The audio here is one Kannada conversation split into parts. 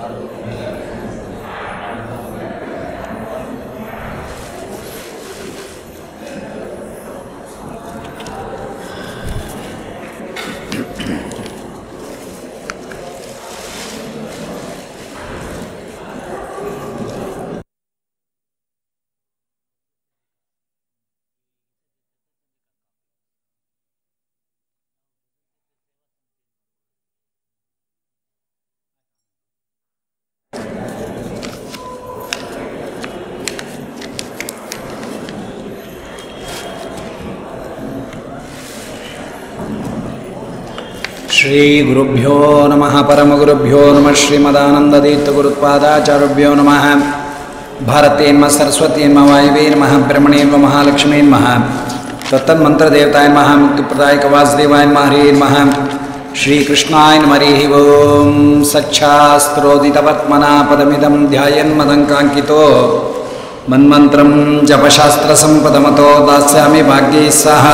ಶ್ರೀ ಗುರುಭ್ಯೋ ನಮಃ ಪರಮಗುರುಭ್ಯೋ ನಮಃ ಶ್ರೀಮದಾನಂದತೀರ್ಥಗುರುತ್ಪಾದಾಚಾರ್ಯಭ್ಯೋ ನಮಃ ಭಾರತೇನ್ಮ ಸರಸ್ವತೀನ್ಮ ವಾಯುವೇನ್ಮಃ ಬ್ರಹ್ಮಣೇನ್ಮ ಮಹಾಲಕ್ಷ್ಮೀನ್ಮಃ ತತ್ತನ್ಮಂತ್ರದೇವತಾಯನ್ಮಃ ಮುಕ್ತಿಪ್ರದಾಯಕವಾಸುದೇವಾಯನ್ಮಃ ಹರೇನ್ಮಃ ಶ್ರೀಕೃಷ್ಣಾಯ ನಮಃ ಹರಿ ಓಂ ಸಚ್ಛಾಸ್ತ್ರೋದಿತವತ್ಮನಾ ಪದಮಿದಂ ಧ್ಯಾಯನ್ಮದಂಕಾಂಕಿತೋ ಮನ್ಮಂತ್ರಂ ಜಪಶಾಸ್ತ್ರಸಂಪದಮತೋ ದಾಸ್ಯಾಮಿ ಭಾಗ್ಯೈಃ ಸಹ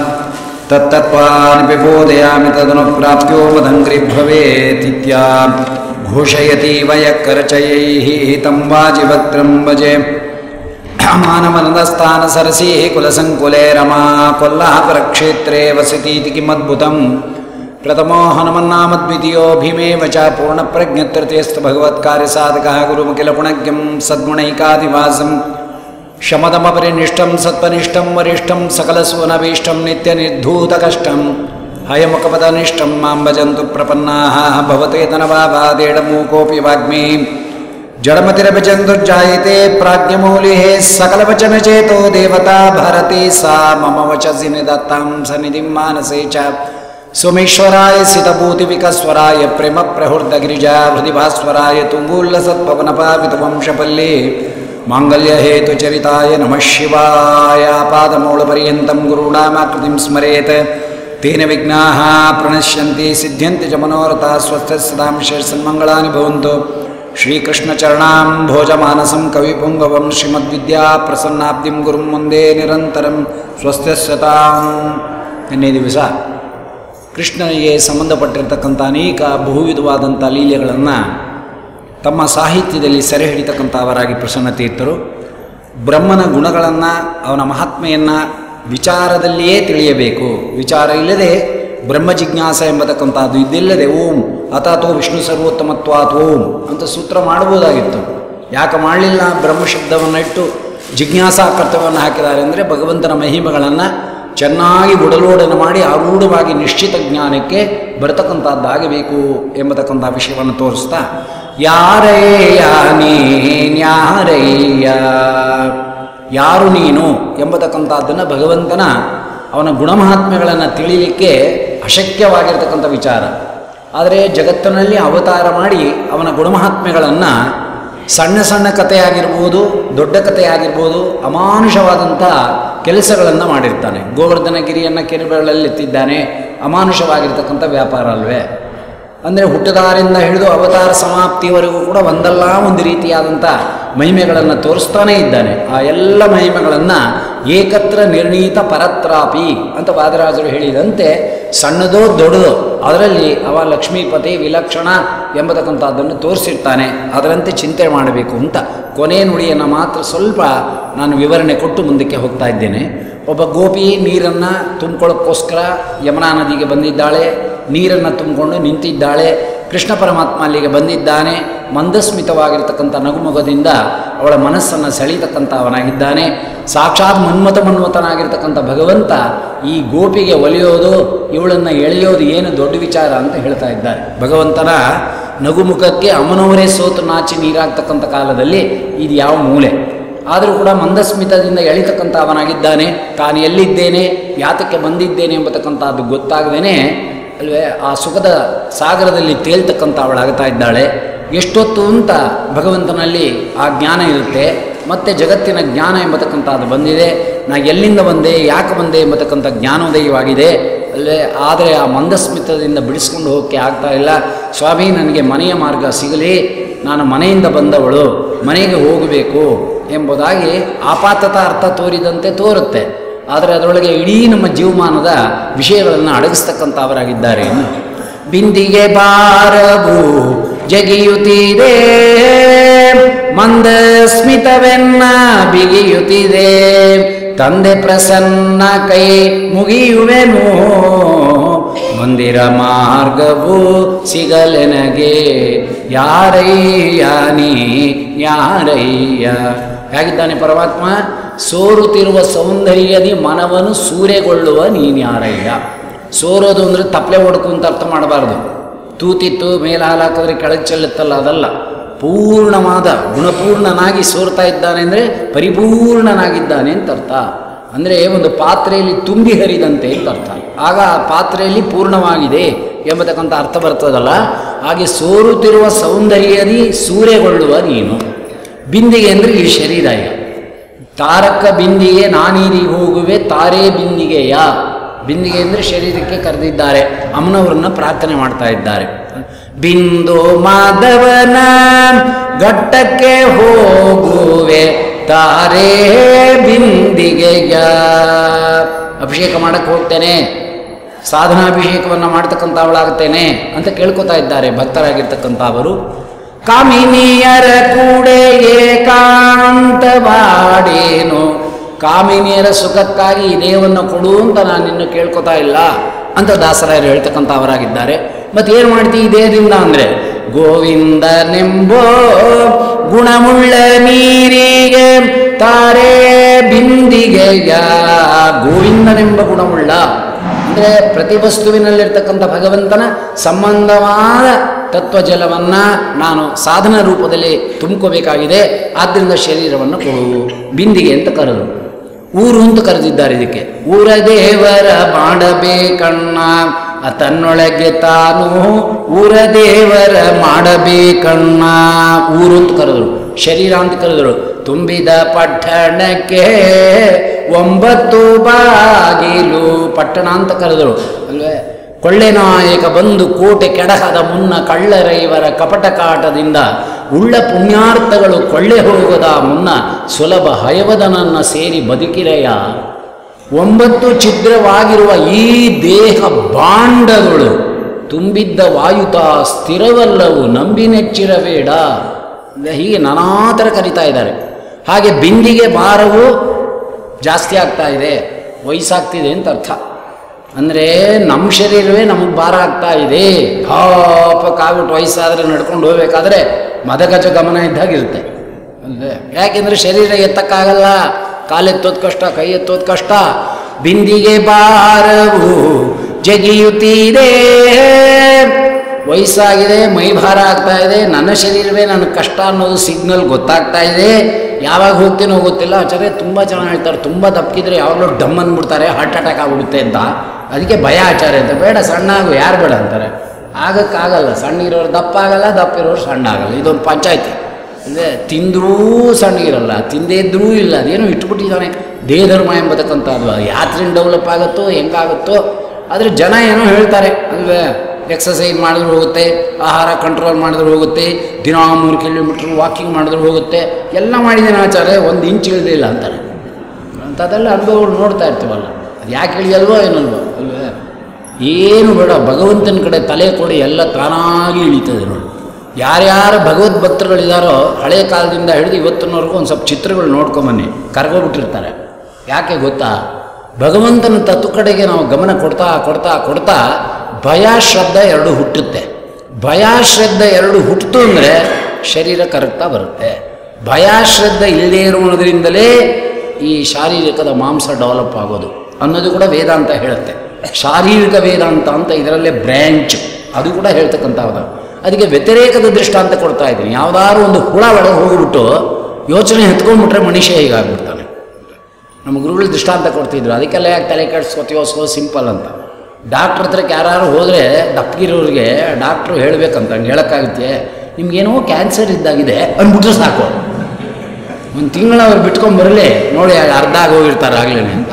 ತತ್ತತ್ವಾನ್ ವಿಬೋಧಯಾಮಿ ತದನುಪ್ರಾಪ್ತ್ಯೋ ಮದಂಗ್ರಿಭ್ರವೇತಿತ್ಯಾ ಘೋಷಯತೀವ ಯಕ್ಕರಚಯೈಃ ಹಿತಂ ವಾಜಿವಕ್ತ್ರಂ ಭಜೆ ಮಾನಮನದಸ್ಥಾನ ಸರಸೀ ಕುಲಸಂಕುಲೆ ರಮಾ ಕೊಲ್ಲಾಪುರಕ್ಷೇತ್ರೇ ವಸತೀತಿ ಕಿಮದ್ಭುತಂ ಪ್ರಥಮೋ ಹನುಮನ್ನಾಮದ್ವಿತೀಯೋ ಭೀಮೇವ ಚ ಪೂರ್ಣಪ್ರಜ್ಞತೃತೀಯಸ್ತು ಭಗವತ್ಕಾರ್ಯಸಾಧಕಃ ಗುರುಮುಖಿಲಗುಣಜ್ಞಂ ಸದ್ಗುಣೈಕಾದಿವಾಸಂ ಶಮದಮಪರಿನಿಷ್ಠಂ ಸತ್ವನಿಷ್ಠಂ ವರಿಷ್ಠಂ ಸಕಲಸುವನಭೀಷ್ಟಂ ನಿತ್ಯನಿರ್ಧೂತಕಷ್ಟಂ ಹಯಮುಖಪದನಿಷ್ಠಂ ಮಾಂ ಭಜಂತು ಪ್ರಪನ್ನಾಃ ಭವತೇತನಭಾವಾದೇಡಮೂಕೋऽಪಿ ವಾಗ್ಮೀ ಜಡಮತಿರಭಿಜಂತುರ್ಜಾಯತೆ ಪ್ರಾಜ್ಞಮೌಲಿಃ ಸಕಲವಚನಚೇತೋ ದೇವತಾ ಭಾರತಿ ಸಾ ಮಮ ವಚಸಿ ನಿದತ್ತಾಂ ಸನ್ನಿಧಿಂ ಮಾನಸೇ ಚ ಸೋಮೇಶ್ವರಾಯ ಸಿತಭೂತಿವಿಕಸ್ವರಾಯ ಪ್ರೇಮ ಪ್ರಹೃದಗಿರಿಜಾ ಹೃದಿಭಾಸ್ವರಾಯ ತುಂಗೂಲ್ಲಸತ್ಪವನಪಾವಿತವಂಶಪಲ್ಲೇ ಮಾಂಗಲ್ಯ ಹೇತುಚರಿತಾಯ ನಮಃ ಶಿವಾಯ ಪಾದಮೂಲಪರ್ಯಂತಂ ಗುರುಣಾಮಾಕೃತಿಂ ಸ್ಮರೇತ್ ತೇನ ವಿಘ್ನಾಃ ಪ್ರಣಶ್ಯಂತಿ ಸಿದ್ಧ್ಯಂತಿ ಚ ಮನೋರಥಾಃ ಸ್ವಸ್ತಿ ಸದಾಂ ಶ್ರೀಸನ್ಮಂಗಳಾನಿ ಭವಂತು ಶ್ರೀಕೃಷ್ಣಚರಣಾಂ ಭೋಜಮಾನಸಂ ಕವಿಪುಂಗವಂ ಶ್ರೀಮದ್ವಿದ್ಯಾ ಪ್ರಸನ್ನಾಬ್ಧಿಂ ಗುರುಂ ಮುಂದೆ ನಿರಂತರಂ ಸ್ವಸ್ತಿ ಸತಾಂ. ನಿನ್ನೆ ದಿವಸ ಕೃಷ್ಣನಿಗೆ ಸಂಬಂಧಪಟ್ಟಿರ್ತಕ್ಕಂಥ ಅನೇಕ ಬಹುವಿಧವಾದಂಥ ಲೀಲೆಗಳನ್ನು ತಮ್ಮ ಸಾಹಿತ್ಯದಲ್ಲಿ ಸೆರೆ ಹಿಡಿತಕ್ಕಂಥವರಾಗಿ ಪ್ರಸನ್ನತೀರ್ಥರು ಬ್ರಹ್ಮನ ಗುಣಗಳನ್ನು ಅವನ ಮಹಾತ್ಮೆಯನ್ನು ವಿಚಾರದಲ್ಲಿಯೇ ತಿಳಿಯಬೇಕು, ವಿಚಾರ ಇಲ್ಲದೆ ಬ್ರಹ್ಮ ಜಿಜ್ಞಾಸ ಎಂಬತಕ್ಕಂಥದ್ದು ಇದ್ದಿಲ್ಲದೆ ಓಂ ಅಥಾತೋ ವಿಷ್ಣು ಸರ್ವೋತ್ತಮತ್ವಾತ್ ಓಂ ಅಂತ ಸೂತ್ರ ಮಾಡಬಹುದಾಗಿತ್ತು. ಯಾಕೆ ಮಾಡಲಿಲ್ಲ? ಬ್ರಹ್ಮಶಬ್ದವನ್ನು ಇಟ್ಟು ಜಿಜ್ಞಾಸಾ ಕರ್ತವ್ಯವನ್ನು ಹಾಕಿದ್ದಾರೆ ಅಂದರೆ ಭಗವಂತನ ಮಹಿಮೆಗಳನ್ನು ಚೆನ್ನಾಗಿ ಒಡಲೋಡನೆ ಮಾಡಿ ಆರೂಢವಾಗಿ ನಿಶ್ಚಿತ ಜ್ಞಾನಕ್ಕೆ ಬರತಕ್ಕಂಥದ್ದಾಗಬೇಕು ಎಂಬತಕ್ಕಂಥ ವಿಷಯವನ್ನು ತೋರಿಸ್ತಾ ಯಾರಯ್ಯ ನೀನ್ಯಾರಯ್ಯ, ಯಾರು ನೀನು ಎಂಬತಕ್ಕಂಥದ್ದನ್ನು ಭಗವಂತನ ಅವನ ಗುಣಮಹಾತ್ಮೆಗಳನ್ನು ತಿಳಿಲಿಕ್ಕೆ ಅಶಕ್ಯವಾಗಿರ್ತಕ್ಕಂಥ ವಿಚಾರ. ಆದರೆ ಜಗತ್ತಿನಲ್ಲಿ ಅವತಾರ ಮಾಡಿ ಅವನ ಗುಣಮಹಾತ್ಮೆಗಳನ್ನು ಸಣ್ಣ ಸಣ್ಣ ಕಥೆಯಾಗಿರ್ಬೋದು, ದೊಡ್ಡ ಕಥೆಯಾಗಿರ್ಬೋದು, ಅಮಾನುಷವಾದಂಥ ಕೆಲಸಗಳನ್ನು ಮಾಡಿರ್ತಾನೆ. ಗೋವರ್ಧನಗಿರಿಯನ್ನು ಕೆರೆಗಳಲ್ಲಿ ಎತ್ತಿದ್ದಾನೆ, ಅಮಾನುಷವಾಗಿರ್ತಕ್ಕಂಥ ವ್ಯಾಪಾರ ಅಲ್ವೇ? ಅಂದರೆ ಹುಟ್ಟದಾರಿಂದ ಹಿಡಿದು ಅವತಾರ ಸಮಾಪ್ತಿಯವರೆಗೂ ಕೂಡ ಒಂದಲ್ಲ ಒಂದು ರೀತಿಯಾದಂಥ ಮಹಿಮೆಗಳನ್ನು ತೋರಿಸ್ತಾನೇ ಇದ್ದಾನೆ. ಆ ಎಲ್ಲ ಮಹಿಮೆಗಳನ್ನು ಏಕತ್ರ ನಿರ್ಣೀತ ಪರತ್ರಾಪಿ ಅಂತ ವಾದರಾಜರು ಹೇಳಿದಂತೆ ಸಣ್ಣದೋ ದೊಡ್ಡದೋ ಅದರಲ್ಲಿ ಅವ ಲಕ್ಷ್ಮೀಪತಿ ವಿಲಕ್ಷಣ ಎಂಬತಕ್ಕಂಥದ್ದನ್ನು ತೋರಿಸಿರ್ತಾನೆ. ಅದರಂತೆ ಚಿಂತೆ ಮಾಡಬೇಕು ಅಂತ ಕೊನೆ ನುಡಿಯನ್ನು ಮಾತ್ರ ಸ್ವಲ್ಪ ನಾನು ವಿವರಣೆ ಕೊಟ್ಟು ಮುಂದಕ್ಕೆ ಹೋಗ್ತಾ ಇದ್ದೇನೆ. ಒಬ್ಬ ಗೋಪಿ ನೀರನ್ನು ತುಂಬಿಕೊಳ್ಳೋಕ್ಕೋಸ್ಕರ ಯಮುನಾ ನದಿಗೆ ಬಂದಿದ್ದಾಳೆ. ನೀರನ್ನು ತುಂಬಿಕೊಂಡು ನಿಂತಿದ್ದಾಳೆ. ಕೃಷ್ಣ ಪರಮಾತ್ಮ ಅಲ್ಲಿಗೆ ಬಂದಿದ್ದಾನೆ. ಮಂದಸ್ಮಿತವಾಗಿರ್ತಕ್ಕಂಥ ನಗುಮೊಗದಿಂದ ಅವಳ ಮನಸ್ಸನ್ನು ಸೆಳೀತಕ್ಕಂಥ ಅವನಾಗಿದ್ದಾನೆ. ಸಾಕ್ಷಾತ್ ಮನ್ಮಥನಾಗಿರ್ತಕ್ಕಂಥ ಭಗವಂತ ಈ ಗೋಪಿಗೆ ಒಲಿಯೋದು, ಇವಳನ್ನು ಎಳೆಯೋದು ಏನು ದೊಡ್ಡ ವಿಚಾರ ಅಂತ ಹೇಳ್ತಾ ಇದ್ದಾರೆ. ಭಗವಂತನ ನಗುಮುಖಕ್ಕೆ ಅಮ್ಮನವರೇ ಸೋತು ನಾಚಿ ನೀರಾಗ್ತಕ್ಕಂಥ ಕಾಲದಲ್ಲಿ ಇದು ಯಾವ ಮೂಲೆ? ಆದರೂ ಕೂಡ ಮಂದಸ್ಮಿತದಿಂದ ಎಳಿತಕ್ಕಂಥ ಅವನಾಗಿದ್ದಾನೆ. ತಾನು ಎಲ್ಲಿದ್ದೇನೆ, ಯಾತಕ್ಕೆ ಬಂದಿದ್ದೇನೆ ಎಂಬತಕ್ಕಂಥದ್ದು ಗೊತ್ತಾಗದೇನೆ ಅಲ್ವೇ ಆ ಸುಖದ ಸಾಗರದಲ್ಲಿ ತೇಲ್ತಕ್ಕಂಥ ಅವಳಾಗ್ತಾ ಇದ್ದಾಳೆ. ಎಷ್ಟೊತ್ತು ಅಂತ ಭಗವಂತನಲ್ಲಿ ಆ ಜ್ಞಾನ ಇರುತ್ತೆ. ಮತ್ತು ಜಗತ್ತಿನ ಜ್ಞಾನ ಎಂಬತಕ್ಕಂಥದ್ದು ಬಂದಿದೆ. ನಾ ಎಲ್ಲಿಂದ ಬಂದೆ, ಯಾಕೆ ಬಂದೆ ಎಂಬತಕ್ಕಂಥ ಜ್ಞಾನೋದಯವಾಗಿದೆ ಅಲ್ಲೇ. ಆದರೆ ಆ ಮಂದಸ್ಮಿತದಿಂದ ಬಿಡಿಸ್ಕೊಂಡು ಹೋಗೋಕ್ಕೆ ಆಗ್ತಾ ಇಲ್ಲ. ಸ್ವಾಮಿ, ನನಗೆ ಮನೆಯ ಮಾರ್ಗ ಸಿಗಲಿ, ನಾನು ಮನೆಯಿಂದ ಬಂದವಳು, ಮನೆಗೆ ಹೋಗಬೇಕು ಎಂಬುದಾಗಿ ಆಪಾತತ ಅರ್ಥ ತೋರಿದಂತೆ ತೋರುತ್ತೆ. ಆದರೆ ಅದರೊಳಗೆ ಇಡೀ ನಮ್ಮ ಜೀವಮಾನದ ವಿಷಯಗಳನ್ನು ಅಡಗಿಸ್ತಕ್ಕಂಥವರಾಗಿದ್ದಾರೆ. ಬಿಂದಿಗೆ ಬಾರವು ಜಗಿಯುತ್ತಿದೆ ಮಂದಸ್ಮಿತವೆನ್ನ ಬಿಗಿಯುತ್ತಿದೆ ತಂದೆ ಪ್ರಸನ್ನ ಕೈ ಮುಗಿಯುವೆನು ಮಂದಿರ ಮಾರ್ಗವು ಸಿಗಲೆನಗೆ ಯಾರಯ್ಯ ನೀ ಯಾರಯ್ಯ. ಹೇಗಿದ್ದಾನೆ ಪರಮಾತ್ಮ? ಸೋರುತ್ತಿರುವ ಸೌಂದರ್ಯದಿ ಮನವನ್ನು ಸೂರೆಗೊಳ್ಳುವ ನೀನ್ಯಾರಯ್ಯ. ಸೋರೋದು ಅಂದರೆ ತಪ್ಪಲೆ ಹೊಡ್ಕು ಅಂತ ಅರ್ಥ ಮಾಡಬಾರ್ದು. ತೂತಿತ್ತು ಮೇಲೆ ಹಾಲು ಹಾಕಿದ್ರೆ ಕೆಳಗೆ ಚೆಲ್ಲುತ್ತಲ್ಲ, ಅದಲ್ಲ. ಪೂರ್ಣವಾದ ಗುಣಪೂರ್ಣನಾಗಿ ಸೋರ್ತಾ ಇದ್ದಾನೆ ಅಂದರೆ ಪರಿಪೂರ್ಣನಾಗಿದ್ದಾನೆ ಅಂತ ಅರ್ಥ. ಅಂದರೆ ಒಂದು ಪಾತ್ರೆಯಲ್ಲಿ ತುಂಬಿ ಹರಿದಂತೆ ಅಂತ ಅರ್ಥ. ಆಗ ಆ ಪಾತ್ರೆಯಲ್ಲಿ ಪೂರ್ಣವಾಗಿದೆ ಎಂಬತಕ್ಕಂಥ ಅರ್ಥ ಬರ್ತದಲ್ಲ. ಹಾಗೆ ಸೋರುತ್ತಿರುವ ಸೌಂದರ್ಯದಿ ಸೂರೆಗೊಳ್ಳುವ ನೀನು. ಬಿಂದಿಗೆ ಅಂದರೆ ಈ ಶರೀರ. ಈಗ ತಾರಕ ಬಿಂದಿಗೆ ನಾನೀರಿಗೆ ಹೋಗುವೆ ತಾರೆ ಬಿಂದಿಗೆಯ. ಬಿಂದಿಗೆ ಅಂದರೆ ಶರೀರಕ್ಕೆ ಕರೆದಿದ್ದಾರೆ. ಅಮ್ಮನವರನ್ನ ಪ್ರಾರ್ಥನೆ ಮಾಡ್ತಾ ಇದ್ದಾರೆ. ಬಿಂದು ಮಾಧವನ ಘಟ್ಟಕ್ಕೆ ಹೋಗುವೆ ತಾರೆ ಬಿಂದಿಗೆಯ. ಅಭಿಷೇಕ ಮಾಡಕ್ಕೆ ಹೋಗ್ತೇನೆ, ಸಾಧನಾಭಿಷೇಕವನ್ನು ಮಾಡ್ತಕ್ಕಂಥವಳಾಗ್ತೇನೆ ಅಂತ ಕೇಳ್ಕೊತಾ ಇದ್ದಾರೆ ಭಕ್ತರಾಗಿರ್ತಕ್ಕಂಥ ಅವರು. ಕಾಮಿನಿಯರ ಕೂಡೆ ಏಕಾಂತವಾಡೇನು, ಕಾಮಿನಿಯರ ಸುಖಕ್ಕಾಗಿ ಈ ದೇಹವನ್ನು ಕೊಡು ಅಂತ ನಾನು ನಿನ್ನ ಕೇಳ್ಕೊತಾ ಇಲ್ಲ ಅಂತ ದಾಸರಾಯರು ಹೇಳ್ತಕ್ಕಂಥವರಾಗಿದ್ದಾರೆ. ಮತ್ತು ಏನು ಮಾಡ್ತೀವಿ ಈ ದೇಹದಿಂದ ಅಂದರೆ ಗೋವಿಂದನೆಂಬೋ ಗುಣಮುಳ್ಳ ನೀರಿಗೆ ತಾರೆ ಬಿಂದಿಗೆಯ. ಗೋವಿಂದನೆಂಬ ಗುಣವುಳ್ಳ ಅಂದರೆ ಪ್ರತಿ ವಸ್ತುವಿನಲ್ಲಿರ್ತಕ್ಕಂಥ ಭಗವಂತನ ಸಂಬಂಧವಾದ ತತ್ವಜಲವನ್ನು ನಾನು ಸಾಧನ ರೂಪದಲ್ಲಿ ತುಂಬ್ಕೋಬೇಕಾಗಿದೆ. ಆದ್ದರಿಂದ ಶರೀರವನ್ನು ಕೊಡು. ಬಿಂದಿಗೆ ಅಂತ ಕರೆದು, ಊರು ಅಂತ ಕರೆದಿದ್ದಾರೆ ಇದಕ್ಕೆ. ಊರ ದೇವರ ಮಾಡಬೇಕಣ್ಣ ತನ್ನೊಳಗೆ ತಾನು ಊರ ದೇವರ ಮಾಡಬೇಕಣ್ಣ. ಊರು ಅಂತ ಕರೆದರು, ಶರೀರ ಅಂತ ಕರೆದರು. ತುಂಬಿದ ಪಟ್ಟಣಕ್ಕೆ 9 ಬಾಗಿಲು, ಪಟ್ಟಣ ಅಂತ ಕರೆದರು ಅಲ್ವೇ. ಕೊಳ್ಳೆ ನಾಯಕ ಬಂದು ಕೋಟೆ ಕೆಡಹದ ಮುನ್ನ ಕಳ್ಳರೈವರ ಕಪಟ ಕಾಟದಿಂದ ಉಳ್ಳ ಪುಣ್ಯಾರ್ಥಗಳು ಕೊಳ್ಳೆ ಹೋಗದ ಮುನ್ನ ಸುಲಭ ಹಯವದನನ್ನ ಸೇರಿ ಬದುಕಿರೆಯ. 9 ಛಿದ್ರವಾಗಿರುವ ಈ ದೇಹ ಬಾಂಡಗಳು ತುಂಬಿದ್ದ ವಾಯುತ ಸ್ಥಿರವಲ್ಲವು ನಂಬಿ ನೆಚ್ಚಿರಬೇಡ. ಹೀಗೆ ನಾನಾ ಥರ ಕರೀತಾ ಇದ್ದಾರೆ. ಹಾಗೆ ಬಿಂದಿಗೆ ಭಾರವು ಜಾಸ್ತಿ ಆಗ್ತಾ ಇದೆ, ವಯಸ್ಸಾಗ್ತಿದೆ ಅಂತ ಅರ್ಥ. ಅಂದರೆ ನಮ್ಮ ಶರೀರವೇ ನಮಗೆ ಭಾರ ಆಗ್ತಾ ಇದೆ. ಪಾಪ ಕಾಗ್ಬಿಟ್ಟು ವಯಸ್ಸಾದರೆ ನಡ್ಕೊಂಡು ಹೋಗ್ಬೇಕಾದ್ರೆ ಮದಗಜ ಗಮನ ಇದ್ದಾಗಿರುತ್ತೆ ಅಲ್ಲೇ. ಯಾಕೆಂದರೆ ಶರೀರ ಎತ್ತಕ್ಕಾಗಲ್ಲ, ಕಾಲೆತ್ತೋದು ಕಷ್ಟ, ಕೈ ಎತ್ತೋದು ಕಷ್ಟ. ಬಿಂದಿಗೆ ಭಾರವು ಜಗಿಯುತ್ತಿದೆ, ವಯಸ್ಸಾಗಿದೆ, ಮೈ ಭಾರ ಆಗ್ತಾ ಇದೆ, ನನ್ನ ಶರೀರವೇ ನನಗೆ ಕಷ್ಟ ಅನ್ನೋದು ಸಿಗ್ನಲ್ ಗೊತ್ತಾಗ್ತಾ ಇದೆ. ಯಾವಾಗ ಹೋಗ್ತೀನೋ ಗೊತ್ತಿಲ್ಲ. ಆಚಾರ್ಯ ತುಂಬ ಜನ ಹೇಳ್ತಾರೆ ತುಂಬ ದಪ್ಪಿದ್ರೆ ಯಾವಾಗಲೂ ಡಮ್ ಅಂದ್ಬಿಡ್ತಾರೆ, ಹಾರ್ಟ್ ಅಟ್ಯಾಕ್ ಆಗಿಬಿಡುತ್ತೆ ಅಂತ. ಅದಕ್ಕೆ ಭಯ ಆಚಾರ್ಯ ಅಂತ. ಬೇಡ, ಸಣ್ಣ ಆಗು, ಯಾರು ಬೇಡ ಅಂತಾರೆ. ಆಗಕ್ಕಾಗಲ್ಲ. ಸಣ್ಣ ಇರೋರು ದಪ್ಪ ಆಗಲ್ಲ, ದಪ್ಪ ಇರೋರು ಸಣ್ಣ ಆಗಲ್ಲ. ಇದೊಂದು ಪಂಚಾಯ್ತಿ. ಅಂದರೆ ತಿಂದರೂ ಸಣ್ಣಗಿರಲ್ಲ, ತಿಂದೇ ಇದ್ರೂ ಇಲ್ಲ, ಅದೇನೋ ಇಟ್ಬಿಟ್ಟಿದ್ದಾನೆ ದೇಹಧರ್ಮ ಎಂಬತಕ್ಕಂಥದ್ದು. ಯಾತ್ರೆನ ಡೆವಲಪ್ ಆಗುತ್ತೋ ಹೆಂಗಾಗುತ್ತೋ. ಆದರೆ ಜನ ಏನೋ ಹೇಳ್ತಾರೆ ಅಲ್ವೇ, ಎಕ್ಸಸೈಸ್ ಮಾಡಿದ್ರು ಹೋಗುತ್ತೆ, ಆಹಾರ ಕಂಟ್ರೋಲ್ ಮಾಡಿದ್ರು ಹೋಗುತ್ತೆ, ದಿನ 3 ಕಿಲೋಮೀಟ್ರ್ ವಾಕಿಂಗ್ ಮಾಡಿದ್ರು ಹೋಗುತ್ತೆ, ಎಲ್ಲ ಮಾಡಿದ್ದೇನೆ ಆಚಾರ್ಯ, 1 ಇಂಚ್ ಇಳಿದಿಲ್ಲ ಅಂತಾರೆ. ಅಂಥದ್ದೆಲ್ಲ ಅನುಭವಗಳು ನೋಡ್ತಾ ಇರ್ತೀವಲ್ಲ. ಅದು ಯಾಕೆ ಇಳಿಯಲ್ವೋ ಏನಲ್ವೋ ಅಲ್ವೇ. ಏನು ಬೇಡ, ಭಗವಂತನ ಕಡೆ ತಲೆ ಕೊಡಿ, ಎಲ್ಲ ತಾನಾಗಿ ಇಳಿತದೆ ನೋಡಿ. ಯಾರ್ಯಾರು ಭಗವದ್ ಭಕ್ತರುಗಳಿದ್ದಾರೋ ಹಳೆಯ ಕಾಲದಿಂದ ಹಿಡಿದು ಇವತ್ತಿನವರೆಗೂ ಒಂದು ಸ್ವಲ್ಪ ಚಿತ್ರಗಳು ನೋಡ್ಕೊಂಬನ್ನಿ, ಕರ್ಗೋಗ್ಬಿಟ್ಟಿರ್ತಾರೆ. ಯಾಕೆ ಗೊತ್ತಾ? ಭಗವಂತನ ತತ್ವ ಕಡೆಗೆ ನಾವು ಗಮನ ಕೊಡ್ತಾ ಕೊಡ್ತಾ ಕೊಡ್ತಾ ಭಯ ಶ್ರದ್ಧೆ 2 ಹುಟ್ಟುತ್ತೆ. ಭಯ ಶ್ರದ್ಧೆ 2 ಹುಟ್ಟಿತು ಅಂದರೆ ಶರೀರ ಕರಗ್ತಾ ಬರುತ್ತೆ. ಭಯ ಶ್ರದ್ಧೆ ಇಲ್ಲದೇ ಇರುವುದರಿಂದಲೇ ಈ ಶಾರೀರಿಕದ ಮಾಂಸ ಡೆವಲಪ್ ಆಗೋದು ಅನ್ನೋದು ಕೂಡ ವೇದಾಂತ ಹೇಳುತ್ತೆ. ಶಾರೀರಿಕ ವೇದಾಂತ ಅಂತ ಇದರಲ್ಲೇ ಬ್ರ್ಯಾಂಚ್, ಅದು ಕೂಡ ಹೇಳ್ತಕ್ಕಂಥದ್ದು. ಅದಕ್ಕೆ ವ್ಯತಿರೇಕದ ದೃಷ್ಟಾಂತ ಕೊಡ್ತಾ ಇದ್ದೀನಿ. ಯಾವುದಾದ್ರು ಒಂದು ಹುಳ ಒಳಗೆ ಹೋಗಿಬಿಟ್ಟು ಯೋಚನೆ ಎತ್ಕೊಂಡ್ಬಿಟ್ರೆ ಮನುಷ್ಯ ಹೀಗಾಗ್ಬಿಡ್ತಾನೆ. ನಮ್ಮ ಗುರುಗಳು ದೃಷ್ಟಾಂತ ಕೊಡ್ತಿದ್ರು. ಅದಕ್ಕೆಲ್ಲ ಯಾಕೆ ತಲೆ ಕೆಡಿಸ್ಕೋತೀವೋ, ಸಿಂಪಲ್ ಅಂತ. ಡಾಕ್ಟ್ರ್ ಹತ್ರಕ್ಕೆ ಯಾರು ಹೋದರೆ ದಪ್ಪಗಿರೋರಿಗೆ ಡಾಕ್ಟ್ರು ಹೇಳಬೇಕಂತ, ಹಂಗೆ ಹೇಳೋಕ್ಕಾಗುತ್ತೆ. ನಿಮ್ಗೇನೋ ಕ್ಯಾನ್ಸರ್ ಇದ್ದಾಗಿದೆ ಅಂದ್ಬಿಟ್ರೆ ಸಾಕು, 1 ತಿಂಗಳು ಅವ್ರು ಬಿಟ್ಕೊಂಡ್ಬರಲಿ ನೋಡಿ, ಅರ್ಧ ಆಗೋಗಿರ್ತಾರೆ ಆಗಲೇ ಅಂತ.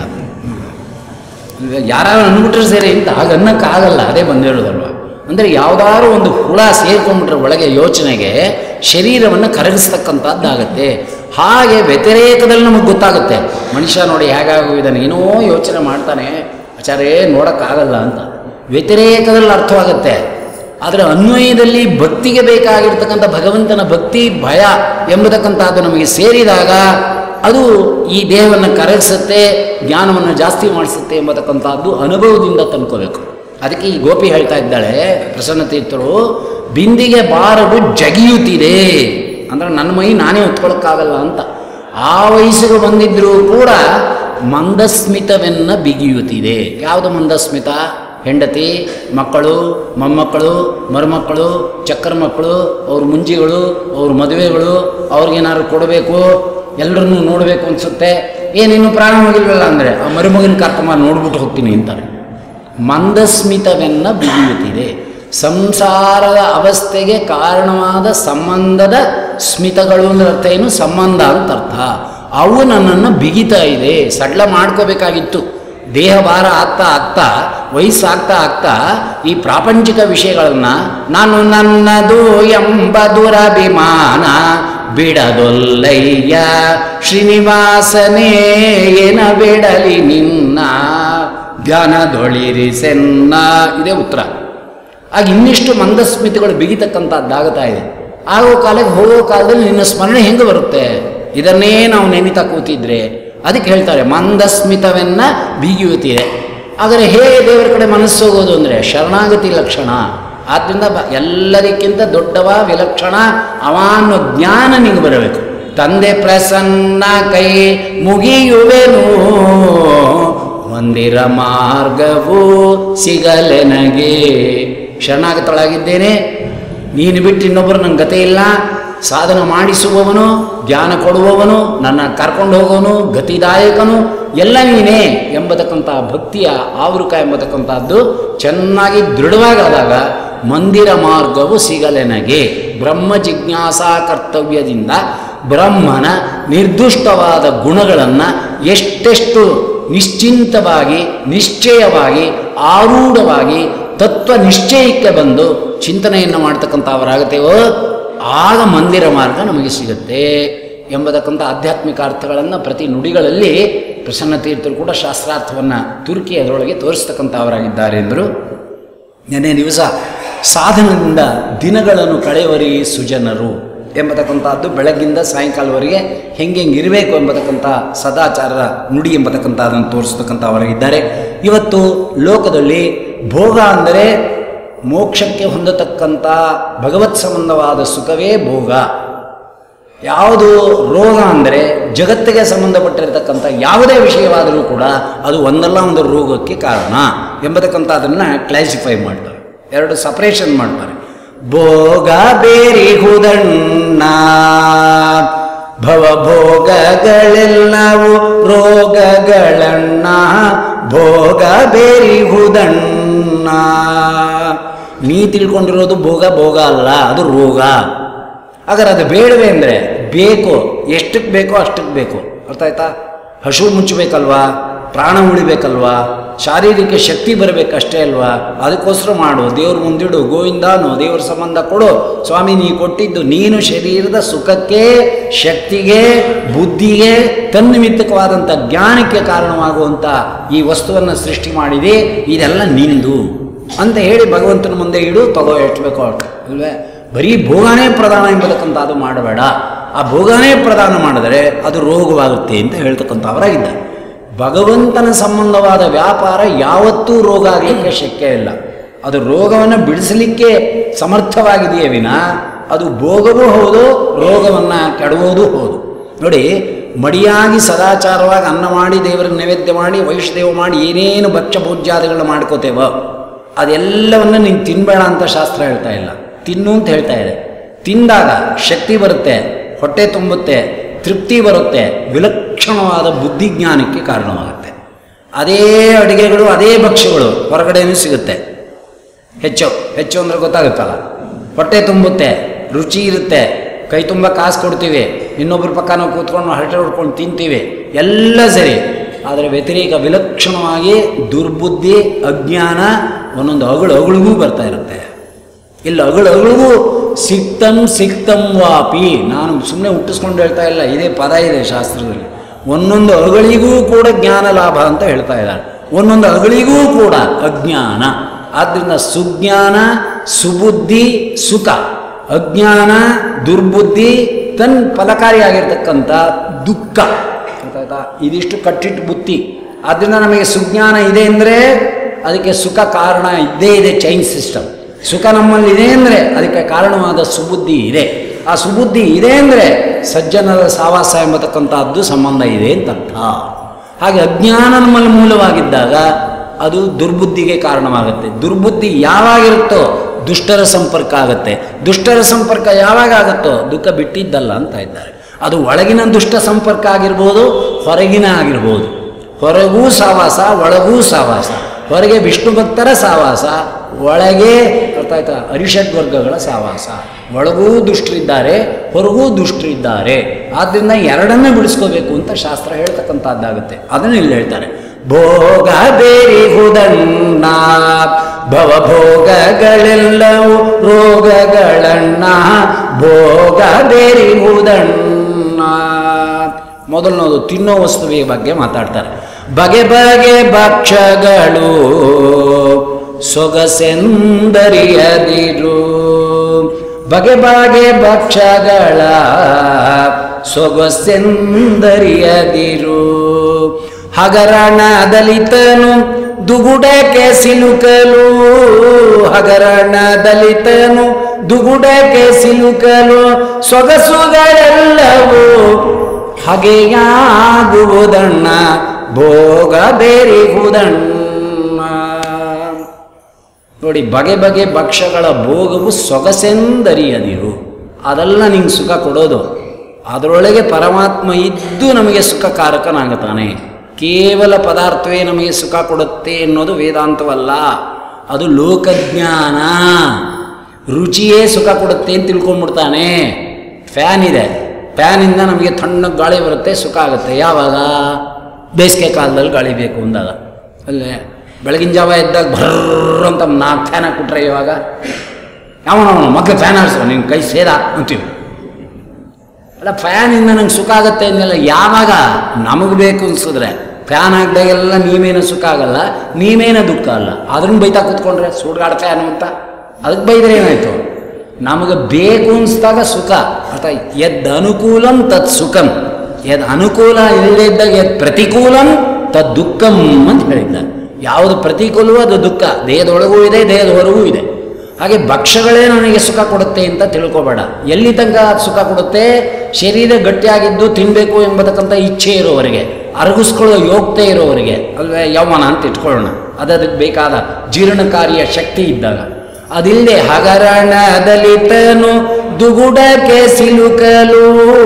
ಯಾರು ಅಂದ್ಬಿಟ್ರೆ ಸರಿ ಅಂತ ಹಾಗೆ ಅನ್ನೋಕ್ಕಾಗಲ್ಲ. ಅದೇ ಬಂದಿರೋದಲ್ವ. ಅಂದರೆ ಯಾವುದಾದ್ರು ಒಂದು ಹುಳ ಸೇರ್ಕೊಂಡ್ಬಿಟ್ರೆ ಒಳಗೆ ಯೋಚನೆಗೆ ಶರೀರವನ್ನು ಕರಗಿಸ್ತಕ್ಕಂಥದ್ದಾಗತ್ತೆ. ಹಾಗೆ ವ್ಯತಿರೇಕದಲ್ಲಿ ನಮಗೆ ಗೊತ್ತಾಗುತ್ತೆ ಮನುಷ್ಯ ನೋಡಿ ಹೇಗಾಗೋಗಿದ್ದಾನೆ, ಏನೋ ಯೋಚನೆ ಮಾಡ್ತಾನೆ ಆಚಾರ್ಯ, ನೋಡೋಕ್ಕಾಗಲ್ಲ ಅಂತ. ವ್ಯತಿರೇಕದಲ್ಲಿ ಅರ್ಥವಾಗುತ್ತೆ. ಆದರೆ ಅನ್ವಯದಲ್ಲಿ ಭಕ್ತಿಗೆ ಬೇಕಾಗಿರ್ತಕ್ಕಂಥ ಭಗವಂತನ ಭಕ್ತಿ ಭಯ ಎಂಬತಕ್ಕಂಥದ್ದು ನಮಗೆ ಸೇರಿದಾಗ ಅದು ಈ ದೇಹವನ್ನು ಕರಗಿಸುತ್ತೆ, ಜ್ಞಾನವನ್ನು ಜಾಸ್ತಿ ಮಾಡಿಸುತ್ತೆ ಎಂಬತಕ್ಕಂಥದ್ದು ಅನುಭವದಿಂದ ತಂದ್ಕೋಬೇಕು. ಅದಕ್ಕೆ ಈ ಗೋಪಿ ಹೇಳ್ತಾ ಇದ್ದಾಳೆ ಪ್ರಸನ್ನ ತೀರ್ಥರು, ಬಿಂದಿಗೆ ಬಾರದು ಜಗಿಯುತ್ತಿದೆ ಅಂದರೆ ನನ್ನ ಮೈ ನಾನೇ ಹೊತ್ಕೊಳ್ಳೋಕ್ಕಾಗಲ್ಲ ಅಂತ. ಆ ವಯಸ್ಸಿಗೆ ಬಂದಿದ್ದರೂ ಕೂಡ ಮಂದಸ್ಮಿತವೆನ್ನ ಬಿಗಿಯುತ್ತಿದೆ. ಯಾವುದು ಮಂದಸ್ಮಿತ? ಹೆಂಡತಿ, ಮಕ್ಕಳು, ಮೊಮ್ಮಕ್ಕಳು, ಮರುಮಕ್ಕಳು, ಚಕ್ಕರ ಮಕ್ಕಳು, ಅವ್ರ ಮುಂಜಿಗಳು, ಅವ್ರ ಮದುವೆಗಳು, ಅವ್ರಿಗೇನಾದ್ರು ಕೊಡಬೇಕು, ಎಲ್ಲರನ್ನೂ ನೋಡಬೇಕು ಅನಿಸುತ್ತೆ. ಏನೇನು ಪ್ರಾಣ ಹೋಗಿಲ್ವಲ್ಲ ಅಂದರೆ ಆ ಮರುಮಗನ ಕರ್ಕೊಂಬ ನೋಡ್ಬಿಟ್ಟು ಹೋಗ್ತೀನಿ ಅಂತಾರೆ. ಮಂದಸ್ಮಿತವೆನ್ನ ಬಿಗಿಯುತ್ತಿದೆ. ಸಂಸಾರದ ಅವಸ್ಥೆಗೆ ಕಾರಣವಾದ ಸಂಬಂಧದ ಸ್ಮಿತಗಳು ಅಂದ್ರೆ ಅರ್ಥ ಏನು? ಸಂಬಂಧ ಅಂತ ಅರ್ಥ. ಅವು ನನ್ನನ್ನು ಬಿಗಿತಾ ಇದೆ. ಸಡ್ಲ ಮಾಡ್ಕೋಬೇಕಾಗಿತ್ತು. ದೇಹ ಭಾರ ಆಗ್ತಾ ಆಗ್ತಾ ವಯಸ್ಸಾಗ್ತಾ ಆಗ್ತಾ ಈ ಪ್ರಾಪಂಚಿಕ ವಿಷಯಗಳನ್ನು ನಾನು ನನ್ನದು ಎಂಬ ದುರಭಿಮಾನ ಬಿಡದೊಲ್ಲಯ್ಯ ಶ್ರೀನಿವಾಸನೇ ಏನ ಬಿಡಲಿ ನಿನ್ನ ಧ್ಯಾನದೊಳಿರಿಸೆನ್ನ. ಇದೇ ಉತ್ತರ. ಆಗ ಇನ್ನಿಷ್ಟು ಮಂದಸ್ಮಿತಿಗಳು ಬಿಗಿತಕ್ಕಂಥದ್ದಾಗುತ್ತಾ ಇದೆ. ಆಗೋ ಕಾಲಕ್ಕೆ ಹೋಗೋ ಕಾಲದಲ್ಲಿ ನಿನ್ನ ಸ್ಮರಣೆ ಹೆಂಗೆ ಬರುತ್ತೆ? ಇದನ್ನೇ ನಾವು ನೆನೀತಾ ಕೂತಿದ್ರೆ ಅದಕ್ಕೆ ಹೇಳ್ತಾರೆ ಮಂದಸ್ಮಿತವೆನ್ನ ಬಿಗಿಯುತ್ತಿದೆ. ಆದರೆ ಹೇಗೆ ದೇವರ ಕಡೆ ಮನಸ್ಸು ಹೋಗೋದು ಅಂದರೆ ಶರಣಾಗತಿ ಲಕ್ಷಣ. ಆದ್ದರಿಂದ ಎಲ್ಲದಕ್ಕಿಂತ ದೊಡ್ಡವ ವಿಲಕ್ಷಣ ಅವ ಅನ್ನೋ ಜ್ಞಾನ ನಿಮಗೆ ಬರಬೇಕು. ತಂದೆ ಪ್ರಸನ್ನ ಕೈ ಮುಗಿಯುವೆನು ಮಂದಿರ ಮಾರ್ಗವು ಸಿಗಲೆನಗೆ. ಶರಣಾಗತಳಾಗಿದ್ದೇನೆ, ನೀನು ಬಿಟ್ಟು ಇನ್ನೊಬ್ಬರು ನನ್ನ ಗತಿ ಇಲ್ಲ. ಸಾಧನ ಮಾಡಿಸುವವನು, ಜ್ಞಾನ ಕೊಡುವವನು, ನನ್ನ ಕರ್ಕೊಂಡು ಹೋಗೋನು, ಗತಿದಾಯಕನು ಎಲ್ಲ ನೀನೇ ಎಂಬತಕ್ಕಂಥ ಭಕ್ತಿಯ ಆವೃಕ ಎಂಬತಕ್ಕಂಥದ್ದು ಚೆನ್ನಾಗಿ ದೃಢವಾಗಾದಾಗ ಮಂದಿರ ಮಾರ್ಗವು ಸಿಗಲೆನಗೆ. ಬ್ರಹ್ಮ ಜಿಜ್ಞಾಸಾ ಕರ್ತವ್ಯದಿಂದ ಬ್ರಹ್ಮನ ನಿರ್ದುಷ್ಟವಾದ ಗುಣಗಳನ್ನು ಎಷ್ಟೆಷ್ಟು ನಿಶ್ಚಿಂತವಾಗಿ ನಿಶ್ಚಯವಾಗಿ ಆರೂಢವಾಗಿ ತತ್ವ ನಿಶ್ಚಯಕ್ಕೆ ಬಂದು ಚಿಂತನೆಯನ್ನು ಮಾಡ್ತಕ್ಕಂಥವರಾಗುತ್ತೇವೋ ಆಗ ಮಂದಿರ ಮಾರ್ಗ ನಮಗೆ ಸಿಗುತ್ತೆ ಎಂಬತಕ್ಕಂಥ ಆಧ್ಯಾತ್ಮಿಕ ಅರ್ಥಗಳನ್ನು ಪ್ರತಿ ನುಡಿಗಳಲ್ಲಿ ಪ್ರಸನ್ನ ತೀರ್ಥರು ಕೂಡ ಶಾಸ್ತ್ರಾರ್ಥವನ್ನು ತುರುಕಿ ಅದರೊಳಗೆ ತೋರಿಸ್ತಕ್ಕಂಥವರಾಗಿದ್ದಾರೆ ಎಂದರು. ನೆನ್ನೆ ದಿವಸ ಸಾಧನದಿಂದ ದಿನಗಳನ್ನು ಕಳೆಯವರಿ ಸುಜನರು ಎಂಬತಕ್ಕಂಥದ್ದು ಬೆಳಗ್ಗಿಂದ ಸಾಯಂಕಾಲವರೆಗೆ ಹೆಂಗಿರಬೇಕು ಎಂಬತಕ್ಕಂಥ ಸದಾಚಾರ ನುಡಿ ಎಂಬತಕ್ಕಂಥದ್ದನ್ನು ತೋರಿಸ್ತಕ್ಕಂಥವರಾಗಿದ್ದಾರೆ. ಇವತ್ತು ಲೋಕದಲ್ಲಿ ಭೋಗ ಅಂದರೆ ಮೋಕ್ಷಕ್ಕೆ ಹೊಂದತಕ್ಕಂಥ ಭಗವತ್ ಸಂಬಂಧವಾದ ಸುಖವೇ ಭೋಗ. ಯಾವುದು ರೋಗ ಅಂದರೆ ಜಗತ್ತಿಗೆ ಸಂಬಂಧಪಟ್ಟಿರತಕ್ಕಂಥ ಯಾವುದೇ ವಿಷಯವಾದರೂ ಕೂಡ ಅದು ಒಂದಲ್ಲ ಒಂದು ರೋಗಕ್ಕೆ ಕಾರಣ ಎಂಬತಕ್ಕಂಥದ್ದನ್ನು ಕ್ಲಾಸಿಫೈ ಮಾಡ್ತಾರೆ, ಎರಡು ಸಪ್ರೇಷನ್ ಮಾಡ್ತಾರೆ. ಭೋಗ ಬೇರಿಹುದಣ್ಣ ಭವಭೋಗಗಳೆಲ್ಲವೂ ರೋಗಗಳಣ್ಣ ಭೋಗ ಬೇರಿಹುದಣ್ಣ. ನೀ ತಿಳ್ಕೊಂಡಿರೋದು ಭೋಗ ಭೋಗ ಅಲ್ಲ, ಅದು ರೋಗ. ಹಾಗಾದ್ರೆ ಅದು ಬೇಡವೇ ಅಂದರೆ ಬೇಕು, ಎಷ್ಟಕ್ಕೆ ಬೇಕೋ ಅಷ್ಟಕ್ಕೆ ಬೇಕು. ಅರ್ಥ ಆಯ್ತಾ? ಹಸು ಮುಚ್ಚಬೇಕಲ್ವಾ, ಪ್ರಾಣ ಉಳಿಬೇಕಲ್ವಾ, ಶಾರೀರಿಕ ಶಕ್ತಿ ಬರಬೇಕಷ್ಟೇ ಅಲ್ವಾ? ಅದಕ್ಕೋಸ್ಕರ ಮಾಡು, ದೇವ್ರ ಮುಂದಿಡು, ಗೋವಿಂದಾನು ದೇವ್ರ ಸಂಬಂಧ ಕೊಡು. ಸ್ವಾಮಿ ನೀ ಕೊಟ್ಟಿದ್ದು ನೀನು ಶರೀರದ ಸುಖಕ್ಕೆ, ಶಕ್ತಿಗೆ, ಬುದ್ಧಿಗೆ, ತನ್ನಿಮಿತ್ತಕವಾದಂಥ ಜ್ಞಾನಕ್ಕೆ ಕಾರಣವಾಗುವಂಥ ಈ ವಸ್ತುವನ್ನು ಸೃಷ್ಟಿ ಮಾಡಿದೆ, ಇದೆಲ್ಲ ನಿಂದು ಅಂತ ಹೇಳಿ ಭಗವಂತನ ಮುಂದೆ ಇಡು, ತಗೋ ಎಷ್ಟು ಬೇಕೋ ಅಲ್ವೇ? ಬರೀ ಭೋಗನೇ ಪ್ರಧಾನ ಎಂಬತಕ್ಕಂಥದ್ದು ಮಾಡಬೇಡ. ಆ ಭೋಗನೇ ಪ್ರಧಾನ ಮಾಡಿದರೆ ಅದು ರೋಗವಾಗುತ್ತೆ ಅಂತ ಹೇಳ್ತಕ್ಕಂಥವರಾಗಿದ್ದಾರೆ. ಭಗವಂತನ ಸಂಬಂಧವಾದ ವ್ಯಾಪಾರ ಯಾವತ್ತೂ ರೋಗ ಆಗಲಿಕ್ಕೆ ಶಕ್ಯ ಇಲ್ಲ. ಅದು ರೋಗವನ್ನು ಬಿಡಿಸಲಿಕ್ಕೆ ಸಮರ್ಥವಾಗಿದೆಯೇ ವಿನ ಅದು ಭೋಗವೂ ಹೌದು, ರೋಗವನ್ನು ಕೆಡುವುದೂ ಹೌದು. ನೋಡಿ, ಮಡಿಯಾಗಿ ಸದಾಚಾರವಾಗಿ ಅನ್ನ ಮಾಡಿ ದೇವರಿಗೆ ನೈವೇದ್ಯ ಮಾಡಿ ವೈಷ್ಣದೇವ ಮಾಡಿ ಏನೇನು ಭಕ್ಷ್ಯ ಪೂಜ್ಯಾದಿಗಳನ್ನ ಮಾಡ್ಕೋತೇವೋ ಅದೆಲ್ಲವನ್ನು ನೀನು ತಿನ್ನಬೇಡ ಅಂತ ಶಾಸ್ತ್ರ ಹೇಳ್ತಾ ಇಲ್ಲ, ತಿನ್ನು ಅಂತ ಹೇಳ್ತಾ ಇದೆ. ತಿಂದಾಗ ಶಕ್ತಿ ಬರುತ್ತೆ, ಹೊಟ್ಟೆ ತುಂಬುತ್ತೆ, ತೃಪ್ತಿ ಬರುತ್ತೆ, ವಿಲಕ್ಷಣವಾದ ಬುದ್ಧಿಜ್ಞಾನಕ್ಕೆ ಕಾರಣವಾಗುತ್ತೆ. ಅದೇ ಅಡುಗೆಗಳು ಅದೇ ಭಕ್ಷ್ಯಗಳು ಹೊರಗಡೆಯೂ ಸಿಗುತ್ತೆ. ಹೆಚ್ಚು ಹೆಚ್ಚು ಅಂದರೆ ಗೊತ್ತಾಗುತ್ತಲ್ಲ, ಹೊಟ್ಟೆ ತುಂಬುತ್ತೆ, ರುಚಿ ಇರುತ್ತೆ, ಕೈ ತುಂಬ ಕಾಸು ಕೊಡ್ತೀವಿ, ಇನ್ನೊಬ್ಬರ ಪಕ್ಕ ನಾವು ಕೂತ್ಕೊಂಡು ಹರಟೆ ಹೊಡ್ಕೊಂಡು ತಿಂತೀವಿ, ಎಲ್ಲ ಸರಿ. ಆದರೆ ವ್ಯತಿರೇಕ ವಿಲಕ್ಷಣವಾಗಿ ದುರ್ಬುದ್ಧಿ ಅಜ್ಞಾನ ಒಂದೊಂದು ಅಗಳಿಗೂ ಬರ್ತಾ ಇರುತ್ತೆ. ಇಲ್ಲ ಅಗಳಿಗೂ ಸಿಕ್ತಂ ವಾಪಿ, ನಾನು ಸುಮ್ಮನೆ ಹುಟ್ಟಿಸ್ಕೊಂಡು ಹೇಳ್ತಾ ಇಲ್ಲ, ಇದೇ ಪದ ಇದೆ ಶಾಸ್ತ್ರದಲ್ಲಿ. ಒಂದೊಂದು ಅಗಳಿಗೂ ಕೂಡ ಜ್ಞಾನ ಲಾಭ ಅಂತ ಹೇಳ್ತಾ ಇದ್ದಾರೆ, ಒಂದೊಂದು ಅಗಳಿಗೂ ಕೂಡ ಅಜ್ಞಾನ. ಆದ್ದರಿಂದ ಸುಜ್ಞಾನ ಸುಬುದ್ಧಿ ಸುಖ, ಅಜ್ಞಾನ ದುರ್ಬುದ್ಧಿ ಫಲಕಾರಿಯಾಗಿರ್ತಕ್ಕಂಥ ದುಃಖ. ಗೊತ್ತಾಯ್ತಾ? ಇದಿಷ್ಟು ಕಟ್ಟಿಟ್ಟು ಬುತ್ತಿ. ಆದ್ದರಿಂದ ನಮಗೆ ಸುಜ್ಞಾನ ಇದೆ ಅಂದರೆ ಅದಕ್ಕೆ ಸುಖ ಕಾರಣ ಇದ್ದೇ ಇದೆ. Chain system. ಸುಖ ನಮ್ಮಲ್ಲಿ ಇದೆ ಅಂದರೆ ಅದಕ್ಕೆ ಕಾರಣವಾದ ಸುಬುದ್ಧಿ ಇದೆ. ಆ ಸುಬುದ್ಧಿ ಇದೆ ಅಂದರೆ ಸಜ್ಜನರ ಸಾವಾಸ ಎಂಬತಕ್ಕಂಥದ್ದು ಸಂಬಂಧ ಇದೆ ಅಂತ ಅರ್ಥ. ಹಾಗೆ ಅಜ್ಞಾನ ನಮ್ಮಲ್ಲಿ ಮೂಲವಾಗಿದ್ದಾಗ ಅದು ದುರ್ಬುದ್ಧಿಗೆ ಕಾರಣವಾಗುತ್ತೆ. ದುರ್ಬುದ್ಧಿ ಯಾವಾಗಿರುತ್ತೋ ದುಷ್ಟರ ಸಂಪರ್ಕ ಆಗುತ್ತೆ. ದುಷ್ಟರ ಸಂಪರ್ಕ ಯಾವಾಗ ಆಗುತ್ತೋ ದುಃಖ ಬಿಟ್ಟಿದ್ದಲ್ಲ ಅಂತ ಇದ್ದಾರೆ. ಅದು ಒಳಗಿನ ದುಷ್ಟ ಸಂಪರ್ಕ ಆಗಿರ್ಬೋದು, ಹೊರಗಿನ ಆಗಿರ್ಬೋದು. ಹೊರಗೂ ಸಾವಾಸ, ಒಳಗೂ ಸಾವಾಸ. ಹೊರಗೆ ವಿಷ್ಣು ಭಕ್ತರ ಸಾವಾಸ, ಒಳಗೆ ಅರ್ಥಾಯ್ತಾ ಅರಿಷಡ್ ವರ್ಗಗಳ ಸಾವಾಸ. ಒಳಗೂ ದುಷ್ಟರಿದ್ದಾರೆ, ಹೊರಗೂ ದುಷ್ಟರಿದ್ದಾರೆ. ಆದ್ದರಿಂದ ಎರಡನ್ನೇ ಬಿಡಿಸ್ಕೋಬೇಕು ಅಂತ ಶಾಸ್ತ್ರ ಹೇಳ್ತಕ್ಕಂಥದ್ದಾಗುತ್ತೆ. ಅದನ್ನು ಇಲ್ಲಿ ಹೇಳ್ತಾರೆ. ಭೋಗ ಬೇರಿಹುದಣ್ಣ ಭವಭೋಗಗಳೆಲ್ಲವೂ ರೋಗಗಳಣ್ಣ ಭೋಗ ಬೇರಿಹುದಣ್ಣ. ಮೊದಲನೇದು ತಿನ್ನೋ ವಸ್ತುವಿನ ಬಗ್ಗೆ ಮಾತಾಡ್ತಾರೆ. ಬಗೆ ಬಗೆ ಭಕ್ಷ್ಯಗಳು ಸೊಗಸೆಂದರಿಯದಿರು. ಬಗೆ ಬಗೆ ಭಕ್ಷ್ಯಗಳ ಸೊಗಸೆಂದರಿಯದಿರು. ಹಗರಣ ದಲಿತನು ದುಗುಡಕ್ಕೆ ಸಿಲುಕಲು. ಹಗರಣ ದಲಿತನು ದುಗುಡಕ್ಕೆ ಸಿಲುಕಲು ಸೊಗಸುಗಳೆಲ್ಲವೂ ಹಾಗೆಯಾಗುವುದಣ್ಣ ಭೋಗ ಬೇರಿಹುದಣ್ಣ. ನೋಡಿ, ಬಗೆ ಬಗೆ ಭಕ್ಷ್ಯಗಳ ಭೋಗವು ಸೊಗಸೆಂದರಿಯದಿರು. ಅದೆಲ್ಲ ನಿಂಗೆ ಸುಖ ಕೊಡೋದು. ಅದರೊಳಗೆ ಪರಮಾತ್ಮ ಇದ್ದು ನಮಗೆ ಸುಖಕಾರಕನಾಗುತ್ತಾನೆ. ಕೇವಲ ಪದಾರ್ಥವೇ ನಮಗೆ ಸುಖ ಕೊಡುತ್ತೆ ಎನ್ನುವುದು ವೇದಾಂತವಲ್ಲ, ಅದು ಲೋಕಜ್ಞಾನ. ರುಚಿಯೇ ಸುಖ ಕೊಡುತ್ತೆ ಅಂತ ತಿಳ್ಕೊಂಡ್ಬಿಡ್ತಾನೆ. ಫ್ಯಾನ್ ಇದೆ, ಫ್ಯಾನಿಂದ ನಮಗೆ ತಣ್ಣಗೆ ಗಾಳಿ ಬರುತ್ತೆ, ಸುಖ ಆಗುತ್ತೆ. ಯಾವಾಗ? ಬೇಸಿಗೆ ಕಾಲದಲ್ಲಿ ಗಾಳಿ ಬೇಕು ಅಂದಾಗ. ಅಲ್ಲೇ ಬೆಳಗಿನ ಜಾವ ಎದ್ದಾಗ ಭರ್ರ ಅಂತ 4 ಫ್ಯಾನ್ ಹಾಕ್ಬಿಟ್ರೆ ಇವಾಗ ಯಾವನವನು ಮಕ್ಕಳು ಫ್ಯಾನ್ ಆಡಿಸೋ ನಿನ್ನ ಕೈ ಸೇದ ಅಂತೀವಿ. ಅಲ್ಲ, ಫ್ಯಾನಿಂದ ನಂಗೆ ಸುಖ ಆಗುತ್ತೆ ಅಂದೆಲ್ಲ ಯಾವಾಗ ನಮಗೆ ಬೇಕು ಅನ್ಸಿದ್ರೆ. ಫ್ಯಾನ್ ಹಾಕಿದಾಗೆಲ್ಲ ನೀವೇನೋ ಸುಖ ಆಗಲ್ಲ, ನೀವೇನೋ ದುಃಖ ಅಲ್ಲ. ಅದನ್ನು ಬೈತಾ ಕೂತ್ಕೊಂಡ್ರೆ ಸುಡ್ಗಾಡ ಫ್ಯಾನು ಅಂತ ಅದಕ್ಕೆ ಬೈದರೆ ಏನಾಯಿತು? ನಮಗೆ ಬೇಕು ಅನಿಸ್ದಾಗ ಸುಖ. ಅಥವಾ ಯದ್ ಅನುಕೂಲಂ ತತ್ ಸುಖಂ, ಯದ್ ಅನುಕೂಲ ಇಲ್ಲದೇ ಇದ್ದಾಗ ಯದ್ ಪ್ರತಿಕೂಲಂ ತದ್ ದುಃಖಂ ಅಂತ ಹೇಳಿದ್ದಾರೆ. ಯಾವುದು ಪ್ರತಿಕೂಲವೋ ಅದು ದುಃಖ. ದೇಹದೊಳಗೂ ಇದೆ, ದೇಹದ ಹೊರಗೂ ಇದೆ. ಹಾಗೆ ಭಕ್ಷ್ಯಗಳೇ ನನಗೆ ಸುಖ ಕೊಡುತ್ತೆ ಅಂತ ತಿಳ್ಕೊಬೇಡ. ಎಲ್ಲಿ ತನಕ ಸುಖ ಕೊಡುತ್ತೆ? ಶರೀರ ಗಟ್ಟಿಯಾಗಿದ್ದು ತಿನ್ನಬೇಕು ಎಂಬತಕ್ಕಂಥ ಇಚ್ಛೆ ಇರೋವರೆಗೆ, ಅರಗಿಸ್ಕೊಳ್ಳೋ ಯೋಗ್ಯತೆ ಇರೋವರೆಗೆ ಅಲ್ವೇ ಯೌವನ ಅಂತ ಇಟ್ಕೊಳ್ಳೋಣ. ಅದಕ್ಕೆ ಬೇಕಾದ ಜೀರ್ಣಕಾರಿಯ ಶಕ್ತಿ ಇದ್ದಾಗ. ಅದಿಲ್ಲದೆ ಹಗರಣ ದಲಿತನು ದುಗುಡಕ್ಕೆ ಸಿಲುಕಲು.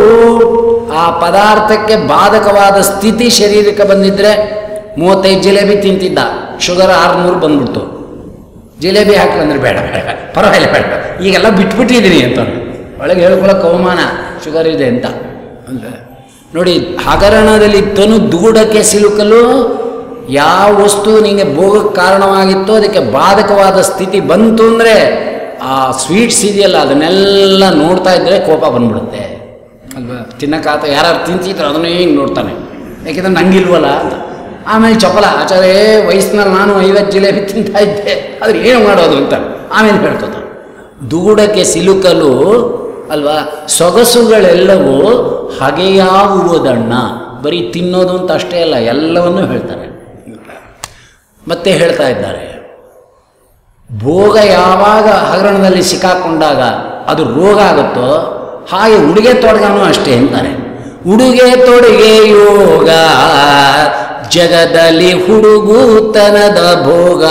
ಆ ಪದಾರ್ಥಕ್ಕೆ ಬಾಧಕವಾದ ಸ್ಥಿತಿ ಶರೀರಕ್ಕೆ ಬಂದಿದ್ರೆ 35 ಜಿಲೇಬಿ ತಿಂತಿದ್ದ, ಶುಗರ್ 600 ಬಂದ್ಬಿಡ್ತು. ಜಿಲೇಬಿ ಹಾಕಂದ್ರೆ ಬೇಡ ಬೇಡ ಪರವಾಗಿಲ್ಲ ಬೇಡ, ಈಗೆಲ್ಲ ಬಿಟ್ಬಿಟ್ಟಿದ್ದೀನಿ ಅಂತ ಒಳಗೆ ಹೇಳ್ಕೊಳ್ಳೋಕೆ ಅವಮಾನ, ಶುಗರ್ ಇದೆ ಅಂತ. ಅಂದರೆ ನೋಡಿ, ಹಗರಣದಲ್ಲಿ ತನು ದುಗುಡಕ್ಕೆ ಸಿಲುಕಲು. ಯಾವ ವಸ್ತು ನಿಮಗೆ ಭೋಗಕ್ಕೆ ಕಾರಣವಾಗಿತ್ತೋ ಅದಕ್ಕೆ ಬಾಧಕವಾದ ಸ್ಥಿತಿ ಬಂತು ಅಂದರೆ ಆ ಸ್ವೀಟ್ಸ್ ಇದೆಯಲ್ಲ ಅದನ್ನೆಲ್ಲ ನೋಡ್ತಾ ಇದ್ದರೆ ಕೋಪ ಬಂದ್ಬಿಡುತ್ತೆ ಅಲ್ವಾ. ತಿನ್ನಕ್ಕಾತ ಯಾರು ತಿಂತಿದ್ರು ಅದನ್ನೇ ಹಿಂಗೆ ನೋಡ್ತಾನೆ, ಯಾಕೆಂದ್ರೆ ನಂಗಿಲ್ವಲ್ಲ ಅಂತ. ಆಮೇಲೆ ಚಪಲ ಆಚಾರ್ಯ ವಯಸ್ಸಿನಲ್ಲಿ ನಾನು 50 ಜಿಲೇಬಿ ತಿಂತಾ ಇದ್ದೆ, ಅದ್ರ ಏನು ಮಾಡೋದು ಅಂತ ಆಮೇಲೆ ಹೇಳ್ಕೊತ. ದುಗುಡಕ್ಕೆ ಸಿಲುಕಲು ಅಲ್ವಾ. ಸೊಗಸುಗಳೆಲ್ಲವೂ ಹಗೆಯಾಗುವುದಣ್ಣ. ಬರೀ ತಿನ್ನೋದು ಅಂತ ಅಷ್ಟೇ ಅಲ್ಲ, ಎಲ್ಲವನ್ನೂ ಹೇಳ್ತಾರೆ. ಮತ್ತೆ ಹೇಳ್ತಾ ಇದ್ದಾರೆ, ಭೋಗ ಯಾವಾಗ ಹಗರಣದಲ್ಲಿ ಸಿಕ್ಕಾಕೊಂಡಾಗ ಅದು ರೋಗ ಆಗುತ್ತೋ ಹಾಗೆ ಉಡುಗೆ ತೊಡಗನೂ ಅಷ್ಟೇ ಅಂತಾರೆ. ಉಡುಗೆ ತೊಡುಗೆ ಯೋಗ ಜಗದಲ್ಲಿ ಹುಡುಗುತನದ ಭೋಗ.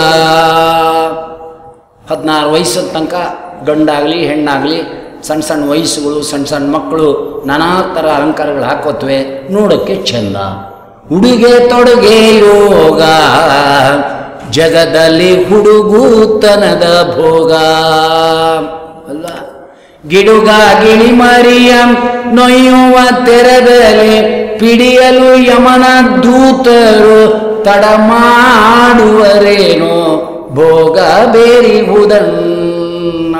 16 ವಯಸ್ಸಿನ ತನಕ ಗಂಡಾಗಲಿ ಹೆಣ್ಣಾಗಲಿ ಸಣ್ಣ ಸಣ್ಣ ವಯಸ್ಸುಗಳು, ಸಣ್ಣ ಸಣ್ಣ ಮಕ್ಕಳು ನಾನಾ ಥರ ಅಲಂಕಾರಗಳು ಹಾಕೋತ್ವೆ, ನೋಡೋಕ್ಕೆ ಚೆಂದ. ಉಡುಗೆ ತೊಡುಗೆ ಯೋಗ ಜಗದಲ್ಲಿ ಹುಡುಗುತನದ ಭೋಗ ಅಲ್ಲ. ಗಿಡುಗ ಗಿಳಿ ಮರಿಯ ನೊಯ್ಯುವ ತೆರದಲ್ಲಿ ಪಿಡಿಯಲು ಯಮನ ದೂತರು ತಡ ಮಾಡುವರೇನೋ ಭೋಗ ಬೇರಿಹುದಣ್ಣ.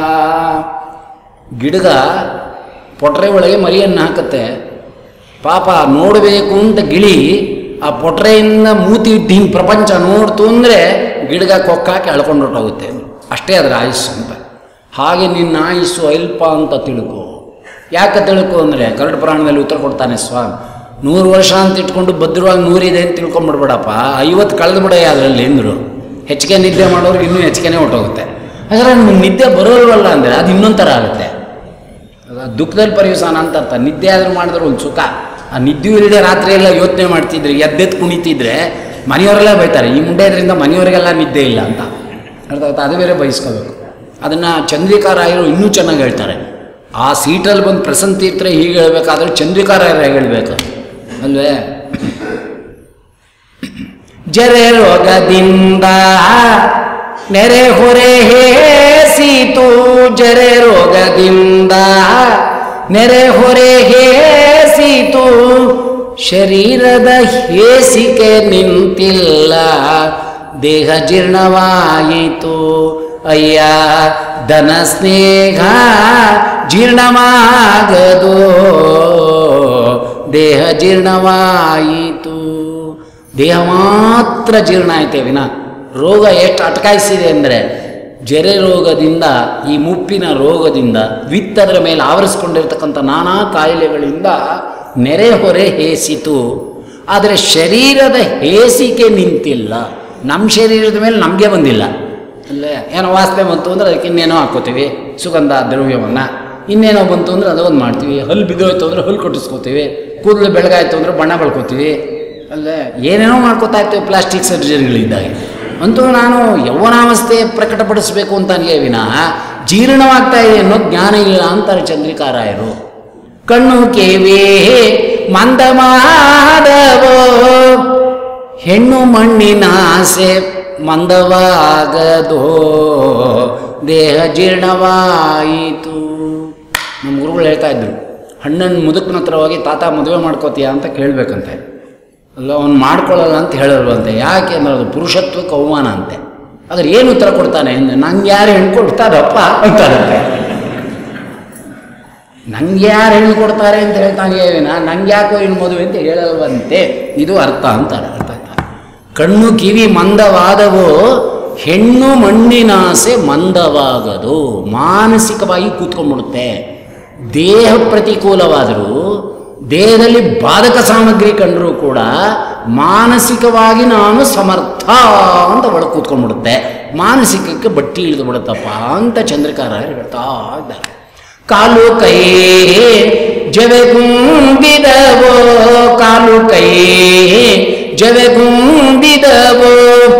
ಗಿಡಗ ಪೊಟ್ರೆ ಒಳಗೆ ಮರಿಯನ್ನು ಹಾಕುತ್ತೆ. ಪಾಪ ನೋಡಬೇಕು ಅಂತ ಗಿಳಿ ಆ ಪೊಟ್ರೆಯಿಂದ ಮೂತಿ ಹಿಂಗೆ ಪ್ರಪಂಚ ನೋಡ್ತು ಅಂದರೆ ಗಿಡಗ ಕೊಕ್ಕಾಕಿ ಎಳ್ಕೊಂಡು ಹೊರಟೋಗುತ್ತೆ. ಅಷ್ಟೇ ಅದರ ಆಯುಸ್ಸು ಅಂತ. ಹಾಗೆ ನಿನ್ನ ಆಯುಸ್ಸು ಅಲ್ಪ ಅಂತ ತಿಳ್ಕೊ. ಯಾಕೆ ತಿಳ್ಕೊ ಅಂದರೆ ಗರುಡ ಪುರಾಣದಲ್ಲಿ ಉತ್ತರ ಕೊಡ್ತಾನೆ ಸ್ವಾಮಿ. 100 ವರ್ಷ ಅಂತ ಇಟ್ಕೊಂಡು ಭದ್ರವಾಗಿ 100 ಇದೆ ಅಂತ ತಿಳ್ಕೊಂಬಿಡ್ಬೇಡಪ್ಪ, 50 ಕಳೆದು ಬಿಡ ಅದರಲ್ಲಿ ಎಂದರು. ಹೆಚ್ಚಿಗೆ ನಿದ್ದೆ ಮಾಡೋರಿಗೆ ಇನ್ನೂ ಹೆಚ್ಚಿಗೆನೇ ಹೊಟ್ಟೋಗುತ್ತೆ. ಹಾಗಾದ್ರೆ ನಮ್ಗೆ ನಿದ್ದೆ ಬರೋಲ್ವಲ್ಲ ಅಂದರೆ ಅದು ಇನ್ನೊಂಥರ ಆಗುತ್ತೆ. ದುಃಖದಲ್ಲಿ ಪರಿವಸಾನ ಅಂತ ಅರ್ಥ. ನಿದ್ದೆ ಆದರೂ ಮಾಡಿದ್ರೆ ಒಂದು ಸುಖ. ಆ ನಿದ್ದೆಯೂ ಇಲ್ಲದೆ ರಾತ್ರಿ ಎಲ್ಲ ಯೋಚನೆ ಮಾಡ್ತಿದ್ರೆ, ಎದ್ದೆದ್ದು ಕುಣಿತಿದ್ರೆ ಮನೆಯವರೆಲ್ಲ ಬೈತಾರೆ, ಈ ಮುಂಡೆದ್ರಿಂದ ಮನೆಯವರಿಗೆಲ್ಲ ನಿದ್ದೆ ಇಲ್ಲ ಅಂತ. ಅರ್ಥ ಆಯ್ತಾ? ಅದು ಬೇರೆ ಬಯಸ್ಕೋಬೇಕು. ಅದನ್ನು ಚಂದ್ರಿಕಾರಾಯರು ಇನ್ನೂ ಚೆನ್ನಾಗಿ ಹೇಳ್ತಾರೆ. ಆ ಸೀಟಲ್ಲಿ ಬಂದು ಪ್ರಸನ್ನ ತೀರ್ಥರೆ ಹೀಗೆ ಹೇಳ್ಬೇಕಾದ್ರೆ ಚಂದ್ರಿಕಾರಾಯರು ಹೇಗೆ ಹೇಳ್ಬೇಕು ಅಲ್ವೇ? ಜರೆ ರೋಗದಿಂದ ನೆರೆ ಹೊರೆ ಹೇಸಿತು, ಜರೆ ರೋಗದಿಂದ ನೆರೆ ಹೊರೆ ಹೇಸಿತು, ಶರೀರದ ಹೇಸಿಕೆ ನಿಂತಿಲ್ಲ, ದೇಹ ಜೀರ್ಣವಾಯಿತು. ಅಯ್ಯ ಧನ ಸ್ನೇಹ ಜೀರ್ಣವಾಗದು, ದೇಹ ಜೀರ್ಣವಾಯಿತು. ದೇಹ ಮಾತ್ರ ಜೀರ್ಣ ಆಯ್ತೇ ವಿನ ರೋಗ ಎಷ್ಟು ಅಟಕಾಯಿಸಿದೆ ಅಂದರೆ, ಜರೆ ರೋಗದಿಂದ, ಈ ಮುಪ್ಪಿನ ರೋಗದಿಂದ, ವಿತ್ತದರ ಮೇಲೆ ಆವರಿಸ್ಕೊಂಡಿರ್ತಕ್ಕಂಥ ನಾನಾ ಕಾಯಿಲೆಗಳಿಂದ ನೆರೆಹೊರೆ ಹೇಸಿತು. ಆದರೆ ಶರೀರದ ಹೇಸಿಕೆ ನಿಂತಿಲ್ಲ. ನಮ್ಮ ಶರೀರದ ಮೇಲೆ ನಮಗೆ ಬಂದಿಲ್ಲ ಅಲ್ಲೇ. ಏನೋ ವಾಸನೆ ಬಂತು ಅಂದರೆ ಅದಕ್ಕೆ ಇನ್ನೇನೋ ಹಾಕ್ಕೋತೀವಿ ಸುಗಂಧ ದ್ರವ್ಯವನ್ನು, ಇನ್ನೇನೋ ಬಂತು ಅಂದರೆ ಅದೊಂದು ಮಾಡ್ತೀವಿ. ಹಲ್ಲು ಬಿದ್ದೋಯ್ತು ಅಂದರೆ ಹಲ್ಲು ಕಟ್ಟಿಸ್ಕೋತೀವಿ, ಕೂದಲು ಬೆಳಗಾಯ್ತು ಅಂದರೆ ಬಣ್ಣ ಬಳ್ಕೋತೀವಿ ಅಲ್ಲೇ. ಏನೇನೋ ಮಾಡ್ಕೋತಾ ಇರ್ತೀವಿ ಪ್ಲಾಸ್ಟಿಕ್ ಸರ್ಜರಿಗಳಿದ್ದಾಗ. ಅಂತೂ ನಾನು ಯೌವನಾವಸ್ಥೆ ಪ್ರಕಟಪಡಿಸಬೇಕು ಅಂತ ನನಗೆ ವಿನಃ ಜೀರ್ಣವಾಗ್ತಾ ಇದೆ ಅನ್ನೋ ಜ್ಞಾನ ಇಲ್ಲ ಅಂತಾರೆ ಚಂದ್ರಿಕಾರಾಯರು. ಕಣ್ಣು ಕೇವೇ ಮಂದವಾದವೋ, ಹೆಣ್ಣು ಮಣ್ಣಿನ ಆಸೆ ಮಂದವಾಗದೋ, ದೇಹ ಜೀರ್ಣವಾಯಿತು. ನಮ್ಮ ಗುರುಗಳು ಹೇಳ್ತಾ ಇದ್ರು, ಹಣ್ಣನ್ನು ಮುದುಕನ ಹತ್ರ ಹೋಗಿ ತಾತ ಮದುವೆ ಮಾಡ್ಕೋತೀಯಾ ಅಂತ ಕೇಳಬೇಕಂತೆ. ಅಲ್ಲ, ಅವನು ಮಾಡ್ಕೊಳ್ಳಲ್ಲ ಅಂತ ಹೇಳಲ್ವಂತೆ. ಯಾಕೆ ಅಂದ್ರೆ ಅದು ಪುರುಷತ್ವಕ್ಕೆ ಅವಮಾನ ಅಂತೆ. ಆದರೆ ಏನು ಉತ್ತರ ಕೊಡ್ತಾನೆ ಅಂದರೆ, ನಂಗೆ ಯಾರು ಹೆಣ್ಣು ಕೊಡ್ತಾರಪ್ಪ ಅಂತಾರಂತೆ. ನಂಗೆ ಯಾರು ಹೆಣ್ಣು ಕೊಡ್ತಾರೆ ಅಂತ ಹೇಳ್ತಾನೆ, ನಂಗೆ ಯಾಕೋ ಹೆಣ್ಣು ಮದುವೆ ಅಂತ ಹೇಳಲ್ವಂತೆ. ಇದು ಅರ್ಥ ಅಂತಾರೆ. ಅರ್ಥ ಆಯ್ತಾ? ಕಣ್ಣು ಕಿವಿ ಮಂದವಾದವೋ, ಹೆಣ್ಣು ಮಣ್ಣಿನಾಸೆ ಮಂದವಾಗದು. ಮಾನಸಿಕವಾಗಿ ಕೂತ್ಕೊಂಡ್ಬಿಡುತ್ತೆ. ದೇಹ ಪ್ರತಿಕೂಲವಾದರೂ, ದೇಹದಲ್ಲಿ ಬಾಧಕ ಸಾಮಗ್ರಿ ಕಂಡರೂ ಕೂಡ ಮಾನಸಿಕವಾಗಿ ನಾನು ಸಮರ್ಥ ಅಂತ ಒಳಗೆ ಕೂತ್ಕೊಂಡ್ಬಿಡುತ್ತೆ. ಮಾನಸಿಕಕ್ಕೆ ಬಟ್ಟಿ ಇಳಿದು ಬಿಡುತ್ತಪ್ಪ ಅಂತ ಚಂದ್ರಿಕಾರಾಯರು ಹೇಳ್ತಾ ಇದ್ದಾರೆ. ಕಾಲು ಕೈ ಜವೆಗುಂದಿದವೋ, ಕಾಲು ಕೈ ಜವೆಗುಂದಿದವೋ,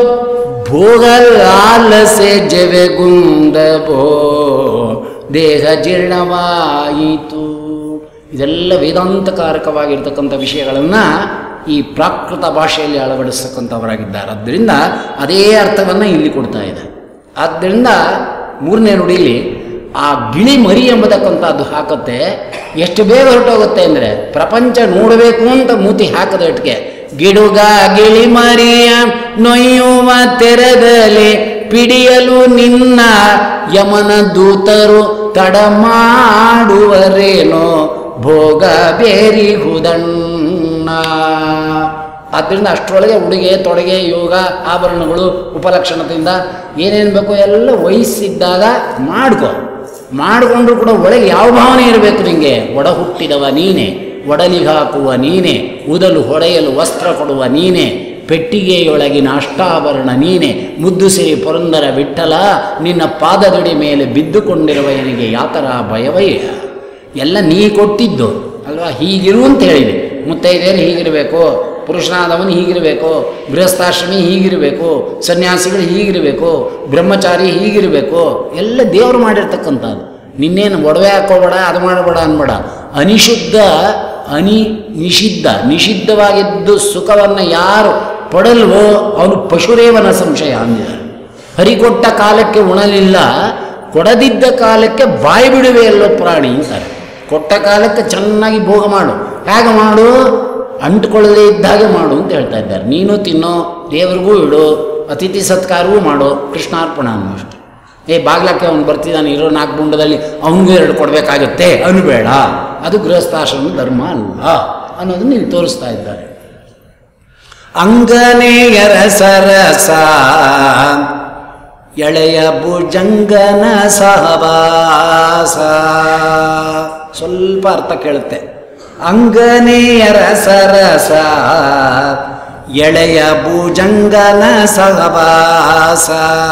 ಭೋಗಲಾಲಸೆ ಜವೆಗುಂದವೋ, ದೇಹ ಜೀರ್ಣವಾಯಿತು. ಇದೆಲ್ಲ ವೇದಾಂತಕಾರಕವಾಗಿರ್ತಕ್ಕಂಥ ವಿಷಯಗಳನ್ನು ಈ ಪ್ರಾಕೃತ ಭಾಷೆಯಲ್ಲಿ ಅಳವಡಿಸ್ತಕ್ಕಂಥವರಾಗಿದ್ದಾರೆ. ಆದ್ದರಿಂದ ಅದೇ ಅರ್ಥವನ್ನು ಇಲ್ಲಿ ಕೊಡ್ತಾ ಇದೆ. ಆದ್ದರಿಂದ 3ನೇ ನುಡಿಯಲ್ಲಿ ಆ ಗಿಳಿ ಮರಿ ಎಂಬತಕ್ಕಂಥದ್ದು ಹಾಕುತ್ತೆ. ಎಷ್ಟು ಬೇಗ ಹೊರಟೋಗುತ್ತೆ ಅಂದರೆ, ಪ್ರಪಂಚ ನೋಡಬೇಕು ಅಂತ ಮೂತಿ ಹಾಕದ ಇಟ್ಟಿಗೆ ಗಿಡುಗ ಗಿಳಿ ಮರಿಯ ನೊಯ್ಯುವ ತೆರೆದಲ್ಲಿ ಪಿಡಿಯಲು ನಿನ್ನ ಯಮನ ದೂತರು ತಡ ಮಾಡುವರೇನೋ, ಭೋಗ ಬೇರಿಹುದಣ್ಣ. ಆದ್ದರಿಂದ ಅಷ್ಟರೊಳಗೆ ಉಡುಗೆ ತೊಡುಗೆ ಯೋಗ ಆಭರಣಗಳು ಉಪಲಕ್ಷಣದಿಂದ ಏನೇನು ಬೇಕೋ ಎಲ್ಲ ವಹಿಸಿದ್ದಾಗ ಮಾಡಿಕೊಂಡ್ರು ಕೂಡ ಒಳಗೆ ಯಾವ ಭಾವನೆ ಇರಬೇಕು ನಿಮಗೆ? ಒಡ ಹುಟ್ಟಿದವ ನೀನೆ, ಒಡಲಿಗಾಕುವ ನೀನೆ, ಉದಲು ಹೊಡೆಯಲು ವಸ್ತ್ರ ಕೊಡುವ ನೀನೆ, ಪೆಟ್ಟಿಗೆಯೊಳಗಿನ ಅಷ್ಟಾಭರಣ ನೀನೆ, ಮುದ್ದು ಸಿರಿ ಪುರಂದರ ವಿಠಲ, ನಿನ್ನ ಪಾದದಡಿ ಮೇಲೆ ಬಿದ್ದುಕೊಂಡಿರುವ ನಿನಗೆ ಯಾತರ ಭಯವಯ್ಯ. ಎಲ್ಲ ನೀ ಕೊಟ್ಟಿದ್ದು ಅಲ್ವಾ? ಹೀಗಿರು ಅಂತ ಹೇಳಿದೆ. ಮುತ್ತೈದೆಯರು ಹೀಗಿರಬೇಕು, ಪುರುಷನಾದವನು ಹೀಗಿರಬೇಕು, ಗೃಹಸ್ಥಾಶ್ರಮಿ ಹೀಗಿರಬೇಕು, ಸನ್ಯಾಸಿಗಳು ಹೀಗಿರಬೇಕು, ಬ್ರಹ್ಮಚಾರಿ ಹೀಗಿರಬೇಕು, ಎಲ್ಲ ದೇವರು ಮಾಡಿರ್ತಕ್ಕಂಥದ್ದು. ನಿನ್ನೇನು ಒಡವೆ ಹಾಕೋಬೇಡ, ಅದು ಮಾಡಬೇಡ ಅನ್ಬೇಡ. ನಿಷಿದ್ಧವಾಗಿದ್ದು ಸುಖವನ್ನು ಯಾರು ಪಡಲ್ವೋ ಅವನು ಪಶುರೇವನ ಸಂಶಯ ಅಂದಿದ್ದಾರೆ. ಹರಿಕೊಟ್ಟ ಕಾಲಕ್ಕೆ ಉಣಲಿಲ್ಲ, ಕೊಡದಿದ್ದ ಕಾಲಕ್ಕೆ ಬಾಯಿ ಬಿಡುವೆ ಎಲ್ಲೋ ಪ್ರಾಣಿ ಅಂತಾರೆ. ಕೊಟ್ಟ ಕಾಲಕ್ಕೆ ಚೆನ್ನಾಗಿ ಭೋಗ ಮಾಡು. ಹೇಗೆ ಮಾಡು? ಅಂಟ್ಕೊಳ್ಳದೇ ಇದ್ದಾಗೆ ಮಾಡು ಅಂತ ಹೇಳ್ತಾ ಇದ್ದಾರೆ. ನೀನು ತಿನ್ನೋ, ದೇವರಿಗೂ ಇಡು, ಅತಿಥಿ ಸತ್ಕಾರವೂ ಮಾಡು, ಕೃಷ್ಣಾರ್ಪಣ ಅನ್ನೋಷ್ಟು. ಬಾಗ್ಲಕ್ಕೆ ಅವನು ಬರ್ತಿದ್ದಾನೆ, ಇರೋ 4 ಬುಂಡದಲ್ಲಿ ಅವನಿಗೂ 2 ಕೊಡಬೇಕಾಗುತ್ತೆ ಅನ್ಬೇಡ. ಅದು ಗೃಹಸ್ಥಾಶ್ರಮ ಧರ್ಮ ಅಲ್ಲ ಅನ್ನೋದನ್ನು ಇಲ್ಲಿ ತೋರಿಸ್ತಾ ಇದ್ದಾರೆ. ಅಂಗನೆಯರ ಸರಸ ಎಳೆಯ ಭುಜಂಗನ ಸಹವಾಸ. ಸ್ವಲ್ಪ ಅರ್ಥ ಕೇಳುತ್ತೆ. ಅಂಗನೆಯರ ಸರಸ ಎಳೆಯ ಭುಜಂಗನ ಸಹವಾಸ.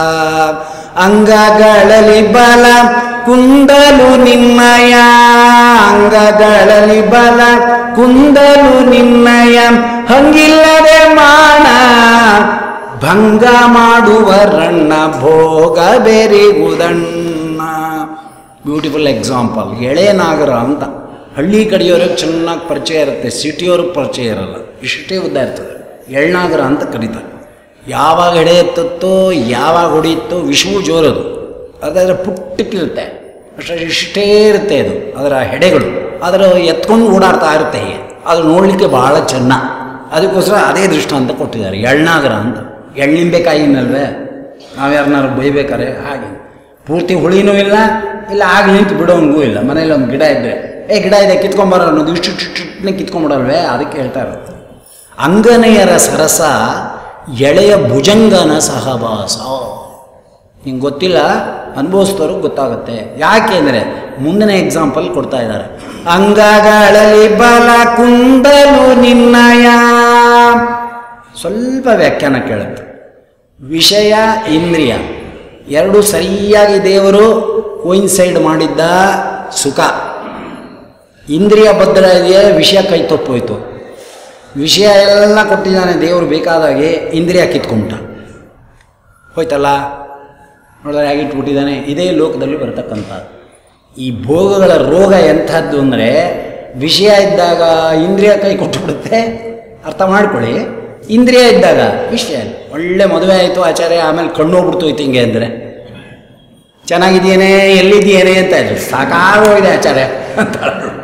ಅಂಗಗಳಲ್ಲಿ ಬಲ ಕುಂದಲು ನಿನ್ನಯ, ಅಂಗಗಳಲ್ಲಿ ಬಲ ಕುಂದಲು ನಿನ್ನಯ. ಹಂಗಿಲ್ಲದೆ ಮಾನ ಭಂಗ ಮಾಡುವರಣ್ಣ ಭೋಗ ಬೆರೆಗುದಣ್ಣ. Beautiful example. ಎಳೆನಾಗರ ಅಂತ ಹಳ್ಳಿ ಕಡೆಯವ್ರಿಗೆ ಚೆನ್ನಾಗಿ ಪರಿಚಯ ಇರುತ್ತೆ, ಸಿಟಿಯವ್ರಿಗೆ ಪರಿಚಯ ಇರಲ್ಲ. ಇಷ್ಟೇ ಉದ್ದ ಇರ್ತದೆ. ಎಳ್ನಾಗರ ಅಂತ ಕರೀತಾರೆ. ಯಾವಾಗ ಎಡೆ ಎತ್ತುತ್ತೋ ಯಾವಾಗ ಹೊಡೆಯುತ್ತೋ ವಿಷವು ಜೋರದು. ಅದಾದರೆ ಪುಟ್ಟಕ್ಕಿರುತ್ತೆ, ಅಷ್ಟೇ ಇಷ್ಟೇ ಇರುತ್ತೆ ಅದು ಅದರ ಹೆಡೆಗಳು. ಅದರ ಎತ್ಕೊಂಡು ಓಡಾಡ್ತಾ ಇರುತ್ತೆ ಹೀಗೆ. ಅದು ನೋಡಲಿಕ್ಕೆ ಭಾಳ ಚೆನ್ನ. ಅದಕ್ಕೋಸ್ಕರ ಅದೇ ದೃಷ್ಟಾಂತ ಕೊಟ್ಟಿದ್ದಾರೆ, ಎಳ್ನಾಗರ ಅಂತ. ಎಳ್ಳಿಂಬೆಕಾಯಿನಲ್ವೇ ನಾವು ಯಾರನ್ನಾರು ಬೈಬೇಕಾರೆ ಹಾಗೆ ಪೂರ್ತಿ ಹುಳಿನೂ ಇಲ್ಲ, ಇಲ್ಲ ಆಗ ನಿಂತು ಬಿಡೋಂಗೂ ಇಲ್ಲ. ಮನೇಲಿ ಒಂದು ಗಿಡ ಇದ್ದರೆ ಗಿಡ ಇದೆ ಕಿತ್ಕೊಂಬರೋ ಅನ್ನೋದು ಇಷ್ಟುನೇ ಕಿತ್ಕೊಂಬಿಡಲ್ವೇ, ಅದಕ್ಕೆ ಹೇಳ್ತಾ ಇರುತ್ತೆ. ಅಂಗನೆಯರ ಸರಸ ಎಳೆಯ ಭುಜಂಗನ ಸಹವಾಸ. ನಿಂಗೆ ಗೊತ್ತಿಲ್ಲ, ಅನುಭವಿಸಿದವ್ರಿಗೆ ಗೊತ್ತಾಗುತ್ತೆ. ಯಾಕೆ ಅಂದರೆ ಮುಂದಿನ ಎಕ್ಸಾಂಪಲ್ ಕೊಡ್ತಾ ಇದ್ದಾರೆ. ಅಂಗಗಳಲ್ಲಿ ಬಲ ಕುಂದಲು ನಿನ್ನಯ. ಸ್ವಲ್ಪ ವ್ಯಾಖ್ಯಾನ ಕೇಳುತ್ತೆ. ವಿಷಯ ಇಂದ್ರಿಯ ಎರಡು ಸರಿಯಾಗಿ ದೇವರು ಕೋಯಿನ್ಸೈಡ್ ಮಾಡಿದ್ದ ಸುಖ. ಇಂದ್ರಿಯ ಭದ್ರ ಇದೆಯೇ, ವಿಷಯ ಕೈ ತಪ್ಪೋಯ್ತು. ವಿಷಯ ಎಲ್ಲ ಕೊಟ್ಟಿದ್ದಾನೆ ದೇವರು ಬೇಕಾದಾಗೆ, ಇಂದ್ರಿಯ ಕಿತ್ಕೊಂಬಿಟ್ಟ ಹೋಯ್ತಲ್ಲ. ನೋಡಿದ್ರೆ ಆಗಿಟ್ಬಿಟ್ಟಿದ್ದಾನೆ. ಇದೇ ಲೋಕದಲ್ಲಿ ಬರ್ತಕ್ಕಂಥದ್ದು ಈ ಭೋಗಗಳ ರೋಗ ಎಂಥದ್ದು ಅಂದರೆ, ವಿಷಯ ಇದ್ದಾಗ ಇಂದ್ರಿಯ ಕೈ ಕೊಟ್ಟುಬಿಡುತ್ತೆ. ಅರ್ಥ ಮಾಡ್ಕೊಳ್ಳಿ. ಇಂದ್ರಿಯ ಇದ್ದಾಗ ವಿಷಯ ಒಳ್ಳೆ ಮದುವೆ ಆಯಿತು ಆಚಾರ್ಯ, ಆಮೇಲೆ ಕಣ್ಣು ಹೋಗ್ಬಿಡ್ತು ಇತ್ತು ಹಿಂಗೆ ಅಂದರೆ, ಚೆನ್ನಾಗಿದೆಯೇನೆ ಎಲ್ಲಿದೆಯೇನೆ ಅಂತ ಇದ್ರು, ಸಾಕಾಗೋಗಿದೆ ಆಚಾರ್ಯ ಅಂತ.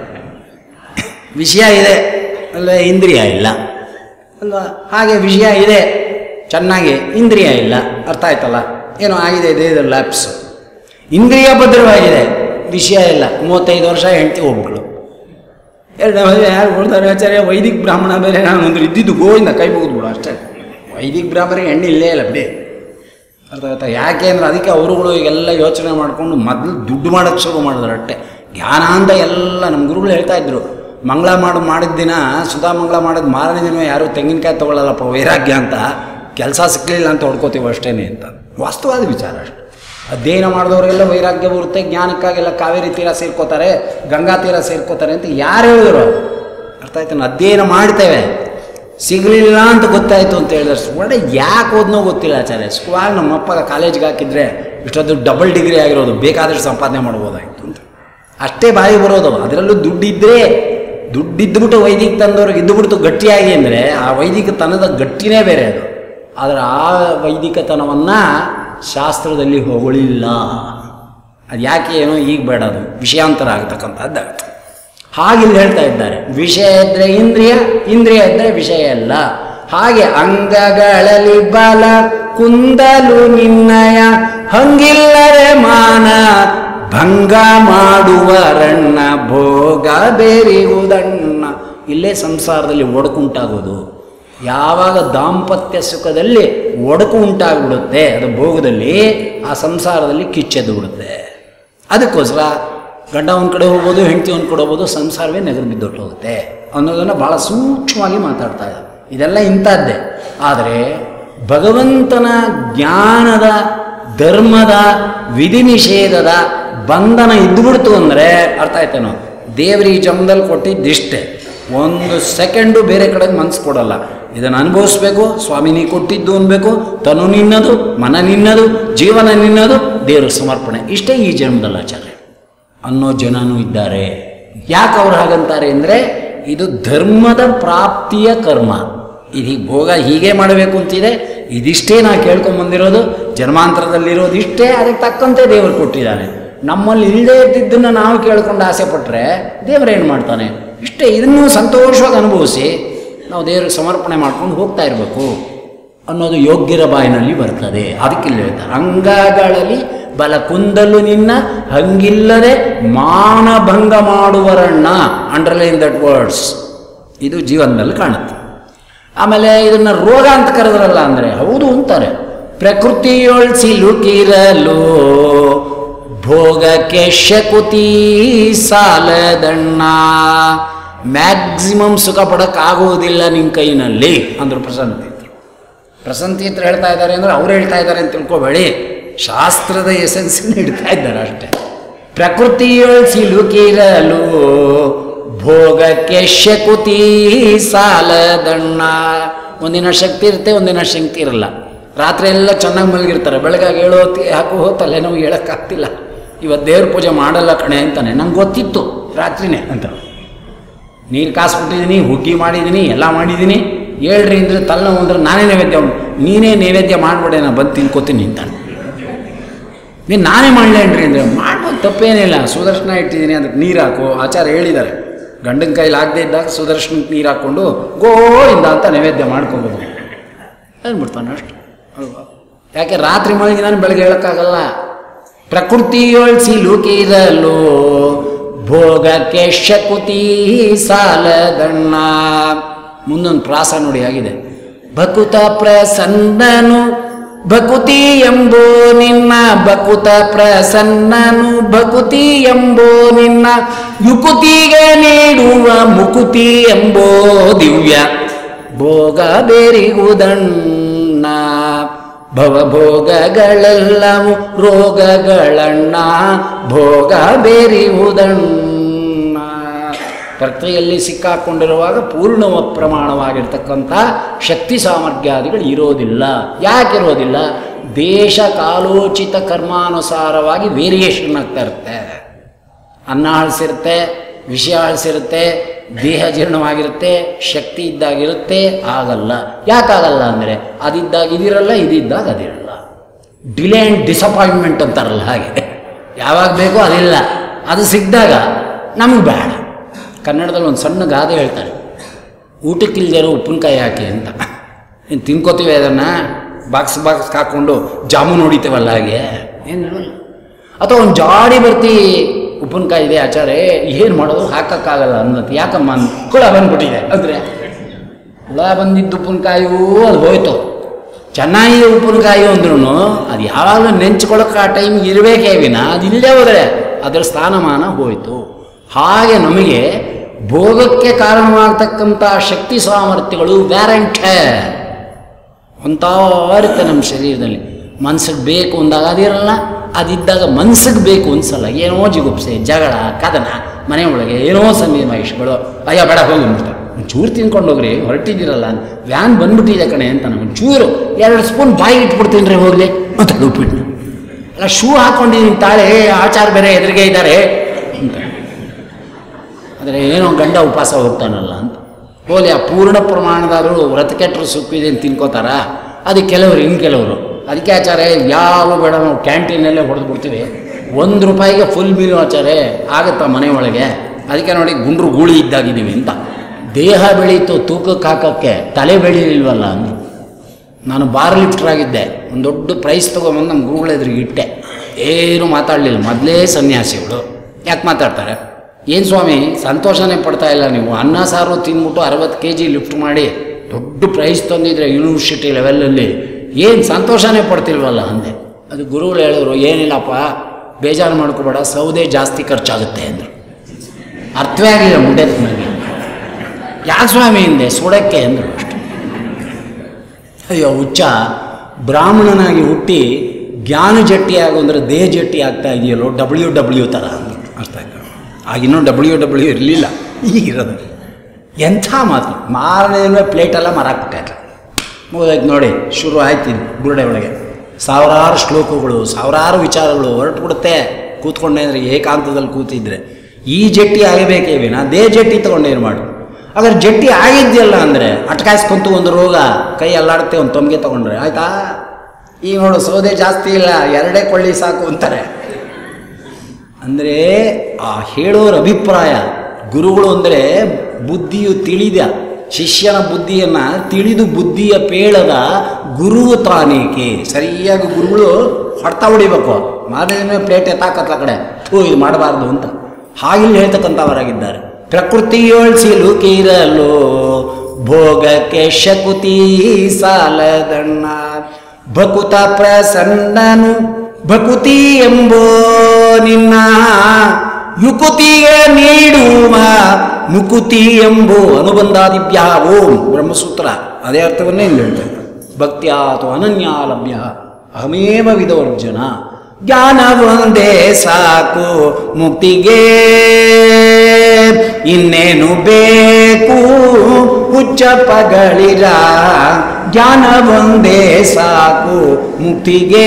ವಿಷಯ ಇದೆ ಅಲ್ಲ, ಇಂದ್ರಿಯ ಇಲ್ಲ ಅಲ್ವಾ? ಹಾಗೆ ವಿಷಯ ಇದೆ ಚೆನ್ನಾಗಿ, ಇಂದ್ರಿಯ ಇಲ್ಲ. ಅರ್ಥ ಆಯ್ತಲ್ಲ, ಏನೋ ಆಗಿದೆ ದೇಹದಲ್ಲಿ ಲ್ಯಾಪ್ಸ್. ಇಂದ್ರಿಯ ಭದ್ರವಾಗಿದೆ, ವಿಷಯ ಇಲ್ಲ. 35 ವರ್ಷ ಹೆಂಡತಿ ಹೋಗ್ಬಿಟ್ಲು. ಎರಡನೇ ಮದುವೆ ಯಾರು ಕೊಡ್ತಾರೆ ಆಚಾರ್ಯ? ವೈದಿಕ ಬ್ರಾಹ್ಮಣ ಬೇರೆ, ನಾನು ಒಂದು ಇದ್ದಿದ್ದು ಗೋವಿಂದ ಕೈ ಮುಗಿದ್ಬಿಡು ಅಷ್ಟೇ. ವೈದಿಕ ಬ್ರಾಹ್ಮಣರಿಗೆ ಹೆಣ್ಣು ಇಲ್ಲೇ ಇಲ್ಲ ಬಿಡಿ. ಅರ್ಥ ಆಯ್ತಾ? ಯಾಕೆ ಅಂದರೆ ಅದಕ್ಕೆ ಅವರುಗಳು ಈಗೆಲ್ಲ ಯೋಚನೆ ಮಾಡಿಕೊಂಡು ಮೊದಲು ದುಡ್ಡು ಮಾಡೋಕ್ಕೆ ಶುರು ಮಾಡಿದ್ರು ಅಷ್ಟೇ. ಜ್ಞಾನ ಅಂತ ಎಲ್ಲ ನಮ್ಮ ಗುರುಗಳು ಹೇಳ್ತಾ ಇದ್ರು. ಮಂಗಳ ಮಾಡಿದ ದಿನ, ಸುಧಾ ಮಂಗಳ ಮಾಡಿದ ಮಾರನೇ ದಿನ ಯಾರು ತೆಂಗಿನಕಾಯಿ ತೊಗೊಳ್ಳಲ್ಲಪ್ಪ ವೈರಾಗ್ಯ ಅಂತ, ಕೆಲಸ ಸಿಕ್ಕಲಿಲ್ಲ ಅಂತ ಹೊಡ್ಕೋತೀವಿ ಅಷ್ಟೇ ಅಂತ. ವಾಸ್ತವಾದ ವಿಚಾರ ಅಷ್ಟೆ. ಅಧ್ಯಯನ ಮಾಡಿದವರೆಲ್ಲ ವೈರಾಗ್ಯ ಬರುತ್ತೆ, ಜ್ಞಾನಕ್ಕಾಗೆಲ್ಲ ಕಾವೇರಿ ತೀರ ಸೇರ್ಕೋತಾರೆ, ಗಂಗಾ ತೀರ ಸೇರ್ಕೋತಾರೆ ಅಂತ ಯಾರು ಹೇಳಿದ್ರು? ಅರ್ಥ ಆಯ್ತು? ಅಧ್ಯಯನ ಮಾಡ್ತೇವೆ, ಸಿಗಲಿಲ್ಲ ಅಂತ ಗೊತ್ತಾಯಿತು ಅಂತ ಹೇಳಿದ್ರೆ ಒಳ್ಳೆ ಯಾಕೆ ಓದ್ನೋ ಗೊತ್ತಿಲ್ಲ ಆಚಾರ್ಯ. ಸ್ಕೂಲಾಗ ನಮ್ಮಪ್ಪ ಕಾಲೇಜ್ಗೆ ಹಾಕಿದ್ರೆ ಇಷ್ಟೊಂದು ಡಬಲ್ ಡಿಗ್ರಿ ಆಗಿರೋದು, ಬೇಕಾದಷ್ಟು ಸಂಪಾದನೆ ಮಾಡ್ಬೋದಾಗಿತ್ತು ಅಂತ ಅಷ್ಟೇ ಬಾಯಿ ಬರೋದು. ಅದರಲ್ಲೂ ದುಡ್ಡಿದ್ದುಬಿಟ್ಟು ವೈದಿಕ ತಂದವ್ರಿಗೆ ಇದ್ದುಬಿಡ್ತು ಗಟ್ಟಿಯಾಗಿ ಅಂದರೆ, ಆ ವೈದಿಕತನದ ಗಟ್ಟಿನೇ ಬೇರೆ ಅದು. ಆದರೆ ಆ ವೈದಿಕತನವನ್ನು ಶಾಸ್ತ್ರದಲ್ಲಿ ಹೊಗಳಿಲ್ಲ. ಅದು ಯಾಕೆ ಏನೋ ಈಗ ಬೇಡ, ಅದು ವಿಷಯಾಂತರ ಆಗ್ತಕ್ಕಂಥದ್ದಾಗುತ್ತೆ. ಹಾಗಿಲ್ಲಿ ಹೇಳ್ತಾ ಇದ್ದಾರೆ, ವಿಷಯ ಇದ್ದರೆ ಇಂದ್ರಿಯ, ಇಂದ್ರಿಯ ಇದ್ದರೆ ವಿಷಯ ಅಲ್ಲ. ಹಾಗೆ ಅಂಗಗಳಲ್ಲಿ ಬಲ ಕುಂದಲು ನಿನ್ನಯ, ಹಂಗಿಲ್ಲರೆ ಮಾನ ಭಂಗ ಮಾಡುವರಣ್ಣ ಭೋಗ ಬೇರೆಯುವುದಣ್ಣ. ಇಲ್ಲೇ ಸಂಸಾರದಲ್ಲಿ ಒಡಕುಂಟಾಗೋದು. ಯಾವಾಗ ದಾಂಪತ್ಯ ಸುಖದಲ್ಲಿ ಒಡಕು ಉಂಟಾಗ್ಬಿಡುತ್ತೆ, ಅದು ಭೋಗದಲ್ಲಿ, ಆ ಸಂಸಾರದಲ್ಲಿ ಕಿಚ್ಚೆದ್ದು ಬಿಡುತ್ತೆ. ಅದಕ್ಕೋಸ್ಕರ ಗಂಡ ಒಂದು ಕಡೆ ಹೋಗ್ಬೋದು, ಹೆಂಡತಿ ಒಂದು ಕಡೆ ಹೋಗ್ಬೋದು, ಸಂಸಾರವೇ ನೆಗರು ಬಿದ್ದೊಟ್ಟು ಹೋಗುತ್ತೆ ಅನ್ನೋದನ್ನು ಭಾಳ ಸೂಕ್ಷ್ಮವಾಗಿ ಮಾತಾಡ್ತಾ ಇದ್ದಾರೆ. ಇದೆಲ್ಲ ಇಂಥದ್ದೇ. ಆದರೆ ಭಗವಂತನ ಜ್ಞಾನದ, ಧರ್ಮದ, ವಿಧಿ ನಿಷೇಧದ ಬಂಧನ ಇದ್ದುಬಿಡ್ತು ಅಂದರೆ ಅರ್ಥ ಆಯ್ತೇನೋ, ದೇವರಿಗೆ ಜನ್ಮದಲ್ಲಿ ಕೊಟ್ಟಿದ್ದಿಷ್ಟೇ. 1 ಸೆಕೆಂಡು ಬೇರೆ ಕಡೆಗೆ ಮನಸ್ಸು ಕೊಡಲ್ಲ. ಇದನ್ನು ಅನುಭವಿಸ್ಬೇಕು, ಸ್ವಾಮಿ ನೀ ಕೊಟ್ಟಿದ್ದು ಅನ್ಬೇಕು, ತನು ನಿನ್ನದು, ಮನ ನಿನ್ನದು, ಜೀವನ ನಿನ್ನದು, ದೇವ್ರ ಸಮರ್ಪಣೆ, ಇಷ್ಟೇ ಈ ಜನ್ಮದಲ್ಲಿ ಆಚಾರ್ಯ ಅನ್ನೋ ಜನನೂ ಇದ್ದಾರೆ. ಯಾಕೆ ಅವ್ರು ಹಾಗಂತಾರೆ ಅಂದರೆ, ಇದು ಧರ್ಮದ ಪ್ರಾಪ್ತಿಯ ಕರ್ಮ. ಇದು ಭೋಗ ಹೀಗೆ ಮಾಡಬೇಕು ಅಂತಿದೆ, ಇದಿಷ್ಟೇ ನಾ ಕೇಳ್ಕೊಂಬಂದಿರೋದು, ಜನ್ಮಾಂತರದಲ್ಲಿರೋದು ಇಷ್ಟೇ, ಅದಕ್ಕೆ ತಕ್ಕಂತೆ ದೇವರು ಕೊಟ್ಟಿದ್ದಾನೆ. ನಮ್ಮಲ್ಲಿ ಇಲ್ಲದೇ ಇದ್ದಿದ್ದನ್ನು ನಾವು ಕೇಳ್ಕೊಂಡು ಆಸೆ ಪಟ್ಟರೆ ದೇವರೇನು ಮಾಡ್ತಾನೆ? ಇಷ್ಟೇ. ಇದನ್ನು ಸಂತೋಷವಾಗಿ ಅನುಭವಿಸಿ ನಾವು ದೇವರಿಗೆ ಸಮರ್ಪಣೆ ಮಾಡ್ಕೊಂಡು ಹೋಗ್ತಾ ಇರಬೇಕು ಅನ್ನೋದು ಯೋಗ್ಯರ ಬಾಯಿನಲ್ಲಿ ಬರ್ತದೆ. ಅದಕ್ಕಿಲ್ಲ ಹೇಳ್ತಾರೆ, ಅಂಗಗಳಲ್ಲಿ ಬಲ ಕುಂದಲು ನಿನ್ನ, ಹಂಗಿಲ್ಲದೆ ಮಾನಭಂಗ ಮಾಡುವರಣ್ಣ. Underline that words. ಇದು ಜೀವನದಲ್ಲಿ ಕಾಣುತ್ತೆ. ಆಮೇಲೆ ಇದನ್ನು ರೋಗ ಅಂತ ಕರೆದ್ರಲ್ಲ ಅಂದರೆ, ಹೌದು ಅಂತಾರೆ. ಪ್ರಕೃತಿಯೊಳ್ ಸಿಲುಕಿರಲು ಭೋಗಕ್ಕೆ ಶಕುತಿ ಸಾಲದಣ್ಣ. ಮ್ಯಾಕ್ಸಿಮಮ್ ಸುಖ ಪಡೋಕ್ಕಾಗೋದಿಲ್ಲ ನಿನ್ನ ಕೈನಲ್ಲಿ ಅಂದರು ಪ್ರಸಂತೀತ್ರ ಹೇಳ್ತಾ ಇದ್ದಾರೆ ಅಂದರೆ ಅವ್ರು ಹೇಳ್ತಾ ಇದ್ದಾರೆ ಅಂತ ತಿಳ್ಕೊಬೇಡಿ, ಶಾಸ್ತ್ರದ ಎಸೆನ್ಸಿನ ಇಡ್ತಾ ಇದ್ದಾರೆ ಅಷ್ಟೇ. ಪ್ರಕೃತಿಯೊಳ್ ಸಿಲುಕಿರಲು ಭೋಗಕ್ಕೆ ಶಕುತಿ ಸಾಲದಣ್ಣ. ಒಂದಿನ ಶಕ್ತಿ ಇರುತ್ತೆ, ಒಂದಿನ ಶಕ್ತಿ ಇರಲ್ಲ. ರಾತ್ರಿ ಎಲ್ಲ ಚೆನ್ನಾಗಿ ಮಲಗಿರ್ತಾರೆ, ಬೆಳಗಾಗಿ ಹೇಳೋತಿ ಹಾಕೋ ತಲೆನೋವು ಹೇಳೋಕ್ಕಾಗ್ತಿಲ್ಲ, ಇವತ್ತು ದೇವ್ರ ಪೂಜೆ ಮಾಡಲ್ಲ ಕಣೆ ಅಂತಾನೆ. ನಂಗೆ ಗೊತ್ತಿತ್ತು ರಾತ್ರಿನೇ ಅಂತ. ನೀರು ಕಾಸ್ಬಿಟ್ಟಿದ್ದೀನಿ, ಹುಗ್ಗಿ ಮಾಡಿದ್ದೀನಿ, ಎಲ್ಲ ಮಾಡಿದ್ದೀನಿ, ಹೇಳ್ರಿ ಅಂದರೆ ತಲೆನೋವು ಅಂದ್ರೆ ನಾನೇ ನೈವೇದ್ಯ, ನೀನೇ ನೈವೇದ್ಯ ಮಾಡಿಬಿಡೆ, ನಾನು ಬಂದು ತಿನ್ಕೋತೀನಿ ಅಂತಾನೆ. ನೀನು ನಾನೇ ಮಾಡಲೇನ್ರಿ ಅಂದರೆ ಮಾಡ್ಬೋದು, ತಪ್ಪೇನಿಲ್ಲ. ಸುದರ್ಶನ ಇಟ್ಟಿದ್ದೀನಿ, ಅದಕ್ಕೆ ನೀರು ಹಾಕು, ಆಚಾರ ಹೇಳಿದ್ದಾರೆ. ಗಂಡನ ಕೈಲಿ ಆಗದೆ ಇದ್ದಾಗ ಸುದರ್ಶನಕ್ಕೆ ನೀರು ಹಾಕ್ಕೊಂಡು ಗೋಯಿಂದ ಅಂತ ನೈವೇದ್ಯ ಮಾಡ್ಕೊಬೋದು ಅಂದ್ಬಿಡ್ತಾನೆ ಅಷ್ಟು ಅಲ್ವಾ. ಯಾಕೆ ರಾತ್ರಿ ಮಲಗಿ ನಾನು ಬೆಳಗ್ಗೆ ಹೇಳೋಕ್ಕಾಗಲ್ಲ. ಪ್ರಕೃತಿಯೊಳ್ ಸಿಲುಕಿರಲು ಭೋಗಕ್ಕೆ ಶಕುತಿ ಸಾಲದಣ್ಣ. ಮುಂದೊಂದು ಪ್ರಾಸ ನೋಡಿ ಆಗಿದೆ. ಭಕುತ ಪ್ರಸನ್ನನು ಭಕುತಿ ಎಂಬೋ ನಿನ್ನ, ಭಕುತ ಪ್ರಸನ್ನನು ಭಕುತಿ ಎಂಬೋ ನಿನ್ನ, ಯುಕುತಿಗೆ ನೀಡುವ ಮುಕುತಿ ಎಂಬೋ ದಿವ್ಯ ಭೋಗ ಬೇರಿಗುದಣ್ಣ. ಭವಭೋಗಗಳೆಲ್ಲವೂ ರೋಗಗಳಣ್ಣ, ಭೋಗ ಬೇರಿಹುದಣ್ಣ. ಪ್ರಕೃತಿಯಲ್ಲಿ ಸಿಕ್ಕಾಕೊಂಡಿರುವಾಗ ಪೂರ್ಣ ಪ್ರಮಾಣವಾಗಿರ್ತಕ್ಕಂಥ ಶಕ್ತಿ ಸಾಮರ್ಥ್ಯಾದಿಗಳು ಇರೋದಿಲ್ಲ. ಯಾಕಿರೋದಿಲ್ಲ? ದೇಶ ಕಾಲೋಚಿತ ಕರ್ಮಾನುಸಾರವಾಗಿ ವೇರಿಯೇಷನ್ ಆಗ್ತಾ ಇರುತ್ತೆ. ಅನ್ನ ಹಳಸಿರುತ್ತೆ, ವಿಷಯ ಹಳಸಿರುತ್ತೆ, ದೇಹ ಜೀರ್ಣವಾಗಿರುತ್ತೆ, ಶಕ್ತಿ ಇದ್ದಾಗಿರುತ್ತೆ, ಆಗಲ್ಲ. ಯಾಕಾಗಲ್ಲ ಅಂದರೆ ಅದಿದ್ದಾಗ ಇದಿರಲ್ಲ, ಇದಿದ್ದಾಗ ಅದಿರಲ್ಲ. ಡಿಲೇ ಆ್ಯಂಡ್ ಡಿಸಪಾಯಿಂಟ್ಮೆಂಟ್ ಅಂತಾರಲ್ಲ ಹಾಗೆ. ಯಾವಾಗ ಬೇಕೋ ಅದಿಲ್ಲ, ಅದು ಸಿಕ್ಕಿದಾಗ ನಮಗೆ ಬೇಡ. ಕನ್ನಡದಲ್ಲಿ ಒಂದು ಸಣ್ಣ ಗಾದೆ ಹೇಳ್ತಾರೆ, ಊಟಕ್ಕಿಲ್ದಿರೋ ಉಪ್ಪಿನಕಾಯಿ ಹಾಕಿ ಅಂತ. ಇನ್ನು ತಿನ್ಕೋತೀವಿ ಅದನ್ನು ಬಾಕ್ಸ್ ಹಾಕ್ಕೊಂಡು ಜಾಮೂನು ಹೊಡಿತೇವಲ್ಲ ಹಾಗೆ, ಏನು ಹೇಳಲ್ಲ. ಅಥವಾ ಒಂದು ಜಾಡಿ ಬರ್ತಿ ಉಪ್ಪಿನಕಾಯಿ ಇದೆ ಆಚಾರೆ, ಏನು ಮಾಡೋದು, ಹಾಕೋಕ್ಕಾಗಲ್ಲ ಅನ್ನೋದು. ಯಾಕಮ್ಮ ಹುಳ ಬಂದ್ಬಿಟ್ಟಿದೆ ಅಂದರೆ, ಹುಳ ಬಂದಿದ್ದು ಉಪ್ಪಿನಕಾಯೂ ಅದು ಹೋಯ್ತು. ಚೆನ್ನಾಗಿದೆ ಉಪ್ಪಿನಕಾಯಿ ಅಂದ್ರೂ ಅದು ಯಾವಾಗಲೂ ನೆಂಚ್ಕೊಳ್ಳೋಕೆ ಆ ಟೈಮಿಗೆ ಇರಬೇಕೇ ವಿನ ಅದು ಇಲ್ಲೇ ಹೋದರೆ ಅದರ ಸ್ಥಾನಮಾನ ಹೋಯಿತು. ಹಾಗೆ ನಮಗೆ ಭೋಗಕ್ಕೆ ಕಾರಣವಾಗ್ತಕ್ಕಂಥ ಶಕ್ತಿ ಸಾಮರ್ಥ್ಯಗಳು ವ್ಯಾರಂಟೆ ಹೊಂತಾ ಇರುತ್ತೆ ನಮ್ಮ ಶರೀರದಲ್ಲಿ. ಮನ್ಸಿಗೆ ಬೇಕು ಅಂದಾಗ ಅದಿರಲ್ಲ, ಅದಿದ್ದಾಗ ಮನ್ಸಿಗೆ ಬೇಕು ಅನ್ಸಲ್ಲ. ಏನೋ ಜಿಗುಪ್ಸೆ, ಜಗಳ, ಕದನ, ಮನೆ ಒಳಗೆ ಏನೋ ಸನ್ನಿವೇಶಗಳು. ಅಯ್ಯ ಬೇಡ ಹೋಗಿ ಅಂದ್ಬಿಡ್ತಾರೆ. ಒಂಚೂರು ತಿನ್ಕೊಂಡು ಹೋಗ್ರಿ, ಹೊರಟಿದ್ದೀರಲ್ಲ, ವ್ಯಾನ್ ಬಂದ್ಬಿಟ್ಟಿದೆ ಕಣೆ ಅಂತ ನಾವು ಒಂಚೂರು 2 ಸ್ಪೂನ್ ಬಾಯಿಗೆ ಇಟ್ಬಿಡ್ತೀನಿ ರೀ ಹೋಗಲಿ ಅಂತ ಉಪ್ಪಿಟ್ಟು. ಅಲ್ಲ ಶೂ ಹಾಕ್ಕೊಂಡಿದ್ದೀನಿ ತಾಳೆ, ಆಚಾರ ಬೇರೆ ಎದುರಿಗೆ ಇದ್ದಾರೆ ಅಂತ. ಆದರೆ ಏನೋ ಗಂಡ ಉಪವಾಸ ಹೋಗ್ತಾನಲ್ಲ ಅಂತ ಹೋಲಿ. ಆ ಪೂರ್ಣ ಪ್ರಮಾಣದಾದರೂ ವ್ರತ ಕೆಟ್ಟರು ಸುಪ್ಪಿದೆ ಅಂತ ತಿನ್ಕೋತಾರ. ಅದಕ್ಕೆ ಕೆಲವರು ಇನ್ನು ಕೆಲವರು ಅದಕ್ಕೆ ಆಚಾರ್ಯ ಯಾವ ಬೇಡ ನಾವು ಕ್ಯಾಂಟೀನಲ್ಲೇ ಹೊಡೆದು ಬಿಡ್ತೀವಿ, ₹1 ಫುಲ್ ಮೀನು ಆಚಾರ್ಯ ಆಗುತ್ತಾ ಮನೆ ಒಳಗೆ. ಅದಕ್ಕೆ ನೋಡಿ ಗುಂಡ್ರು ಗೂಳಿ ಇದ್ದಾಗಿದ್ದೀವಿ ಅಂತ. ದೇಹ ಬೆಳೀತು, ತೂಕಕ್ಕೆ ಹಾಕೋಕ್ಕೆ ತಲೆ ಬೆಳೀಲಿಲ್ವಲ್ಲ ಅಂದರು. ನಾನು ಬಾರ್ ಲಿಫ್ಟರ್ ಆಗಿದ್ದೆ, ಒಂದು ದೊಡ್ಡ ಪ್ರೈಸ್ ತೊಗೊಂಬಂದು ನಮ್ಮ ಗುರುಗಳ ಎದುರಿಗೆ ಇಟ್ಟೆ. ಏನು ಮಾತಾಡಲಿಲ್ಲ, ಮೊದಲೇ ಸನ್ಯಾಸಿಗಳು. ಯಾಕೆ ಮಾತಾಡ್ತಾರೆ? ಏನು ಸ್ವಾಮಿ ಸಂತೋಷನೇ ಪಡ್ತಾ ಇಲ್ಲ ನೀವು, ಅನ್ನ ಸಾರು ತಿಂದ್ಬಿಟ್ಟು 60 kg ಲಿಫ್ಟ್ ಮಾಡಿ ದೊಡ್ಡ ಪ್ರೈಸ್ ತಂದಿದ್ರೆ ಯೂನಿವರ್ಸಿಟಿ ಲೆವೆಲಲ್ಲಿ, ಏನು ಸಂತೋಷನೇ ಪಡ್ತಿಲ್ವಲ್ಲ ಅಂದೆ. ಅದು ಗುರುಗಳು ಹೇಳಿದ್ರು, ಏನಿಲ್ಲಪ್ಪ ಬೇಜಾರು ಮಾಡ್ಕೋಬೇಡ, ಸೌದೆ ಜಾಸ್ತಿ ಖರ್ಚಾಗುತ್ತೆ ಅಂದರು. ಅರ್ಥವೇ ಆಗಲಿಲ್ಲ ಮುಂದೆ ನನಗೆ. ಯಾಕೆ ಸ್ವಾಮಿ ಹಿಂದೆ ಸುಡಕ್ಕೆ ಅಂದರು ಅಷ್ಟು. ಅಯ್ಯೋ ಹುಚ್ಚ, ಬ್ರಾಹ್ಮಣನಾಗಿ ಹುಟ್ಟಿ ಜ್ಞಾನ ಜಟ್ಟಿ ಆಗು ಅಂದರೆ ದೇಹ ಜಟ್ಟಿ ಆಗ್ತಾ ಇದೆಯಲ್ಲೋ, WW ಥರ ಅಂದರು. ಅರ್ಥ ಆಯ್ತು. ಆಗಿನ್ನೂ WW ಇರಲಿಲ್ಲ, ಈಗಿರೋದು. ಎಂಥ ಮಾತು. ಮಾರನೇ ಪ್ಲೇಟೆಲ್ಲ ಮರಾಕ್ಬಿಟ್ಟಾಯ್ತು, ಮುಗಿದಾಯ್ತು ನೋಡಿ. ಶುರು ಆಯ್ತು ಬುರುಡೆ ಒಳಗೆ ಸಾವಿರಾರು ಶ್ಲೋಕಗಳು, ಸಾವಿರಾರು ವಿಚಾರಗಳು ಹೊರಟುಬಿಡುತ್ತೆ. ಕೂತ್ಕೊಂಡೆ ಅಂದರೆ ಏಕಾಂತದಲ್ಲಿ ಕೂತಿದ್ರೆ ಈ ಜಟ್ಟಿ ಆಗಬೇಕೇ ವಿನ ದೇಹ ಜಟ್ಟಿ ತೊಗೊಂಡೇನು ಮಾಡು. ಅದ್ರ ಜಟ್ಟಿ ಆಗಿದ್ಯಲ್ಲ ಅಂದರೆ ಅಟ್ಕಾಯಿಸ್ಕೊಂತು ಒಂದು ರೋಗ, ಕೈ ಅಲ್ಲಾಡುತ್ತೆ, ಒಂದು ತೊಂಗೆ ತೊಗೊಂಡ್ರೆ ಆಯಿತಾ. ಈಗ ನೋಡು ಸೌದೆ ಜಾಸ್ತಿ ಇಲ್ಲ, 2 ಕೊಳ್ಳಿ ಸಾಕು ಅಂತಾರೆ. ಅಂದರೆ ಆ ಹೇಳೋರ ಅಭಿಪ್ರಾಯ. ಗುರುಗಳು ಅಂದರೆ ಬುದ್ಧಿಯು ತಿಳಿದ ಶಿಷ್ಯನ ಬುದ್ಧಿಯನ್ನು ತಿಳಿದು ಬುದ್ಧಿಯ ಪೇಳದ ಗುರುವು ತಾನೇಕೆ. ಸರಿಯಾಗಿ ಗುರುಗಳು ಹೊಡ್ತಾ ಹೊಡಿಬೇಕು, ಮಾರನೇ ಪ್ಲೇಟ್ ಎತ್ತಾಕತ್ಲ ಕಡೆ ಇದು ಮಾಡಬಾರ್ದು ಅಂತ. ಹಾಗಿಲ್ಲಿ ಹೇಳ್ತಕ್ಕಂಥವರಾಗಿದ್ದಾರೆ. ಪ್ರಕೃತಿಯೊಳ್ ಸಿಲುಕಿರಲು ಭೋಗಕ್ಕೆ ಶಕುತಿ ಸಾಲದಣ್ಣ. ಭಕುತ ಪ್ರಸನ್ನನು ಭಕುತಿ ಎಂಬೋ ನಿನ್ನ ಯುಕುತಿಗೆ ನೀಡುವ ಮುಕುತಿ ಎಂಬೋ ಅನುಬಂಧಾದಿಭ್ಯ ಓಂ ಬ್ರಹ್ಮಸೂತ್ರ ಅದೇ ಅರ್ಥವನ್ನೇ ಇಲ್ಲಿ ಹೇಳ್ತಾರೆ. ಭಕ್ತ್ಯಾತು ಅನನ್ಯ ಲಭ್ಯ ಅಹಮೇವ ವಿದೋರ್ಜುನ. ಜ್ಞಾನ ಒಂದೇ ಸಾಕು ಮುಕ್ತಿಗೆ, ಇನ್ನೇನು ಬೇಕು ಹುಚ್ಚ ಪಗಳಿರ. ಜ್ಞಾನ ಒಂದೇ ಸಾಕು ಮುಕ್ತಿಗೆ.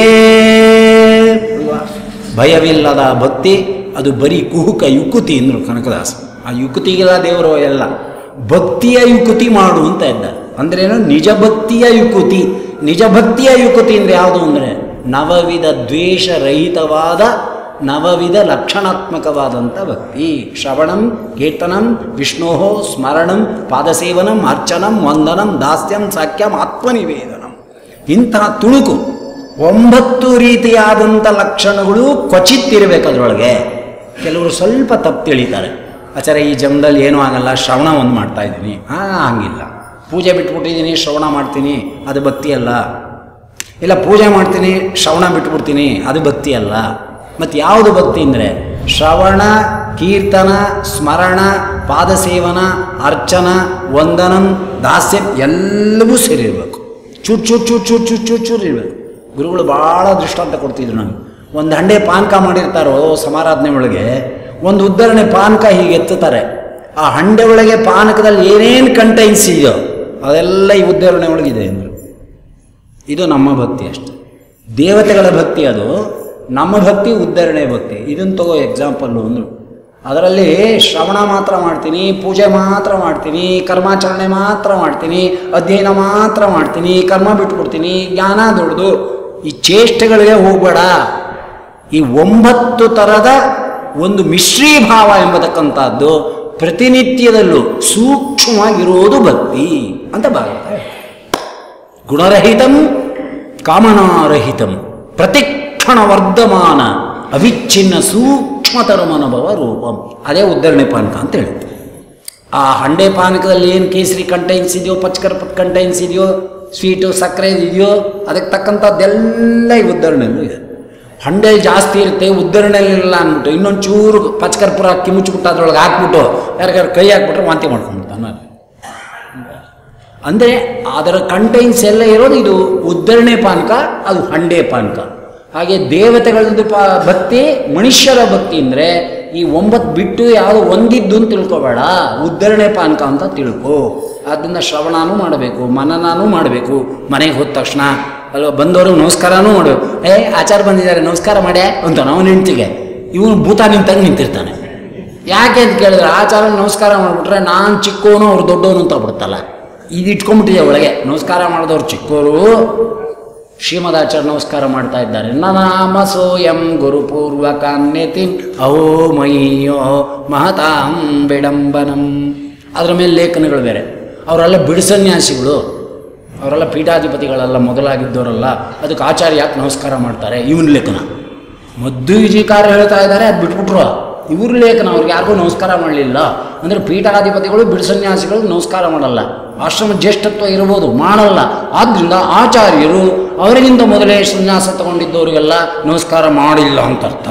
ಭಯವಿಲ್ಲದ ಭಕ್ತಿ ಅದು ಬರೀ ಕುಹುಕ ಯುಕುತಿ ಅಂದರು ಕನಕದಾಸ. ಆ ಯುಕುತಿಗೆಲ್ಲ ದೇವರು ಎಲ್ಲ ಭಕ್ತಿಯ ಯುಕುತಿ ಮಾಡು ಅಂತ ಇದ್ದಾರೆ. ಅಂದ್ರೇನು? ನಿಜ ಭಕ್ತಿಯ ಯುಕುತಿ. ನಿಜ ಭಕ್ತಿಯ ಯುಕುತಿ ಅಂದರೆ ಯಾವುದು ಅಂದರೆ ನವವಿಧ ದ್ವೇಷರಹಿತವಾದ ನವವಿಧ ಲಕ್ಷಣಾತ್ಮಕವಾದಂಥ ಭಕ್ತಿ. ಶ್ರವಣಂ, ಕೀರ್ತನಂ, ವಿಷ್ಣೋ ಸ್ಮರಣಂ, ಪಾದಸೇವನಂ, ಅರ್ಚನಂ, ವಂದನಂ, ದಾಸ್ಯಂ, ಸಾಕ್ಯಂ, ಆತ್ಮನಿವೇದನಂ. ಇಂತಹ ತುಣುಕು 9 ರೀತಿಯಾದಂಥ ಲಕ್ಷಣಗಳು ಕ್ವಚಿತ್ತಿರಬೇಕು ಅದರೊಳಗೆ. ಕೆಲವರು ಸ್ವಲ್ಪ ತಪ್ಪು ತಿಳಿತಾರೆ. ಆಚಾರ್ಯ ಈ ಜನ್ಮದಲ್ಲಿ ಏನೂ ಆಗಲ್ಲ, ಶ್ರವಣ ಒಂದು ಮಾಡ್ತಾ ಇದ್ದೀನಿ. ಹಂಗಿಲ್ಲ. ಪೂಜೆ ಬಿಟ್ಬಿಟ್ಟಿದ್ದೀನಿ, ಶ್ರವಣ ಮಾಡ್ತೀನಿ, ಅದು ಭಕ್ತಿ ಅಲ್ಲ. ಇಲ್ಲ, ಪೂಜೆ ಮಾಡ್ತೀನಿ, ಶ್ರವಣ ಬಿಟ್ಬಿಡ್ತೀನಿ, ಅದು ಭಕ್ತಿ ಅಲ್ಲ. ಮತ್ತು ಯಾವುದು ಭಕ್ತಿ ಅಂದರೆ ಶ್ರವಣ, ಕೀರ್ತನ, ಸ್ಮರಣ, ಪಾದಸೇವನ, ಅರ್ಚನ, ವಂದನಂ, ದಾಸ್ಯ ಎಲ್ಲವೂ ಸೇರಿರಬೇಕು. ಚೂರು ಇರಬೇಕು. ಗುರುಗಳು ಭಾಳ ದೃಷ್ಟಾಂತ ಕೊಡ್ತಿದ್ರು ನನಗೆ. ಒಂದು ಹಂಡೆ ಪಾನಕ ಮಾಡಿರ್ತಾರೋ ಸಮಾರಾಧನೆ ಒಳಗೆ, ಒಂದು ಉದ್ಧರಣೆ ಪಾನಕ ಹೀಗೆ ಎತ್ತುತ್ತಾರೆ. ಆ ಹಂಡೆ ಒಳಗೆ ಪಾನಕದಲ್ಲಿ ಏನೇನು ಕಂಟೈನ್ಸ್ ಇದೆಯೋ ಅದೆಲ್ಲ ಈ ಉದ್ಧರಣೆ ಒಳಗಿದೆ ಅಂದರು. ಇದು ನಮ್ಮ ಭಕ್ತಿ ಅಷ್ಟೆ. ದೇವತೆಗಳ ಭಕ್ತಿ ಅದು, ನಮ್ಮ ಭಕ್ತಿ ಉದ್ಧರಣೆ ಭಕ್ತಿ. ಇದನ್ನು ತಗೋ ಎಕ್ಸಾಂಪಲ್ಲು ಅಂದರು. ಅದರಲ್ಲಿ ಶ್ರವಣ ಮಾತ್ರ ಮಾಡ್ತೀನಿ, ಪೂಜೆ ಮಾತ್ರ ಮಾಡ್ತೀನಿ, ಕರ್ಮಾಚರಣೆ ಮಾತ್ರ ಮಾಡ್ತೀನಿ, ಅಧ್ಯಯನ ಮಾತ್ರ ಮಾಡ್ತೀನಿ, ಕರ್ಮ ಬಿಟ್ಬಿಡ್ತೀನಿ, ಜ್ಞಾನ ದೊಡ್ಡದು, ಈ ಚೇಷ್ಟೆಗಳಿಗೆ ಹೋಗಬೇಡ. ಈ 9 ಥರದ ಒಂದು ಮಿಶ್ರೀಭಾವ ಎಂಬತಕ್ಕಂಥದ್ದು ಪ್ರತಿನಿತ್ಯದಲ್ಲೂ ಸೂಕ್ಷ್ಮವಾಗಿರೋದು ಭಕ್ತಿ ಅಂತ ಭಾಗವತ. ಗುಣರಹಿತಂ ಕಾಮನಾರಹಿತಂ ಪ್ರತಿಕ್ಷಣ ವರ್ಧಮಾನ ಅವಿಚ್ಛಿನ್ನ ಸೂಕ್ಷ್ಮತರಮನುಭವ ರೂಪಂ. ಅದೇ ಉದ್ಧರಣೆ ಪಾನಕ ಅಂತ ಹೇಳುತ್ತೆ. ಆ ಹಂಡೆ ಪಾನಕದಲ್ಲಿ ಏನು ಕೇಸರಿ ಕಂಟೈನ್ಸ್ ಇದೆಯೋ, ಪಚ್ಕರ್ಪದ ಕಂಟೈನ್ಸ್ ಇದೆಯೋ, ಸ್ವೀಟು ಸಕ್ಕರೆ ಇದೆಯೋ, ಅದಕ್ಕೆ ತಕ್ಕಂಥದ್ದೆಲ್ಲ ಈ ಉದ್ಧರಣೆಯಲ್ಲೂ ಇದೆ. ಹಂಡೆಯಲ್ಲಿ ಜಾಸ್ತಿ ಇರುತ್ತೆ, ಉದ್ಧರಣೆಯಲ್ಲಿಲ್ಲ ಅಂದ್ಬಿಟ್ಟು ಇನ್ನೊಂದು ಚೂರು ಪಚ್ಕರ್ಪುರ ಅಕ್ಕಿ ಮುಚ್ಚಿಬಿಟ್ಟು ಅದ್ರೊಳಗೆ ಹಾಕ್ಬಿಟ್ಟು ಯಾರಿಗಾರು ಕೈ ಹಾಕ್ಬಿಟ್ರೆ ವಾಂತಿ ಮಾಡ್ಕೊಂಡ್ಬಿಡ್ತಾನೆ. ಅಂದರೆ ಅದರ ಕಂಟೈನ್ಸ್ ಎಲ್ಲ ಇರೋದು ಇದು ಉದ್ಧರಣೆ ಪಾನಕ, ಅದು ಹಂಡೆ ಪಾನಕ. ಹಾಗೆ ದೇವತೆಗಳದ್ದು ಭಕ್ತಿ, ಮನುಷ್ಯರ ಭಕ್ತಿ ಅಂದರೆ ಈ 9 ಬಿಟ್ಟು ಯಾವುದು ಒಂದಿದ್ದು ಅಂತ ತಿಳ್ಕೊಬೇಡ, ಉದ್ಧರಣೆ ಪಾನಕ ಅಂತ ತಿಳ್ಕೊ. ಆದ್ದರಿಂದ ಶ್ರವಣನೂ ಮಾಡಬೇಕು, ಮನನೂ ಮಾಡಬೇಕು. ಮನೆಗೆ ಹೋದ ತಕ್ಷಣ ಅಲ್ವ ಬಂದವರು ನಮಸ್ಕಾರನೂ ಮಾಡಬೇಕು. ಆಚಾರ ಬಂದಿದ್ದಾರೆ ನಮಸ್ಕಾರ ಮಾಡ್ಯಾ ಅಂತ ನಾವು ಹೆಂಡ್ತಿಗೆ, ಇವನು ಭೂತ ನಿಂತಂಗೆ ನಿಂತಿರ್ತಾನೆ. ಯಾಕೆ ಅಂತ ಕೇಳಿದ್ರೆ ಆಚಾರ ನಮಸ್ಕಾರ ಮಾಡಿಬಿಟ್ರೆ ನಾನು ಚಿಕ್ಕವನು ಅವ್ರು ದೊಡ್ಡವನು ಅಂತ ಬಿಡುತ್ತಲ್ಲ, ಇದು ಇಟ್ಕೊಂಡ್ಬಿಟ್ಟಿದೆ ಒಳಗೆ. ನಮಸ್ಕಾರ ಮಾಡಿದವ್ರು ಚಿಕ್ಕವರು, ಶ್ರೀಮದಾಚಾರ್ಯ ನಮಸ್ಕಾರ ಮಾಡ್ತಾ ಇದ್ದಾರೆ. ನಾಮ ಸೋಯಂ ಗುರುಪೂರ್ವಕಾನ್ಯತಿ ಅಹೋ ಮಯ್ಯೋ ಮಹತಾಂ ವಿಡಂಬನಂ. ಅದರ ಮೇಲೆ ಲೇಖನಗಳು ಬೇರೆ. ಅವರೆಲ್ಲ ಬಿಡಿಸನ್ಯಾಸಿಗಳು, ಅವರೆಲ್ಲ ಪೀಠಾಧಿಪತಿಗಳೆಲ್ಲ ಮೊದಲಾಗಿದ್ದವರಲ್ಲ. ಅದಕ್ಕೆ ಆಚಾರ್ಯ ಯಾಕೆ ನಮಸ್ಕಾರ ಮಾಡ್ತಾರೆ? ಇವನ ಲೇಖನ ಮಧ್ವೀಜಿಕಾರ ಹೇಳ್ತಾ ಇದ್ದಾರೆ, ಅದು ಬಿಟ್ಬಿಟ್ರು. ಇವ್ರ ಲೇಖನ ಅವ್ರಿಗೆ ಯಾರಿಗೂ ನಮಸ್ಕಾರ ಮಾಡಲಿಲ್ಲ ಅಂದರೆ ಪೀಠಾಧಿಪತಿಗಳು ಬಿಡಿಸನ್ಯಾಸಿಗಳು ನಮಸ್ಕಾರ ಮಾಡಲ್ಲ. ಆಶ್ರಮ ಜ್ಯೇಷ್ಠತ್ವ ಇರ್ಬೋದು, ಮಾಡಲ್ಲ. ಆದ್ದರಿಂದ ಆಚಾರ್ಯರು ಅವರಿಗಿಂತ ಮೊದಲೇ ಸನ್ಯಾಸ ತಗೊಂಡಿದ್ದವರಿಗೆಲ್ಲ ನಮಸ್ಕಾರ ಮಾಡಿಲ್ಲ ಅಂತ ಅರ್ಥ.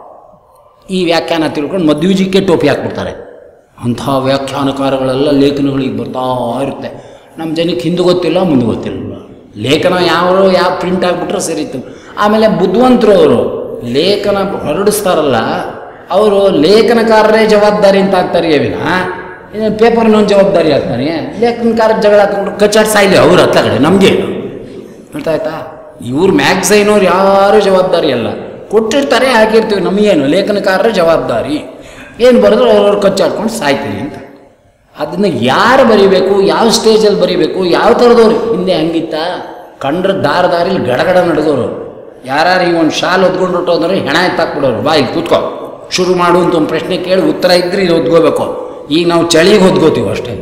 ಈ ವ್ಯಾಖ್ಯಾನ ತಿಳ್ಕೊಂಡು ಮಧ್ವೀಜಿಕ್ಕೆ ಟೋಪಿ ಹಾಕ್ಬಿಡ್ತಾರೆ. ಅಂಥ ವ್ಯಾಖ್ಯಾನಕಾರಗಳೆಲ್ಲ ಲೇಖನಗಳಿಗೆ ಬರ್ತಾ ಇರುತ್ತೆ. ನಮ್ಮ ಜನಕ್ಕೆ ಹಿಂದೆ ಗೊತ್ತಿಲ್ಲ, ಮುಂದೆ ಗೊತ್ತಿಲ್ಲ. ಲೇಖನ ಯಾವ ಪ್ರಿಂಟ್ ಆಗಿಬಿಟ್ರೆ ಸರಿತು. ಆಮೇಲೆ ಬುದ್ಧಿವಂತರು ಅವರು ಲೇಖನ ಹೊರಡಿಸ್ತಾರಲ್ಲ, ಅವರು ಲೇಖನಕಾರರೇ ಜವಾಬ್ದಾರಿ ಅಂತ ಆಗ್ತಾರೆ ವಿನ ಪೇಪರ್ನೊಂದು ಜವಾಬ್ದಾರಿ ಆಗ್ತಾನೆ. ಲೇಖನಕಾರಕ್ಕೆ ಜಗಳ ಹಾಕ್ಕೊಂಡು ಕಚ್ಚಾಡಿ ಸಾಯ್ಲಿ ಅವ್ರು ಹತ್ತ ಕಡೆ, ನಮಗೇನು ಹೇಳ್ತಾ ಆಯ್ತಾ? ಇವ್ರು ಮ್ಯಾಗ್ಝೈನವ್ರು ಯಾರೂ ಜವಾಬ್ದಾರಿ ಅಲ್ಲ, ಕೊಟ್ಟಿರ್ತಾರೆ ಹಾಕಿರ್ತೀವಿ. ನಮಗೇನು ಲೇಖನಕಾರರ ಜವಾಬ್ದಾರಿ, ಏನು ಬರೆದ್ರು ಅವ್ರವ್ರು ಕಚ್ಚಾಡ್ಕೊಂಡು ಸಾಯ್ತೀವಿ ಅಂತ. ಅದನ್ನು ಯಾರು ಬರೀಬೇಕು, ಯಾವ ಸ್ಟೇಜಲ್ಲಿ ಬರೀಬೇಕು, ಯಾವ ಥರದವ್ರು ಹಿಂದೆ ಹಂಗಿತ್ತ ಕಂಡ್ರೆ ದಾರಿಲಿ ಗಡಗಡ ನಡೆದವರು. ಯಾರು ಈಗ ಒಂದು ಶಾಲ್ ಹೊದ್ಕೊಂಡು ಹೊಟ್ಟೋದ್ರೆ ಹೆಣ ಎತ್ತಾಕ್ಬಿಡೋರು. ಬಾ ಈಗ ಕೂತ್ಕೋ, ಶುರು ಮಾಡು ಅಂತ ಒಂದು ಪ್ರಶ್ನೆ ಕೇಳಿ ಉತ್ತರ ಇದ್ದರೆ ಇದು ಹೊದ್ಕೋಬೇಕು. ಈಗ ನಾವು ಚಳಿಗೆ ಹೊದ್ಕೋತೀವಿ ಅಷ್ಟೇ.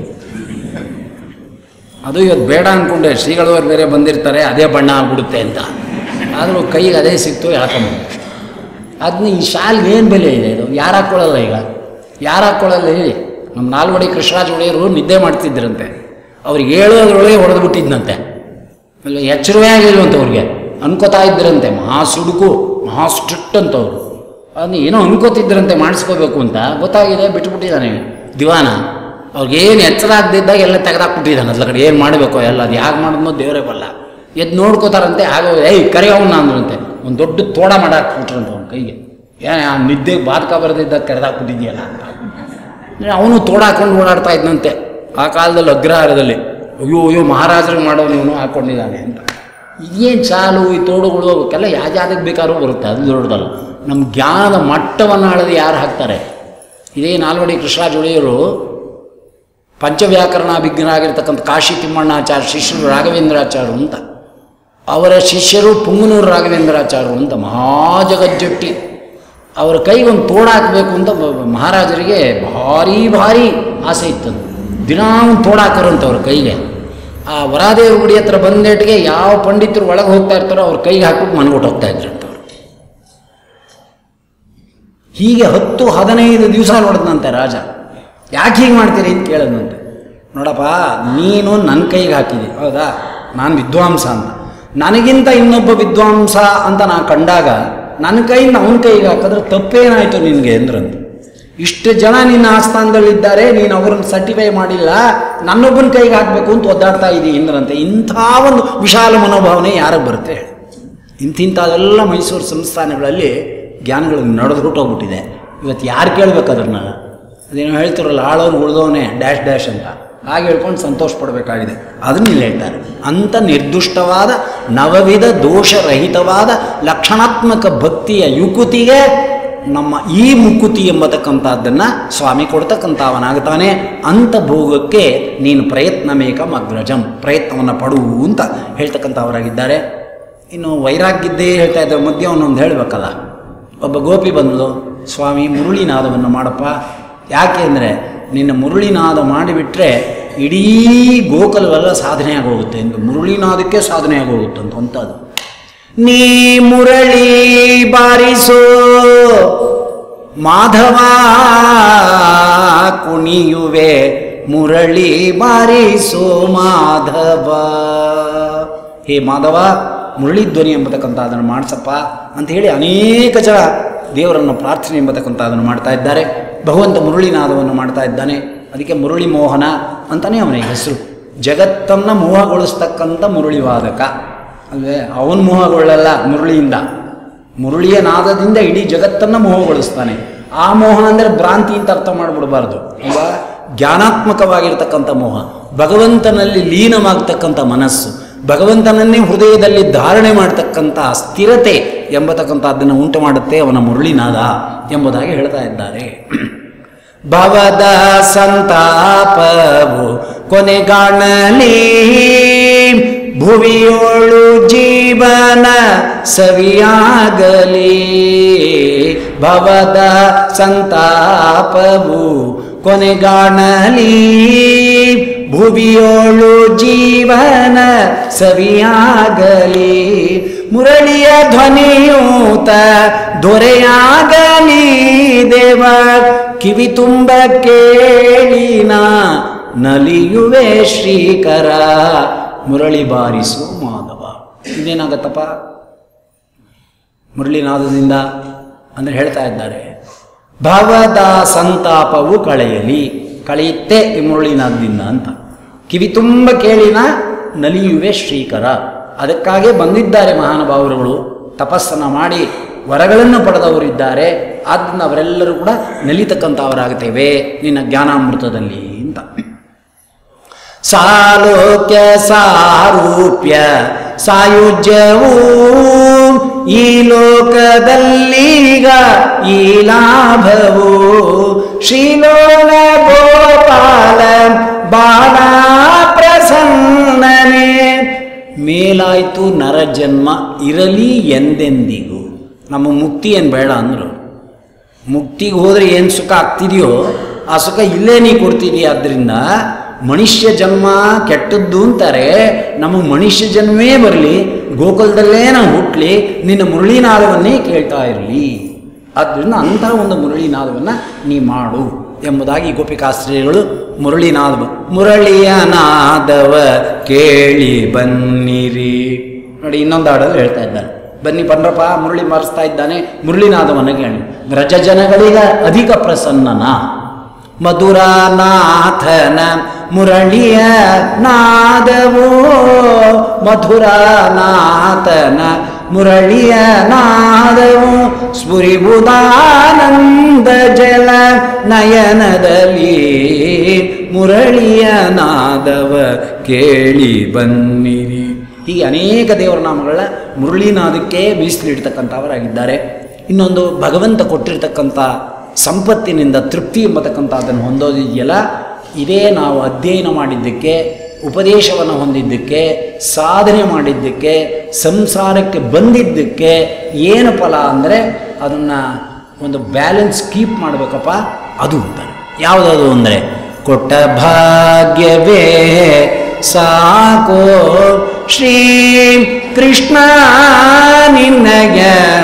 ಅದು ಇವತ್ತು ಬೇಡ ಅಂದ್ಕೊಂಡೆ, ಶ್ರೀಗಳವರು ಬೇರೆ ಬಂದಿರ್ತಾರೆ, ಅದೇ ಬಣ್ಣ ಆಗ್ಬಿಡುತ್ತೆ ಅಂತ. ಆದರೂ ಕೈಗೆ ಅದೇ ಸಿಕ್ತು, ಎಳ್ಕೊಂಬೋದು ಅಷ್ಟೆ. ಅದನ್ನ ಈ ಶಾಲ್ಗೆ ಏನು ಬೆಲೆ ಇದೆ? ಇದು ಯಾರು ಹಾಕ್ಕೊಳ್ಳಲ್ಲ. ಈಗ ಯಾರು ಹಾಕ್ಕೊಳ್ಳಲ್ಲ ಹೇಳಿ? ನಮ್ಮ ನಾಲ್ವಡಿ ಕೃಷ್ಣರಾಜ ಒಡೆಯರು ನಿದ್ದೆ ಮಾಡ್ತಿದ್ದರಂತೆ, ಅವ್ರಿಗೆ ಹೇಳೋದ್ರೊಳಗೆ ಹೊಡೆದು ಬಿಟ್ಟಿದ್ದಂತೆ. ಎಚ್ಚರವೇ ಆಗಲಿಲ್ವಂತ ಅವ್ರಿಗೆ, ಅನ್ಕೋತಾ ಇದ್ರಂತೆ ಮಹಾ ಸುಡುಕು ಮಹಾ ಸ್ಟ್ರಿಕ್ಟ್ ಅಂತವ್ರು. ಅದನ್ನ ಏನೋ ಅನ್ಕೋತಿದ್ರಂತೆ ಮಾಡಿಸ್ಕೋಬೇಕು ಅಂತ, ಗೊತ್ತಾಗಿದೆ ಬಿಟ್ಬಿಟ್ಟಿದ್ದಾನೆ ದಿವಾನ. ಅವ್ರಿಗೇನು ಎಚ್ಚರ ಆಗದಿದ್ದಾಗ ಎಲ್ಲ ತೆಗೆದಾಕ್ಬಿಟ್ಟಿದ್ದಾನೆ ಅದ್ಲ ಕಡೆ. ಏನು ಮಾಡಬೇಕೋ ಎಲ್ಲ ಅದು ಯಾಕೆ ಮಾಡಿದ್ನೋ ದೇವರೇ ಬಲ್ಲ. ಎದ್ದು ನೋಡ್ಕೋತಾರಂತೆ, ಆಗೋ ಕರಿ ಅವನ್ನ ಅಂದ್ರಂತೆ. ಒಂದು ದೊಡ್ಡ ತೋಡ ಮಾಡಾಕ್ಬಿಟ್ರಂತೆ ಅವನ ಕೈಗೆ. ಏನು ನಿದ್ದೆಗೆ ಬಾಧಕ ಬರೆದಿದ್ದಾಗ ಕರೆದಾಕ್ಬಿಟ್ಟಿದ್ಯಲ್ಲ ಅಂತ. ಅವನು ತೋಡ ಹಾಕೊಂಡು ಓಡಾಡ್ತಾ ಇದ್ನಂತೆ ಆ ಕಾಲದಲ್ಲಿ ಅಗ್ರಹಾರದಲ್ಲಿ. ಅಯ್ಯೋ ಮಹಾರಾಜರಿಗೆ ಮಾಡೋನು ಇವನು ಹಾಕ್ಕೊಂಡಿದ್ದಾನೆ ಅಂತ. ಇದೇನು ಚಾಲು ಈ ತೋಡುಗಳು ಅವಕ್ಕೆಲ್ಲ ಯಾವ್ದಕ್ಕೆ ಬೇಕಾದ್ರೂ ಬರುತ್ತೆ, ಅದು ದೊಡ್ಡದಲ್ಲ. ನಮ್ಮ ಜ್ಞಾನದ ಮಟ್ಟವನ್ನು ಅಳದು ಯಾರು ಹಾಕ್ತಾರೆ? ಇದೇ ನಾಲ್ವಡಿ ಕೃಷ್ಣರಾಜ ಒಡೆಯರು ಪಂಚವ್ಯಾಕರಣಾಭಿಜ್ಞರಾಗಿರ್ತಕ್ಕಂಥ ಕಾಶಿ ತಿಮ್ಮಣ್ಣಾಚಾರ್ಯ ಶಿಷ್ಯರು ರಾಘವೇಂದ್ರಾಚಾರ್ಯರು ಅಂತ, ಅವರ ಶಿಷ್ಯರು ಪುಂಗನೂರು ರಾಘವೇಂದ್ರಾಚಾರ್ಯರು ಅಂತ ಮಹಾಜಗಜ್ಜಟ್ಟಿ. ಅವರ ಕೈಗೆ ಒಂದು ತೋಡ ಹಾಕಬೇಕು ಅಂತ ಮಹಾರಾಜರಿಗೆ ಭಾರಿ ಆಸೆ ಇತ್ತದು. ದಿನಾ ಒಂದು ತೋಡ ಹಾಕೋರಂತ ಅವ್ರ ಕೈಗೆ. ಆ ವರಾದೇವ್ರ ಗುಡಿ ಹತ್ರ ಬಂದೇಟಿಗೆ ಯಾವ ಪಂಡಿತರು ಒಳಗೆ ಹೋಗ್ತಾ ಇರ್ತಾರೋ ಅವ್ರ ಕೈಗೆ ಹಾಕ್ಬಿಟ್ಟು ಮನ್ಗೊಟ್ಟು ಹೋಗ್ತಾ ಇದ್ರಂತವ್ರು. ಹೀಗೆ 10-15 ದಿವಸ ನೋಡಿದ್ನಂತೆ ರಾಜ. ಯಾಕೆ ಹೀಗೆ ಮಾಡ್ತೀರಿ ಅಂತ ಕೇಳಿದ್ನಂತೆ. ನೋಡಪ್ಪ, ನೀನು ನನ್ನ ಕೈಗೆ ಹಾಕಿದಿ, ಹೌದಾ? ನಾನು ವಿದ್ವಾಂಸ ಅಂತ, ನನಗಿಂತ ಇನ್ನೊಬ್ಬ ವಿದ್ವಾಂಸ ಅಂತ ನಾನು ಕಂಡಾಗ ನನ್ನ ಕೈಯಿಂದ ಅವನ ಕೈಗೆ ಹಾಕಿದ್ರೆ ತಪ್ಪೇನಾಯಿತು ನಿನಗೆ ಅಂದ್ರಂತ. ಇಷ್ಟು ಜನ ನಿನ್ನ ಆಸ್ಥಾನದಲ್ಲಿದ್ದಾರೆ, ನೀನು ಅವ್ರನ್ನ ಸರ್ಟಿಫೈ ಮಾಡಿಲ್ಲ, ನನ್ನೊಬ್ಬನ ಕೈಗೆ ಹಾಕಬೇಕು ಅಂತ ಒದ್ದಾಡ್ತಾ ಇದ್ದೀವಿ ಅಂದ್ರಂತೆ. ಇಂಥ ಒಂದು ವಿಶಾಲ ಮನೋಭಾವನೆ ಯಾರಿಗೆ ಬರುತ್ತೆ ಹೇಳಿ? ಇಂಥದ್ದೆಲ್ಲ ಮೈಸೂರು ಸಂಸ್ಥಾನಗಳಲ್ಲಿ ಜ್ಞಾನಗಳಿಗೆ ನಡೆದ್ಬಿಟ್ಟು ಹೋಗ್ಬಿಟ್ಟಿದೆ. ಇವತ್ತು ಯಾರು ಕೇಳಬೇಕು ಅದನ್ನು? ಅದೇನೋ ಹೇಳ್ತಿರಲ್ಲ, ಆಳೋರು ಉಳಿದವನೇ ಡ್ಯಾಶ್ ಅಂತ, ಹಾಗೆ ಹೇಳ್ಕೊಂಡು ಸಂತೋಷ ಪಡಬೇಕಾಗಿದೆ. ಅದನ್ನು ಇಲ್ಲಿ ಹೇಳ್ತಾರೆ. ಅಂಥ ನಿರ್ದುಷ್ಟವಾದ ನವವಿಧ ದೋಷರಹಿತವಾದ ಲಕ್ಷಣಾತ್ಮಕ ಭಕ್ತಿಯ ಯುಕುತಿಗೆ ನಮ್ಮ ಈ ಮುಕುತಿ ಎಂಬತಕ್ಕಂಥದ್ದನ್ನು ಸ್ವಾಮಿ ಕೊಡ್ತಕ್ಕಂಥವನಾಗ್ತಾನೆ. ಅಂಥ ಭೋಗಕ್ಕೆ ನೀನು ಪ್ರಯತ್ನಮೇಕಂ ಅಗ್ರಜಂ, ಪ್ರಯತ್ನವನ್ನು ಪಡು ಅಂತ ಹೇಳ್ತಕ್ಕಂಥವರಾಗಿದ್ದಾರೆ. ಇನ್ನು ವೈರಾಗ್ಯದ್ದೇ ಹೇಳ್ತಾ ಇದ್ದ ಮಧ್ಯೆ ಅವನೊಂದು ಹೇಳಬೇಕಲ್ಲ. ಒಬ್ಬ ಗೋಪಿ ಬಂದಳು, ಸ್ವಾಮಿ ಮುರುಳಿನಾದವನ್ನು ಮಾಡಪ್ಪ. ಯಾಕೆ ಅಂದರೆ ನಿನ್ನ ಮುರುಳಿನಾದ ಮಾಡಿಬಿಟ್ರೆ ಇಡೀ ಗೋಕುಲವೆಲ್ಲ ಸಾಧನೆ ಆಗೋಗುತ್ತೆ ಎಂದು. ಮುರುಳಿನಾದಕ್ಕೆ ಸಾಧನೆ ಆಗೋಗುತ್ತಂತ ಅಂಥದ್ದು. ನೀ ಮುರಳಿ ಬಾರಿಸೋ ಮಾಧವ ಕುಣಿಯುವೆ, ಮುರಳಿ ಬಾರಿಸೋ ಮಾಧವ. ಹೇ ಮಾಧವ, ಮುರಳಿ ಧ್ವನಿ ಎಂಬತಕ್ಕಂಥ ಅದನ್ನು ಮಾಡಿಸಪ್ಪ ಅಂತ ಹೇಳಿ ಅನೇಕ ಜನ ದೇವರನ್ನು ಪ್ರಾರ್ಥನೆ ಎಂಬತಕ್ಕಂಥ ಅದನ್ನು ಮಾಡ್ತಾ ಇದ್ದಾರೆ. ಭಗವಂತ ಮುರುಳಿನಾದವನ್ನು ಮಾಡ್ತಾ ಇದ್ದಾನೆ. ಅದಕ್ಕೆ ಮುರುಳಿ ಮೋಹನ ಅಂತಲೇ ಅವನಿಗೆ ಹೆಸರು. ಜಗತ್ತನ್ನು ಮೋಹಗೊಳಿಸ್ತಕ್ಕಂಥ ಮುರುಳಿವಾದಕ ಅಲ್ವೇ? ಅವನು ಮೋಹಗೊಳ್ಳಲ್ಲ ಮುರುಳಿಯಿಂದ, ಮುರುಳಿಯ ನಾದದಿಂದ ಇಡೀ ಜಗತ್ತನ್ನು ಮೋಹಗೊಳಿಸ್ತಾನೆ. ಆ ಮೋಹ ಅಂದರೆ ಭ್ರಾಂತಿ ಅಂತ ಅರ್ಥ ಮಾಡಿಬಿಡಬಾರ್ದು ಅಲ್ವಾ? ಜ್ಞಾನಾತ್ಮಕವಾಗಿರ್ತಕ್ಕಂಥ ಮೋಹ, ಭಗವಂತನಲ್ಲಿ ಲೀನವಾಗ್ತಕ್ಕಂಥ ಮನಸ್ಸು, ಭಗವಂತನನ್ನೇ ಹೃದಯದಲ್ಲಿ ಧಾರಣೆ ಮಾಡ್ತಕ್ಕಂಥ ಸ್ಥಿರತೆ ಎಂಬತಕ್ಕಂಥದ್ದನ್ನು ಉಂಟು ಮಾಡುತ್ತೆ ಅವನ ಮುರುಳಿನಾದ ಎಂಬುದಾಗಿ ಹೇಳ್ತಾ ಇದ್ದಾರೆ. ಭವದ ಸಂತಾಪವು ಕೊನೆಗಾಣಲಿ, ಭುವಿಯೋಳು ಜೀವನ ಸವಿಯಾಗಲಿ. ಭವದ ಸಂತಾಪವು ಕೊನೆಗಾಣಲಿ, ಭುವಿಯೋಳು ಜೀವನ ಸವಿಯಾಗಲಿ. ಮುರಳಿಯ ಧ್ವನಿಯೂತ ದೊರೆಯಾಗಲಿ, ದೇವ ಕಿವಿ ತುಂಬ ಕೇಳಿನ ನಲಿಯುವೆ ಶ್ರೀಕರ, ಮುರಳಿ ಬಾರಿಸು ಮಾಧವ. ಇದೇನಾಗತ್ತಪ್ಪ ಮುರಳಿನಾದದಿಂದ ಅಂದರೆ ಹೇಳ್ತಾ ಇದ್ದಾರೆ, ಭವದ ಸಂತಾಪವು ಕಳೆಯುತ್ತೆ ಈ ಮುರಳಿನಾದದಿಂದ ಅಂತ. ಕಿವಿ ತುಂಬ ಕೇಳಿನ ನಲಿಯುವೆ ಶ್ರೀಕರ. ಅದಕ್ಕಾಗೇ ಬಂದಿದ್ದಾರೆ ಮಹಾನುಭಾವರುಗಳು, ತಪಸ್ಸನ್ನು ಮಾಡಿ ವರಗಳನ್ನು ಪಡೆದವರಿದ್ದಾರೆ. ಆದ್ದರಿಂದ ಅವರೆಲ್ಲರೂ ಕೂಡ ನಲಿತಕ್ಕಂಥವರಾಗುತ್ತೇವೆ ನಿನ್ನ ಜ್ಞಾನಾಮೃತದಲ್ಲಿ ಅಂತ. ಸಾಲೋಕ್ಯ ಸಾರೂಪ್ಯ ಸಾಯುಜ್ಯವೂ ಈ ಲೋಕದಲ್ಲೀಗ ಈ ಲಾಭವು, ಶ್ರೀಲೋಲ ಗೋಪಾಲ ಬಾಲ ಪ್ರಸನ್ನನೆ. ಮೇಲಾಯಿತು ನರಜನ್ಮ ಇರಲಿ ಎಂದೆಂದಿಗೂ. ನಮ್ಮ ಮುಕ್ತಿ ಏನು ಬೇಡ ಅಂದರು. ಮುಕ್ತಿಗೆ ಹೋದರೆ ಏನು ಸುಖ ಆಗ್ತಿದೆಯೋ ಆ ಸುಖ ಇಲ್ಲೇ ನೀ ಕೊಡ್ತಿದೀಯ. ಆದ್ದರಿಂದ ಮನುಷ್ಯ ಜನ್ಮ ಕೆಟ್ಟದ್ದು ಅಂತಾರೆ. ನಮಗೆ ಮನುಷ್ಯ ಜನ್ಮವೇ ಬರಲಿ, ಗೋಕುಲದಲ್ಲೇ ನಾವು ಹುಟ್ಟಲಿ, ನಿನ್ನ ಮುರಳಿನಾದವನ್ನೇ ಕೇಳ್ತಾ ಇರಲಿ. ಆದ್ದರಿಂದ ಅಂತಹ ಒಂದು ಮುರಳಿನಾದವನ್ನು ನೀ ಮಾಡು ಎಂಬುದಾಗಿ ಗೋಪಿಕಾಶ್ರೀಗಳು ಮುರಳಿಯ ನಾದವ ಕೇಳಿ ಬನ್ನಿರಿ. ನೋಡಿ, ಇನ್ನೊಂದು ಹಾಡಲ್ಲಿ ಹೇಳ್ತಾ ಇದ್ದಾರೆ, ಬನ್ನಿ ಬನ್ರಪ್ಪ ಮುರಳಿ ಮಾರಿಸ್ತಾ ಇದ್ದಾನೆ, ಮುರಳಿನಾದವನ್ನು ಕೇಳಿ. ವ್ರಜ ಜನಗಳಿಗ ಅಧಿಕ ಪ್ರಸನ್ನನ ಮಧುರಾನಾಥನ ಮುರಳಿಯ ನಾದವೋ, ಮಧುರಾನಾಥನ ಮುರಳಿಯ ನಾದವು ಸ್ಫುರಿಬುದಾನಂದ ಜಲ ನಯನದಲ್ಲಿ, ಮುರಳಿಯ ನಾದವ ಕೇಳಿ ಬನ್ನಿರಿ. ಹೀಗೆ ಅನೇಕ ದೇವರ ನಾಮಗಳ ಮುರಳಿನಾದಕ್ಕೆ ಮೀಸಲಿಡ್ತಕ್ಕಂಥವರಾಗಿದ್ದಾರೆ. ಇನ್ನೊಂದು, ಭಗವಂತ ಕೊಟ್ಟಿರ್ತಕ್ಕಂಥ ಸಂಪತ್ತಿನಿಂದ ತೃಪ್ತಿ ಎಂಬತಕ್ಕಂಥದ್ದನ್ನು ಹೊಂದೋದಿದೆಯಲ್ಲ, ಇದೇ ನಾವು ಅಧ್ಯಯನ ಮಾಡಿದ್ದಕ್ಕೆ, ಉಪದೇಶವನ್ನು ಹೊಂದಿದ್ದಕ್ಕೆ, ಸಾಧನೆ ಮಾಡಿದ್ದಕ್ಕೆ, ಸಂಸಾರಕ್ಕೆ ಬಂದಿದ್ದಕ್ಕೆ ಏನು ಫಲ ಅಂದರೆ ಅದನ್ನು ಒಂದು ಬ್ಯಾಲೆನ್ಸ್ ಕೀಪ್ ಮಾಡಬೇಕಪ್ಪ, ಅದು ಅಂತಾರೆ. ಯಾವುದದು ಅಂದರೆ, ಕೊಟ್ಟ ಭಾಗ್ಯವೇ ಸಾಕೋ ಶ್ರೀ ಕೃಷ್ಣ ನಿನ್ನಯ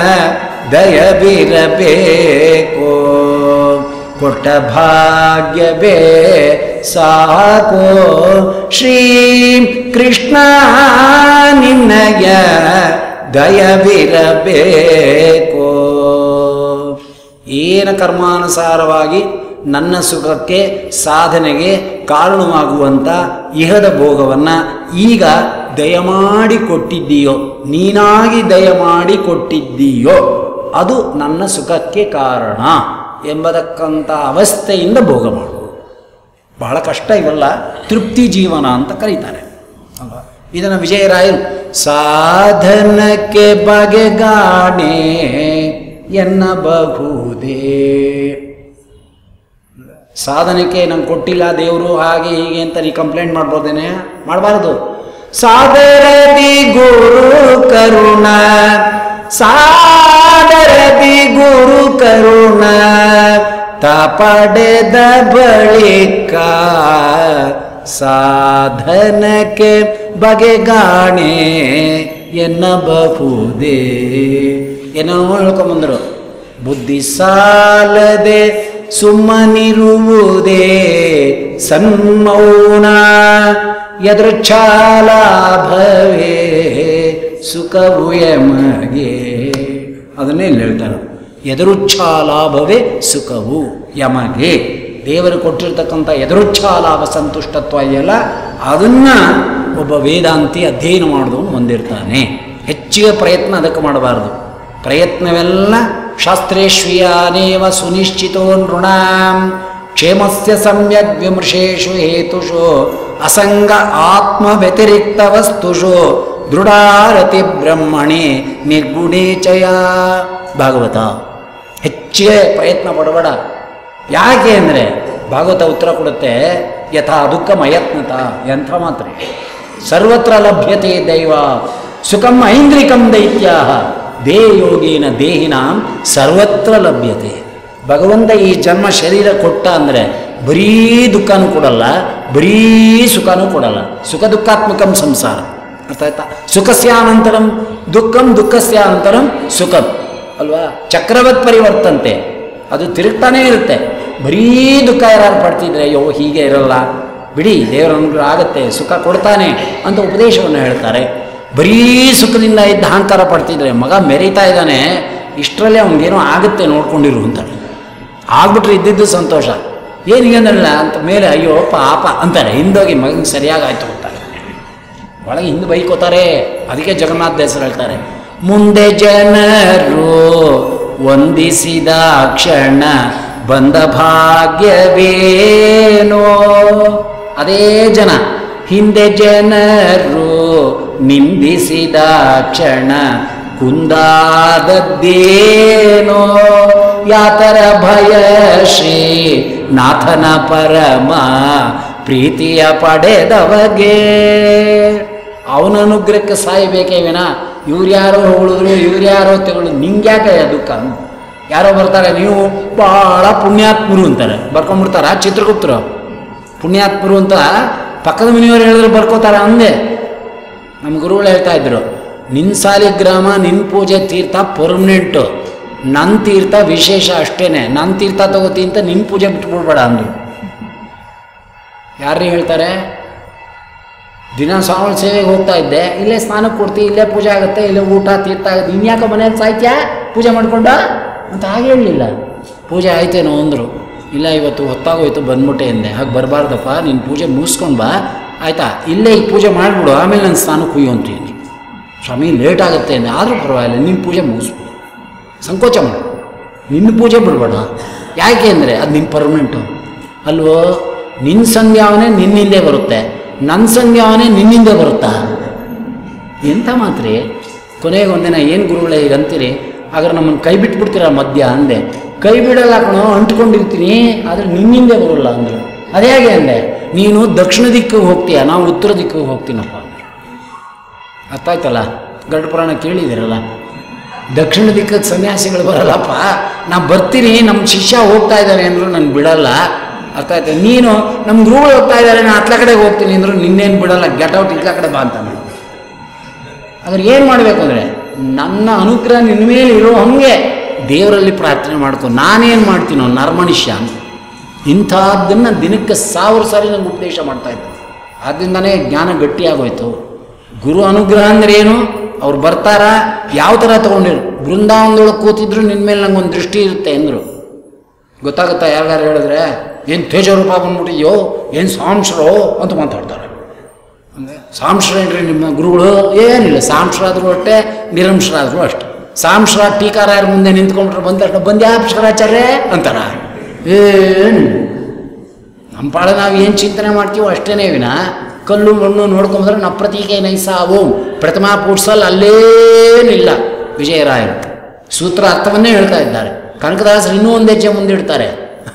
ದಯವಿರಬೇಕೋ, ಕೊಟ್ಟ ಭಾಗ್ಯವೇ ಸಾಕೋ ಶ್ರೀ ಕೃಷ್ಣ ನಿನ್ನಯ ದಯವಿರಬೇಕೋ. ಏನ ಕರ್ಮಾನುಸಾರವಾಗಿ ನನ್ನ ಸುಖಕ್ಕೆ ಸಾಧನೆಗೆ ಕಾರಣವಾಗುವಂಥ ಇಹದ ಭೋಗವನ್ನು ಈಗ ದಯಮಾಡಿ ಕೊಟ್ಟಿದ್ದೀಯೋ, ನೀನಾಗಿ ದಯಮಾಡಿ ಕೊಟ್ಟಿದ್ದೀಯೋ, ಅದು ನನ್ನ ಸುಖಕ್ಕೆ ಕಾರಣ ಎಂಬತಕ್ಕಂಥ ಅವಸ್ಥೆಯಿಂದ ಭೋಗ ಮಾಡುವುದು ಬಹಳ ಕಷ್ಟ. ಇವೆಲ್ಲ ತೃಪ್ತಿ ಜೀವನ ಅಂತ ಕರೀತಾರೆ ಅಲ್ವಾ. ಇದನ್ನು ವಿಜಯರಾಯರು ಸಾಧನಕ್ಕೆ ಬಗೆಗಾಣೆ ಎನ್ನಬಹುದೇ. ಸಾಧನಕ್ಕೆ ನಂಗೆ ಕೊಟ್ಟಿಲ್ಲ ದೇವರು ಹಾಗೆ ಹೀಗೆ ಅಂತ ನೀ ಕಂಪ್ಲೇಂಟ್ ಮಾಡ್ಬೋದೇನೆ? ಮಾಡಬಾರ್ದು. ಸಾದರದಿ ಗುರು ಕರುಣ, ಸಾದರದಿ ಗುರು ಕರುಣ ಪಡೆದ ಬಳಿಕ ಸಾಧನಕ್ಕೆ ಬಗೆಗಾಣೆ ಎನ್ನಬಹುದೇ. ಏನೋ ಹೇಳ್ಕೊಂಬಂದರು, ಬುದ್ಧಿ ಸಾಲದೆ ಸುಮ್ಮನಿರುವುದೇ ಸನ್ಮೌನ, ಯದೃಚ್ಛಾಲಾಭವೇ ಸುಖವು ಯಮಗೆ. ಅದನ್ನೇ ಇಲ್ಲಿ ಹೇಳ್ತಾರೆ, ಯದೃಚ್ಛಾಲಾಭವೇ ಸುಖವು ಯಮಗೆ. ದೇವರು ಕೊಟ್ಟಿರ್ತಕ್ಕಂಥ ಯದೃಚ್ಛಾಲಾಭ ಸಂತುಷ್ಟತ್ವ ಇದೆಯಲ್ಲ, ಅದನ್ನು ಒಬ್ಬ ವೇದಾಂತಿ ಅಧ್ಯಯನ ಮಾಡಿದವನು ಹೊಂದಿರ್ತಾನೆ. ಹೆಚ್ಚಿಗೆ ಪ್ರಯತ್ನ ಅದಕ್ಕೆ ಮಾಡಬಾರ್ದು. ಪ್ರಯತ್ನವೆಲ್ಲ ಶಾಸ್ತ್ರೇಶ್ವಿಯಾನೇವ ಸುನಿಶ್ಚಿತೋ ನೃಣಾಂ ಕ್ಷೇಮಸ್ಯ ಸಮ್ಯಗ್ ವಿಮರ್ಶೇಷು ಹೇತುಷು ಅಸಂಗ ಆತ್ಮ ವ್ಯತಿರಿಕ್ತ ವಸ್ತುಷು ದೃಢಾರತಿ ಬ್ರಹ್ಮಣಿ ನಿರ್ಗುಣೇ ಚಯ. ಭಾಗವತ ಹೆಚ್ಚಿಗೆ ಪ್ರಯತ್ನ ಪಡಬೇಡ. ಯಾಕೆ ಅಂದರೆ ಭಾಗವತ ಉತ್ತರ ಕೊಡುತ್ತೆ, ಯಥಾ ದುಃಖ ಮಯತ್ನತ. ಎಂಥ ಮಾತ್ರ ಸರ್ವತ್ರ ಲಭ್ಯತೆ ದೈವ ಸುಖಂ ಐಂದ್ರಿಕಂ ದೈತ್ಯಾಹ ದೇ ಯೋಗೇನ ದೇಹಿನಾಂ ಸರ್ವತ್ರ ಲಭ್ಯತೆ. ಭಗವಂತ ಈ ಜನ್ಮ ಶರೀರ ಕೊಟ್ಟ ಅಂದರೆ ಬರೀ ದುಃಖನೂ ಕೊಡಲ್ಲ, ಬರೀ ಸುಖನೂ ಕೊಡಲ್ಲ. ಸುಖ ದುಃಖಾತ್ಮಕಂ ಸಂಸಾರ, ಅರ್ಥ ಆಯ್ತಾ? ಸುಖಸ್ಯಾನಂತರಂ ದುಃಖಂ, ದುಃಖಸ್ಯಾನಂತರಂ ಸುಖಂ ಅಲ್ವಾ. ಚಕ್ರವತ್ ಪರಿವರ್ತಂತೆ, ಅದು ತಿರುಗ್ತಾನೇ ಇರುತ್ತೆ. ಬರೀ ದುಃಖ ಯಾರು ಪಡ್ತಿದ್ರೆ ಅಯ್ಯೋ ಹೀಗೆ ಇರಲ್ಲ ಬಿಡಿ, ದೇವರ ಅನುಗ್ರಹ ಆಗುತ್ತೆ, ಸುಖ ಕೊಡ್ತಾನೆ ಅಂತ ಉಪದೇಶವನ್ನು ಹೇಳ್ತಾರೆ. ಬರೀ ಸುಖದಿಂದ ಇದ್ದ ಅಹಂಕಾರ ಪಡ್ತಿದ್ರೆ ಮಗ ಮೆರೀತಾ ಇದ್ದಾನೆ, ಇಷ್ಟರಲ್ಲೇ ಅವ್ನಿಗೇನೋ ಆಗುತ್ತೆ ನೋಡ್ಕೊಂಡಿರು ಅಂತಾರೆ. ಆಗ್ಬಿಟ್ರೆ ಇದ್ದಿದ್ದು ಸಂತೋಷ, ಏನಿಗೇನಲ್ಲ ಅಂತ ಮೇಲೆ ಅಯ್ಯೋ ಪಾಪ ಅಂತಾರೆ. ಹಿಂದೋಗಿ ಮಗನಿಗೆ ಸರಿಯಾಗಾಯ್ತು ಅಂತಾರೆ, ಒಳಗೆ ಹಿಂದೆ ಬೈಕೋತಾರೆ. ಅದಕ್ಕೆ ಜಗನ್ನಾಥ ಹೆಸರು ಹೇಳ್ತಾರೆ, ಮುಂದೆ ಜನರು ವಂದಿಸಿದ ಕ್ಷಣ ಬಂದ ಭಾಗ್ಯವೇನೋ. ಅದೇ ಜನ ಹಿಂದೆ ಜನರು ನಿಂದಿಸಿದ ಕ್ಷಣ ಕುಂದಾದದ್ದೇನೋ. ಯಾತರ ಭಯ ಶ್ರೀ ನಾಥನ ಪರಮ ಪ್ರೀತಿಯ ಪಡೆದವಗೆ. ಅವನ ಅನುಗ್ರಹಕ್ಕೆ ಸಾಯಬೇಕೇ ವಿನ ಇವ್ರ್ಯಾರೋ ಹೊಗಳಿದ್ರು ಇವ್ರ್ಯಾರೋ ತೆಗೊಳ್ಳೋದು ನಿಂಗ್ಯಾಕೆ ದುಃಖ? ಯಾರೋ ಬರ್ತಾರೆ, ನೀವು ಭಾಳ ಪುಣ್ಯಾತ್ಮರು ಅಂತಾರೆ, ಬರ್ಕೊಂಡ್ಬಿಡ್ತಾರ. ಚಿತ್ರಗುಪ್ತರು ಪುಣ್ಯಾತ್ಮರು ಅಂತ ಪಕ್ಕದ ಮನೆಯವರು ಹೇಳಿದ್ರೆ ಬರ್ಕೋತಾರ ಅಂದೆ. ನಮ್ಮ ಗುರುಗಳು ಹೇಳ್ತಾ ಇದ್ರು, ನಿನ್ನ ಸಾಲಿಗ್ರಾಮ ನಿನ್ನ ಪೂಜೆ ತೀರ್ಥ ಪರ್ಮನೆಂಟು, ನನ್ನ ತೀರ್ಥ ವಿಶೇಷ ಅಷ್ಟೇ, ನನ್ನ ತೀರ್ಥ ತಗೋತಿ ಅಂತ ನಿನ್ನ ಪೂಜೆ ಬಿಟ್ಬಿಡ್ಬೇಡ ಅಂದರು. ಯಾರೇ ಹೇಳ್ತಾರೆ? ದಿನ ಸ್ವಾಮಿ ಸೇವೆಗೆ ಹೋಗ್ತಾ ಇದ್ದೆ, ಇಲ್ಲೇ ಸ್ನಾನಕ್ಕೆ ಕೊಡ್ತೀವಿ, ಇಲ್ಲೇ ಪೂಜೆ ಆಗುತ್ತೆ, ಇಲ್ಲೇ ಊಟ ತೀರ್ಥ ಆಗುತ್ತೆ, ಇನ್ಯಾಕೆ ಮನೇಲಿ ಸಾಯ್ತ್ಯಾ ಪೂಜೆ ಮಾಡ್ಕೊಂಡ ಅಂತ ಹಾಗೆ ಹೇಳಲಿಲ್ಲ. ಪೂಜೆ ಆಯ್ತೇನೋ ಅಂದರು. ಇಲ್ಲ ಇವತ್ತು ಹೊತ್ತಾಗೋಯ್ತು ಬಂದ್ಬಿಟ್ಟೆ ಅಂದೆ. ಹಾಗೆ ಬರಬಾರ್ದಪ್ಪ, ನಿನ್ನ ಪೂಜೆ ಮುಗಿಸ್ಕೊಂಡು ಬಾ ಆಯಿತಾ, ಇಲ್ಲೇ ಈ ಪೂಜೆ ಮಾಡಿಬಿಡು, ಆಮೇಲೆ ನನ್ನ ಸ್ನಾನಕ್ಕೆ ಹುಯ್ಯು ಅಂತೀನಿ. ಸ್ವಾಮಿ ಲೇಟ್ ಆಗುತ್ತೆ ಅಂದೆ. ಆದರೂ ಪರವಾಗಿಲ್ಲ, ನಿನ್ನ ಪೂಜೆ ಮುಗಿಸ್ಬಿಡು, ಸಂಕೋಚ ಮಾಡು, ನಿನ್ನ ಪೂಜೆ ಬಿಡಬೇಡ. ಯಾಕೆ ಅಂದರೆ ಅದು ನಿನ್ನ ಪರ್ಮನೆಂಟು ಅಲ್ವೋ. ನಿನ್ನ ಸಂಧ್ಯಾವನೆ ನಿನ್ನಿಂದೇ ಬರುತ್ತೆ, ನನ್ನ ಸಂಧ್ಯಾವನೆ ನಿನ್ನಿಂದೇ ಬರುತ್ತಾ? ಎಂಥ ಮಾತ್ರಿ. ಕೊನೆಗೆ ಒಂದಿನ ಏನು ಗುರುಗಳೇ ಈಗ ಅಂತೀರಿ, ಹಾಗಾದ್ರೆ ನಮ್ಮನ್ನು ಕೈ ಬಿಟ್ಬಿಡ್ತೀರ ಮಧ್ಯ ಅಂದೆ. ಕೈ ಬಿಡಲ್ಲ ಕಣೋ, ಅಂಟ್ಕೊಂಡಿರ್ತೀನಿ, ಆದರೆ ನಿನ್ನಿಂದೇ ಬರೋಲ್ಲ ಅಂದರು. ಅದೇ ಹೇಗೆ ಅಂದೆ, ನೀನು ದಕ್ಷಿಣ ದಿಕ್ಕಿಗೆ ಹೋಗ್ತೀಯ, ನಾವು ಉತ್ತರ ದಿಕ್ಕಿಗೆ ಹೋಗ್ತೀನಪ್ಪ ಅಂದರು. ಅರ್ಥ ಆಯ್ತಲ್ಲ? ಗರುಡ ಪುರಾಣ ಕೇಳಿದ್ದೀರಲ್ಲ. ದಕ್ಷಿಣ ದಿಕ್ಕಕ್ಕೆ ಸನ್ಯಾಸಿಗಳು ಬರಲ್ಲಪ್ಪ, ನಾ ಬರ್ತೀನಿ, ನಮ್ಮ ಶಿಷ್ಯ ಹೋಗ್ತಾ ಇದ್ದಾರೆ ಅಂದರು ನಾನು ಬಿಡಲ್ಲ. ಅರ್ಥ ಆಯ್ತು? ನೀನು ನಮ್ಮ ಗುರುಗಳು ಹೋಗ್ತಾ ಇದ್ದಾರೆ, ನಾನು ಹತ್ಲ ಕಡೆಗೆ ಹೋಗ್ತೀನಿ ಅಂದರು ನಿನ್ನೇನು ಬಿಡಲ್ಲ, ಗೆಟ್ ಔಟ್ ಇತ್ಲ ಕಡೆ ಬಾ ಅಂತ. ಅದ್ರ ಏನು ಮಾಡಬೇಕು ಅಂದರೆ, ನನ್ನ ಅನುಗ್ರಹ ನಿನ್ನ ಮೇಲೆ ಇರೋ ಹಂಗೆ ದೇವರಲ್ಲಿ ಪ್ರಾರ್ಥನೆ ಮಾಡ್ಕೊ. ನಾನೇನು ಮಾಡ್ತೀನೋ ನರ್ಮನುಷ್ಯ ಅಂತ. ಇಂಥದ್ದನ್ನು ದಿನಕ್ಕೆ 1000 ಸಾರಿ ನಂಗೆ ಉಪದೇಶ ಮಾಡ್ತಾಯಿದ್ದೆ. ಆದ್ದರಿಂದನೇ ಜ್ಞಾನ ಗಟ್ಟಿಯಾಗೋಯ್ತು. ಗುರು ಅನುಗ್ರಹ ಅಂದರೆ ಏನು? ಅವ್ರು ಬರ್ತಾರ, ಯಾವ ಥರ ತೊಗೊಂಡಿರು. ಬೃಂದಾವನದೊಳಗೆ ಕೂತಿದ್ರು ನಿನ್ನ ಮೇಲೆ ನಂಗೆ ಒಂದು ದೃಷ್ಟಿ ಇರುತ್ತೆ ಅಂದರು. ಗೊತ್ತಾಗುತ್ತಾ? ಯಾರ್ಯಾರು ಹೇಳಿದ್ರೆ ಏನು ತೇಜರೂಪ ಬಂದ್ಬಿಟ್ಟಿಯೋ, ಏನು ಸಾಂಶ್ರೋ ಅಂತ ಮಾತಾಡ್ತಾರೆ. ಅಂದರೆ ಸಾಂಶ್ರೇನ್ರಿ ನಿಮ್ಮ ಗುರುಗಳು? ಏನಿಲ್ಲ, ಸಾಂಶ್ರಾದರೂ ಅಷ್ಟೇ, ನಿರಂಶ್ರಾದರೂ ಅಷ್ಟೇ. ಸಾಂಶ್ರ ಟೀಕಾರಾಯರ ಮುಂದೆ ನಿಂತ್ಕೊಂಡ್ರೆ ಬಂದಷ್ಟು ಬಂದ್ಯಾಪಶ್ಕರಾಚಾರ್ಯ ಅಂತಾರ. ಏನು ನಮ್ಮ ಪಾಡ ನಾವು ಏನು ಚಿಂತನೆ ಮಾಡ್ತೀವೋ ಅಷ್ಟೇ ವಿನ ಕಲ್ಲು ಮಣ್ಣು ನೋಡ್ಕೊಂಬಂದ್ರೆ ನ ಪ್ರತೀಕೆ ನೈಸ ಓಂ ಪ್ರಥಮ ಪುಟ್ಸಲ್ ಅಲ್ಲೇನಿಲ್ಲ. ವಿಜಯರಾಯರು ಸೂತ್ರ ಅರ್ಥವನ್ನೇ ಹೇಳ್ತಾ ಇದ್ದಾರೆ. ಕನಕದಾಸರು ಇನ್ನೂ ಒಂದು ಹೆಜ್ಜೆ ಮುಂದಿಡ್ತಾರೆ.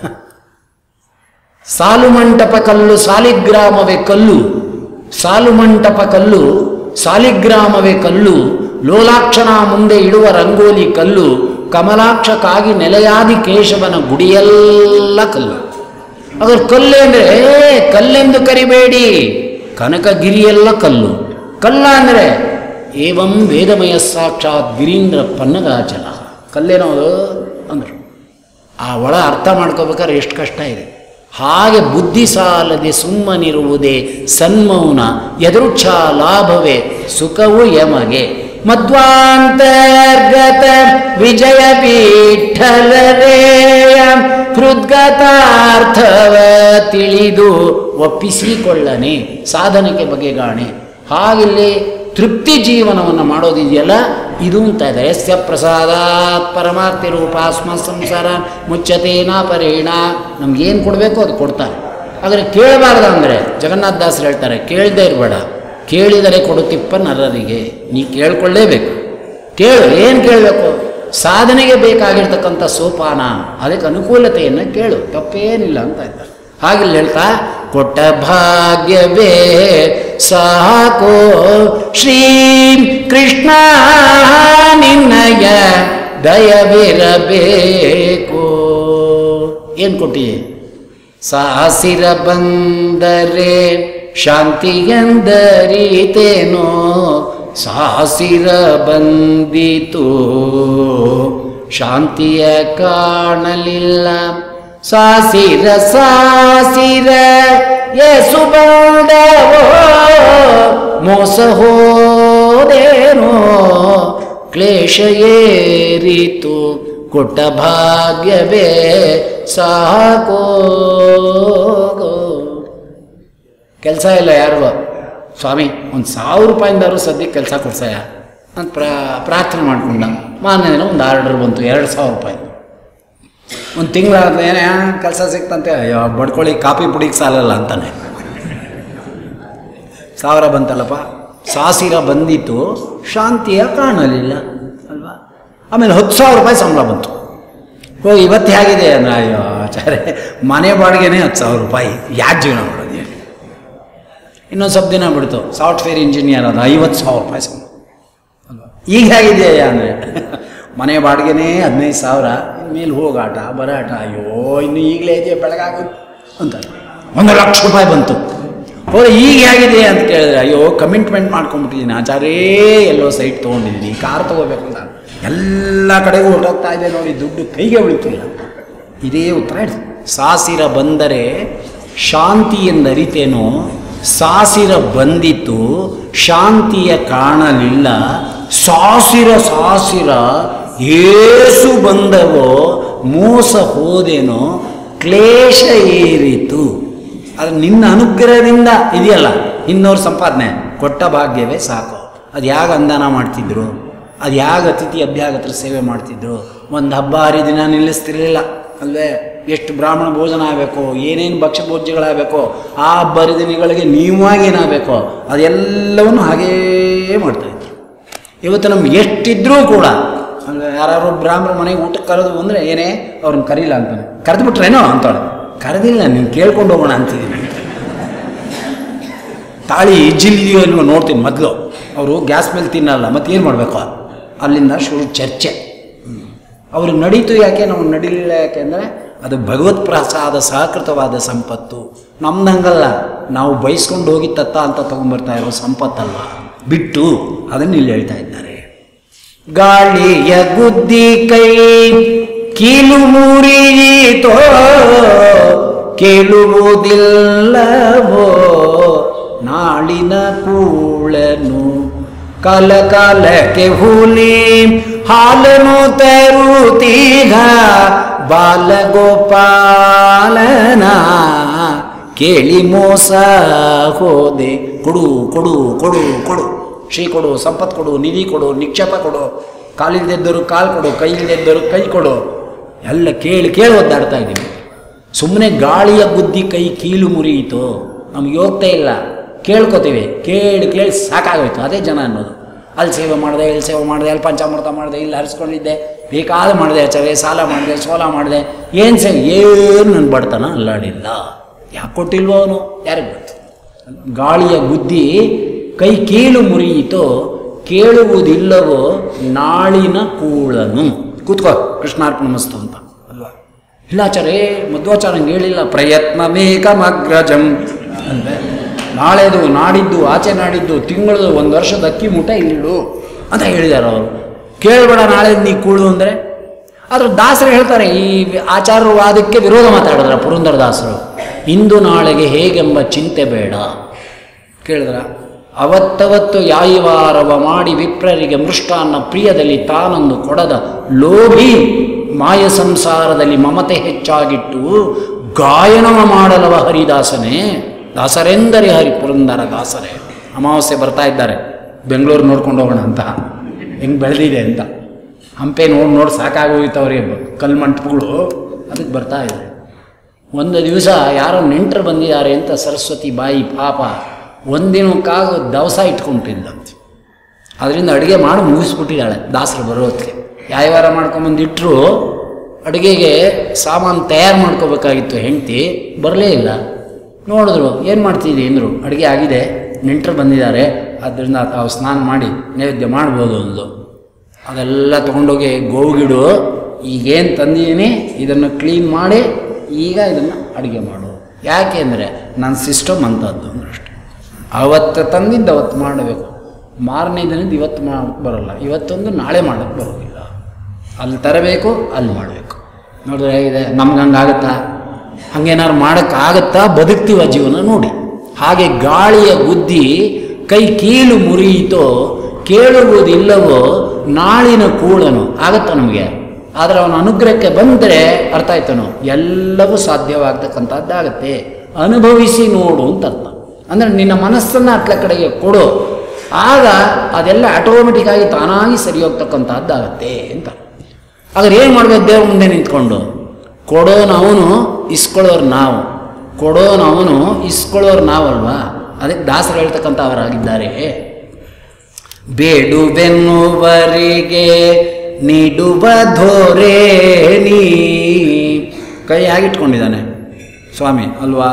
ಸಾಲು ಮಂಟಪ ಕಲ್ಲು ಸಾಲಿಗ್ರಾಮವೇ ಕಲ್ಲು, ಸಾಲು ಮಂಟಪ ಕಲ್ಲು ಸಾಲಿಗ್ರಾಮವೇ ಕಲ್ಲು, ಲೋಲಾಕ್ಷನ ಮುಂದೆ ಇಡುವ ರಂಗೋಲಿ ಕಲ್ಲು, ಕಮಲಾಕ್ಷಕ್ಕಾಗಿ ನೆಲೆಯಾದಿ ಕೇಶವನ ಗುಡಿಯೆಲ್ಲ ಕಲ್ಲು. ಅದ್ರ ಕಲ್ಲು ಅಂದರೆ ಕಲ್ಲೆಂದು ಕರಿಬೇಡಿ, ಕನಕಗಿರಿಯೆಲ್ಲ ಕಲ್ಲು. ಕಲ್ಲ ಅಂದರೆ ಏವಂ ವೇದಮಯ ಸಾಕ್ಷಾತ್ ಗಿರೀಂದ್ರ ಪನ್ನಗಾಚಲ. ಕಲ್ಲೇನೋದು ಅಂದರು. ಆ ಒಳ ಅರ್ಥ ಮಾಡ್ಕೋಬೇಕಾದ್ರೆ ಎಷ್ಟು ಕಷ್ಟ ಇದೆ. ಹಾಗೆ ಬುದ್ಧಿ ಸಾಲದೆ ಸುಮ್ಮನಿರುವುದೇ ಸನ್ಮೌನ, ಎದುರುಚ್ಛ ಲಾಭವೇ ಸುಖವು ಯಮಗೆ. ಮಧ್ವಾಂತರ್ಗತ ವಿಜಯ ಪೀಠಲರೇಯ ಹೃದ್ಗತಾರ್ಥವ ತಿಳಿದು ಒಪ್ಪಿಸಿಕೊಳ್ಳನೆ ಸಾಧನೆಗೆ ಬಗೆಗಾಣೆ. ಹಾಗಿಲ್ಲಿ ತೃಪ್ತಿ ಜೀವನವನ್ನು ಮಾಡೋದಿದೆಯಲ್ಲ, ಇದು ಅಂತ ಇದೆ. ಯಸ್ಯ ಪ್ರಸಾದಾತ್ ಪರಮಾರ್ಥಿ ರೂಪಾಸ್ಮ ಸಂಸಾರ ಮುಚ್ಚತೇನ ಪರೇಣ. ನಮ್ಗೇನು ಕೊಡಬೇಕು ಅದು ಕೊಡ್ತಾರೆ. ಆದರೆ ಕೇಳಬಾರ್ದು ಅಂದರೆ ಜಗನ್ನಾಥದಾಸರು ಹೇಳ್ತಾರೆ, ಕೇಳದೇ ಇರಬೇಡ, ಕೇಳಿದರೆ ಕೊಡುತ್ತಿಪ್ಪ ನರರಿಗೆ. ನೀ ಕೇಳ್ಕೊಳ್ಳೇಬೇಕು. ಕೇಳು. ಏನು ಕೇಳಬೇಕು? ಸಾಧನೆಗೆ ಬೇಕಾಗಿರ್ತಕ್ಕಂಥ ಸೋಪಾನ, ಅದಕ್ಕೆ ಅನುಕೂಲತೆಯನ್ನು ಕೇಳು, ತಪ್ಪೇನಿಲ್ಲ ಅಂತ ಇದ್ದಾರೆ. ಹಾಗಿಲ್ಲಿ ಹೇಳ್ತಾ, ಕೊಟ್ಟ ಭಾಗ್ಯವೇ ಸಾಕೋ ಶ್ರೀ ಕೃಷ್ಣ ನಿನ್ನಯ ದಯವಿರಬೇಕು. ಏನು ಕೊಟ್ಟಿಯೇ? ಸಾಸಿರ ಬಂದರೆ ಶಾಂತಿಯಂದರಿತೇನೋ, ಸಾಸಿರ ಬಂದಿತು ಶಾಂತಿಯ ಕಾಣಲಿಲ್ಲ. ಸಾಸಿರ ಸಾಸಿರ ಯೇಸು ಬಂದವೋ, ಮೋಸ ಹೋದೇನೋ ಕ್ಲೇಶ ಏರಿತು. ಕೊಟ್ಟ ಭಾಗ್ಯವೇ ಸಾಕೋ. ಕೆಲಸ ಇಲ್ಲ ಯಾರಿಗೋ, ಸ್ವಾಮಿ ಒಂದು 1000 ರೂಪಾಯಿಂದಾದ್ರು ಸದ್ಯಕ್ಕೆ ಕೆಲಸ ಕೊಡ್ಸಯ್ಯ ಅಂತ ಪ್ರಾರ್ಥನೆ ಮಾಡ್ಕೊಂಡ. ಮಾನ್ಯ ದಿನ ಒಂದು ಆರ್ಡರ್ ಬಂತು 2000 ರೂಪಾಯಿ. ಒಂದು ತಿಂಗಳಾದ ಏನೇ ಕೆಲಸ ಸಿಕ್ತಂತೆ, ಅಯ್ಯೋ ಬಡ್ಕೊಳ್ಳಿ ಕಾಫಿ ಪುಡಿಗೆ ಸಾಲಲ್ಲ ಅಂತಾನೆ. 1000 ಬಂತಲ್ಲಪ್ಪ. ಸಾಸಿರ ಬಂದಿತ್ತು ಶಾಂತಿಯ ಕಾಣಲಿಲ್ಲ ಅಲ್ವಾ. ಆಮೇಲೆ 10,000 ರೂಪಾಯಿ ಸಂಬಳ ಬಂತು. ಇವತ್ತು ಹೇಗಿದೆ ಅಂದರೆ, ಅಯ್ಯೋ ಆಚಾರ್ಯ ಮನೆ ಬಾಡಿಗೆನೇ 10,000 ರೂಪಾಯಿ, ಯಾಕೆ ಜೀವನ ಮಾಡೋದು? ಇನ್ನೊಂದು ಸ್ವಲ್ಪ ದಿನ ಬಿಡ್ತು, ಸಾಫ್ಟ್ವೇರ್ ಇಂಜಿನಿಯರ್ ಅದು 50,000 ರೂಪಾಯಿ ಸಂಬಳ ಅಲ್ವಾ. ಈಗ ಹೇಗಿದೆಯಾ ಅಂದರೆ ಮನೆ ಬಾಡಿಗೆನೇ 15,000, ಮೇಲೆ ಹೋಗಾಟ ಬರಾಟ. ಅಯ್ಯೋ ಇನ್ನು ಈಗಲೇ ಇದೆಯಾ ಬೆಳಗಾಗೋದು ಅಂತ 1,00,000 ರೂಪಾಯಿ ಬಂತು. ಈಗ ಹೇಗಿದೆ ಅಂತ ಕೇಳಿದ್ರೆ, ಅಯ್ಯೋ ಕಮಿಟ್ಮೆಂಟ್ ಮಾಡ್ಕೊಂಡ್ಬಿಟ್ಟಿದ್ದೀನಿ ಆಚಾರೇ, ಎಲ್ಲೋ ಸೈಟ್ ತೊಗೊಂಡಿದ್ದೀನಿ, ಕಾರ್ ತೊಗೋಬೇಕು ಅಂತ ಎಲ್ಲ ಕಡೆಗೂ ಹೊರಟೋಗ್ತಾ ಇದೆ ನೋಡಿ, ದುಡ್ಡು ಕೈಗೆ ಉಳಿತಿಲ್ಲ. ಇದೇ ಉತ್ತರ ಹೇಳಿ. ಸಾಸಿರ ಬಂದರೆ ಶಾಂತಿ ಎಂದರಿತೇನೋ, ಸಾಸಿರ ಬಂದಿತು ಶಾಂತಿಯ ಕಾಣಲಿಲ್ಲ, ಸಾಸಿರ ಏಸು ಬಂದವೋ ಮೋಸ ಹೋದೇನೋ ಕ್ಲೇಶ ಏರಿತು. ಅದು ನಿನ್ನ ಅನುಗ್ರಹದಿಂದ ಇದೆಯಲ್ಲ, ಇನ್ನೋರು ಸಂಪಾದನೆ ಕೊಟ್ಟ ಭಾಗ್ಯವೇ ಸಾಕು. ಅದು ಯಾಗ ಅಂದಾನ ಮಾಡ್ತಿದ್ರು, ಅದು ಯಾಗ ಅತಿಥಿ ಅಭ್ಯಾಗತರ ಸೇವೆ ಮಾಡ್ತಿದ್ರು, ಒಂದು ಹಬ್ಬ ಹರಿದಿನ ನಿಲ್ಲಿಸ್ತಿರ್ಲಿಲ್ಲ ಅಲ್ವೇ? ಎಷ್ಟು ಬ್ರಾಹ್ಮಣ ಭೋಜನ ಆಗಬೇಕು, ಏನೇನು ಭಕ್ಷ್ಯ ಭೋಜ್ಯಗಳಾಗಬೇಕು, ಆ ಹಬ್ಬ ಹರಿದಿನಗಳಿಗೆ ನೀವಾಗಿ ಏನಾಗಬೇಕು ಅದೆಲ್ಲವನ್ನು ಹಾಗೇ ಮಾಡ್ತಾಯಿದ್ರು. ಇವತ್ತು ನಮ್ಗೆ ಎಷ್ಟಿದ್ರೂ ಕೂಡ ಅಲ್ವೇ, ಯಾರು ಬ್ರಾಹ್ಮಣ ಮನೆಗೆ ಊಟಕ್ಕೆ ಕರೆದು ಅಂದರೆ ಏನೇ ಅವ್ರನ್ನ ಕರೀಲ್ಲ ಅಂತಾನೆ, ಕರೆದು ಬಿಟ್ರೇನೋ ಅಂತಾಳೆ. ಕರೆದಿಲ್ಲ, ನೀನು ಕೇಳ್ಕೊಂಡು ಹೋಗೋಣ ಅಂತಿದ್ದೀನಿ. ತಾಳಿ ಇಜ್ಜಿಲಿದೆಯೋ ಇಲ್ವೋ ನೋಡ್ತೀನಿ ಮೊದಲು. ಅವರು ಗ್ಯಾಸ್ ಮೇಲೆ ತಿನ್ನಲ್ಲ, ಮತ್ತೆ ಏನು ಮಾಡಬೇಕು? ಅಲ್ಲಿಂದ ಶುರು ಚರ್ಚೆ. ಅವ್ರಿಗೆ ನಡೀತು ಯಾಕೆ, ನಾವು ನಡೀಲಿಲ್ಲ ಯಾಕೆ ಅಂದರೆ ಅದು ಭಗವತ್ ಪ್ರಸಾದ ಸಹಕೃತವಾದ ಸಂಪತ್ತು. ನಮ್ದಂಗಲ್ಲ, ನಾವು ಬಯಸ್ಕೊಂಡು ಹೋಗಿ ತತ್ತ ಅಂತ ತೊಗೊಂಡ್ಬರ್ತಾ ಇರೋ ಸಂಪತ್ತಲ್ಲ, ಬಿಟ್ಟು ಅದನ್ನು ಇಲ್ಲಿ ಹೇಳ್ತಾ ಇದ್ದಾರೆ. ಗಾಳಿಯ ಗುದ್ದಿ ಕೈ ಕೀಲು ಮುರಿಯಿತೋ ಕೇಳುವುದಿಲ್ಲವೋ ನಾಳಿನ ಕೂಳನು, ಕಾಲ ಕಾಲಕ್ಕೆ ಹುಲಿ ಹಾಲನು ತರುತ್ತೀಗ ಬಾಲಗೋಪಾಲನ, ಕೇಳಿ ಮೋಸ ಹೋದೆ. ಕೊಡು ಕೊಡು ಕೊಡು ಕೊಡು, ಶ್ರೀ ಕೊಡು, ಸಂಪತ್ತು ಕೊಡು, ನಿಧಿ ಕೊಡು, ನಿಕ್ಷೇಪ ಕೊಡು, ಕಾಲಿಲ್ದೆದ್ದರು ಕಾಲು ಕೊಡು, ಕೈಯಿಲ್ದೆದ್ದರು ಕೈ ಕೊಡು, ಎಲ್ಲ ಕೇಳಿ ಒದ್ದಾಡ್ತಾ ಇದ್ದೀವಿ. ಸುಮ್ಮನೆ ಗಾಳಿಯ ಬುದ್ಧಿ ಕೈ ಕೀಲು ಮುರಿಯಿತು, ನಮ್ಗೆ ಹೋಗ್ತಾ ಇಲ್ಲ, ಕೇಳ್ಕೊತೀವಿ, ಕೇಳಿ ಸಾಕಾಗೋಯ್ತು. ಅದೇ ಜನ ಅನ್ನೋದು. ಅಲ್ಲಿ ಸೇವೆ ಮಾಡಿದೆ, ಇಲ್ಲಿ ಸೇವೆ ಮಾಡಿದೆ, ಅಲ್ಲಿ ಪಂಚಾಮೃತ ಮಾಡಿದೆ, ಇಲ್ಲಿ ಹರಿಸ್ಕೊಂಡಿದ್ದೆ, ಬೇಕಾದ ಮಾಡಿದೆ, ಆಚಾರ್ಯ ಸಾಲ ಮಾಡಿದೆ, ಸೋಲ ಮಾಡಿದೆ, ಏನು ಸೇವೆ, ಏನು ನನ್ನ ಬಡತನ ಅಲ್ಲಾಡಿಲ್ಲ. ಯಾಕೆ ಕೊಟ್ಟಿಲ್ವೋ ಅವನು, ಯಾರಿಗೆ ಗೊತ್ತು? ಗಾಳಿಯ ಬುದ್ಧಿ ಕೈ ಕೀಲು ಮುರಿಯಿತೋ ಕೇಳುವುದಿಲ್ಲವೋ ನಾಳಿನ ಕೂಳನು. ಕೂತ್ಕೋ, ಕೃಷ್ಣಾರ್ಪಣ ಮಸ್ತು ಅಂತ ಅಲ್ವಾ? ಇಲ್ಲಾಚಾರ್ಯ ಮಧ್ವಾಚಾರ್ಯಂಗೆ ಹೇಳಿಲ್ಲ, ಪ್ರಯತ್ನ ಬೇಕಮಗ್ರಜಂ ಅಂದರೆ ನಾಳೆದು ನಾಡಿದ್ದು ಆಚೆ ನಾಡಿದ್ದು ತಿಂಗಳದು ಒಂದು ವರ್ಷದ ಅಕ್ಕಿ ಮೂಟ ಇಲ್ಲು ಅಂತ ಹೇಳಿದ್ದಾರೆ ಅವರು. ಕೇಳಬೇಡ ನಾಳೆ ನೀ ಕೂಳು ಅಂದರೆ. ಆದ್ರೆ ದಾಸರು ಹೇಳ್ತಾರೆ, ಈ ಆಚಾರವಾದಕ್ಕೆ ವಿರೋಧ ಮಾತಾಡಿದ್ರ ಪುರಂದರದಾಸರು. ಇಂದು ನಾಳೆಗೆ ಹೇಗೆಂಬ ಚಿಂತೆ ಬೇಡ. ಕೇಳಿದ್ರ? ಅವತ್ತವತ್ತು ಯಾಯಿವಾರವ ಮಾಡಿ ವಿಪ್ರರಿಗೆ ಮೃಷ್ಟಾನ್ನ ಪ್ರಿಯದಲ್ಲಿ ತಾನೊಂದು ಕೊಡದ ಲೋಭಿ ಮಾಯ ಸಂಸಾರದಲ್ಲಿ ಮಮತೆ ಹೆಚ್ಚಾಗಿಟ್ಟು ಗಾಯನವ ಮಾಡಲವ ಹರಿದಾಸನೇ. ದಾಸರೆಂದರೆ ಹರಿ ಪುರಂದರ ದಾಸರೇ. ಅಮಾವಾಸ್ಯೆ ಬರ್ತಾ ಇದ್ದಾರೆ, ಬೆಂಗಳೂರು ನೋಡ್ಕೊಂಡು ಹೋಗೋಣ ಅಂತ, ಹೆಂಗೆ ಬೆಳೆದಿದೆ ಅಂತ. ಹಂಪೆ ನೋಡಿ ಸಾಕಾಗೋಯ್ತು ಅವರಿಗೆ, ಕಲ್ಮಂಟಪಗಳು, ಅದಕ್ಕೆ ಬರ್ತಾ ಇದೆ. ಒಂದು ದಿವಸ ಯಾರೋ ನೆಂಟರು ಬಂದಿದ್ದಾರೆ ಅಂತ ಸರಸ್ವತಿ ಬಾಯಿ ಪಾಪ ಒಂದಿನಕ್ಕಾಗ ದವಸ ಇಟ್ಕೊಂಡಿದ್ದಂತೆ. ಅದರಿಂದ ಅಡುಗೆ ಮಾಡಿ ಮುಗಿಸ್ಬಿಟ್ಟಿದ್ದಾಳೆ ದಾಸರು ಬರೋದಕ್ಕೆ. ಯಾಯವಾರ ಮಾಡ್ಕೊಂಬಂದಿಟ್ಟರು, ಅಡುಗೆಗೆ ಸಾಮಾನು ತಯಾರು ಮಾಡ್ಕೋಬೇಕಾಗಿತ್ತು. ಹೆಂಡತಿ ಬರಲೇ ಇಲ್ಲ. ನೋಡಿದ್ರು, ಏನು ಮಾಡ್ತಿದ್ದಿ ಅಂದರು. ಅಡುಗೆ ಆಗಿದೆ, ನೆಂಟರು ಬಂದಿದ್ದಾರೆ, ಆದ್ದರಿಂದ ತಾವು ಸ್ನಾನ ಮಾಡಿ ನೈವೇದ್ಯ ಮಾಡ್ಬೋದು ಅಂದು. ಅದೆಲ್ಲ ತೊಗೊಂಡೋಗಿ ಗೋಗಿಡು, ಈಗೇನು ತಂದಿದ್ದೀನಿ ಇದನ್ನು ಕ್ಲೀನ್ ಮಾಡಿ ಈಗ ಇದನ್ನು ಅಡುಗೆ ಮಾಡು. ಯಾಕೆ ಅಂದರೆ ನನ್ನ ಸಿಸ್ಟಮ್ ಅಂತದ್ದು ಅಂದ್ರೆ ಅಷ್ಟೆ. ಅವತ್ತು ತಂದಿದ್ದು ಅವತ್ತು ಮಾಡಬೇಕು, ಮಾರನೇ ದಿನದ ಇವತ್ತು ಬರೋಲ್ಲ, ಇವತ್ತೊಂದು ನಾಳೆ ಮಾಡೋಕ್ಕೆ ಬರೋದಿಲ್ಲ. ಅಲ್ಲಿ ತರಬೇಕು, ಅಲ್ಲಿ ಮಾಡಬೇಕು. ನೋಡಿದ್ರೆ ಹೇಗಿದೆ, ನಮ್ಗೆ ಹಂಗಾಗತ್ತಾ? ಹಂಗೇನಾದ್ರು ಮಾಡೋಕ್ಕಾಗತ್ತಾ? ಬದುಕ್ತೀವ ಜೀವನ ನೋಡಿ. ಹಾಗೆ ಗಾಳಿಯ ಬುದ್ಧಿ ಕೈ ಕೀಲು ಮುರಿಯಿತೋ ಕೇಳುವುದಿಲ್ಲವೋ ನಾಳಿನ ಕೂಳನು. ಆಗತ್ತ ನಮಗೆ. ಆದರೆ ಅವನ ಅನುಗ್ರಹಕ್ಕೆ ಬಂದರೆ ಅರ್ಥ ಆಯ್ತನೋ, ಎಲ್ಲವೂ ಸಾಧ್ಯವಾಗ್ತಕ್ಕಂಥದ್ದಾಗತ್ತೆ. ಅನುಭವಿಸಿ ನೋಡು ಅಂತ ಅರ್ಥ. ಅಂದರೆ ನಿನ್ನ ಮನಸ್ಸನ್ನು ಅತ್ಲ ಕಡೆಗೆ ಕೊಡು, ಆಗ ಅದೆಲ್ಲ ಆಟೋಮೆಟಿಕ್ ಆಗಿ ತಾನಾಗಿ ಸರಿ ಹೋಗ್ತಕ್ಕಂಥದ್ದಾಗತ್ತೆ ಅಂತ. ಆದರೆ ಏನು ಮಾಡಬೇಕು? ದೇವ್ರ ಮುಂದೆ ನಿಂತ್ಕೊಂಡು ಕೊಡೋನವನು, ಇಸ್ಕೊಳ್ಳೋರು ನಾವು. ಕೊಡೋನವನು, ಇಸ್ಕೊಳ್ಳೋರು ನಾವಲ್ವಾ? ಅದಕ್ಕೆ ದಾಸರು ಹೇಳ್ತಕ್ಕಂಥ ಅವರಾಗಿದ್ದಾರೆ. ಬೇಡುವೆನ್ನುವರಿಗೆ ನೀಡುವ ಧೋರೇಣಿ. ಕೈ ಆಗಿಟ್ಕೊಂಡಿದ್ದಾನೆ ಸ್ವಾಮಿ ಅಲ್ವಾ?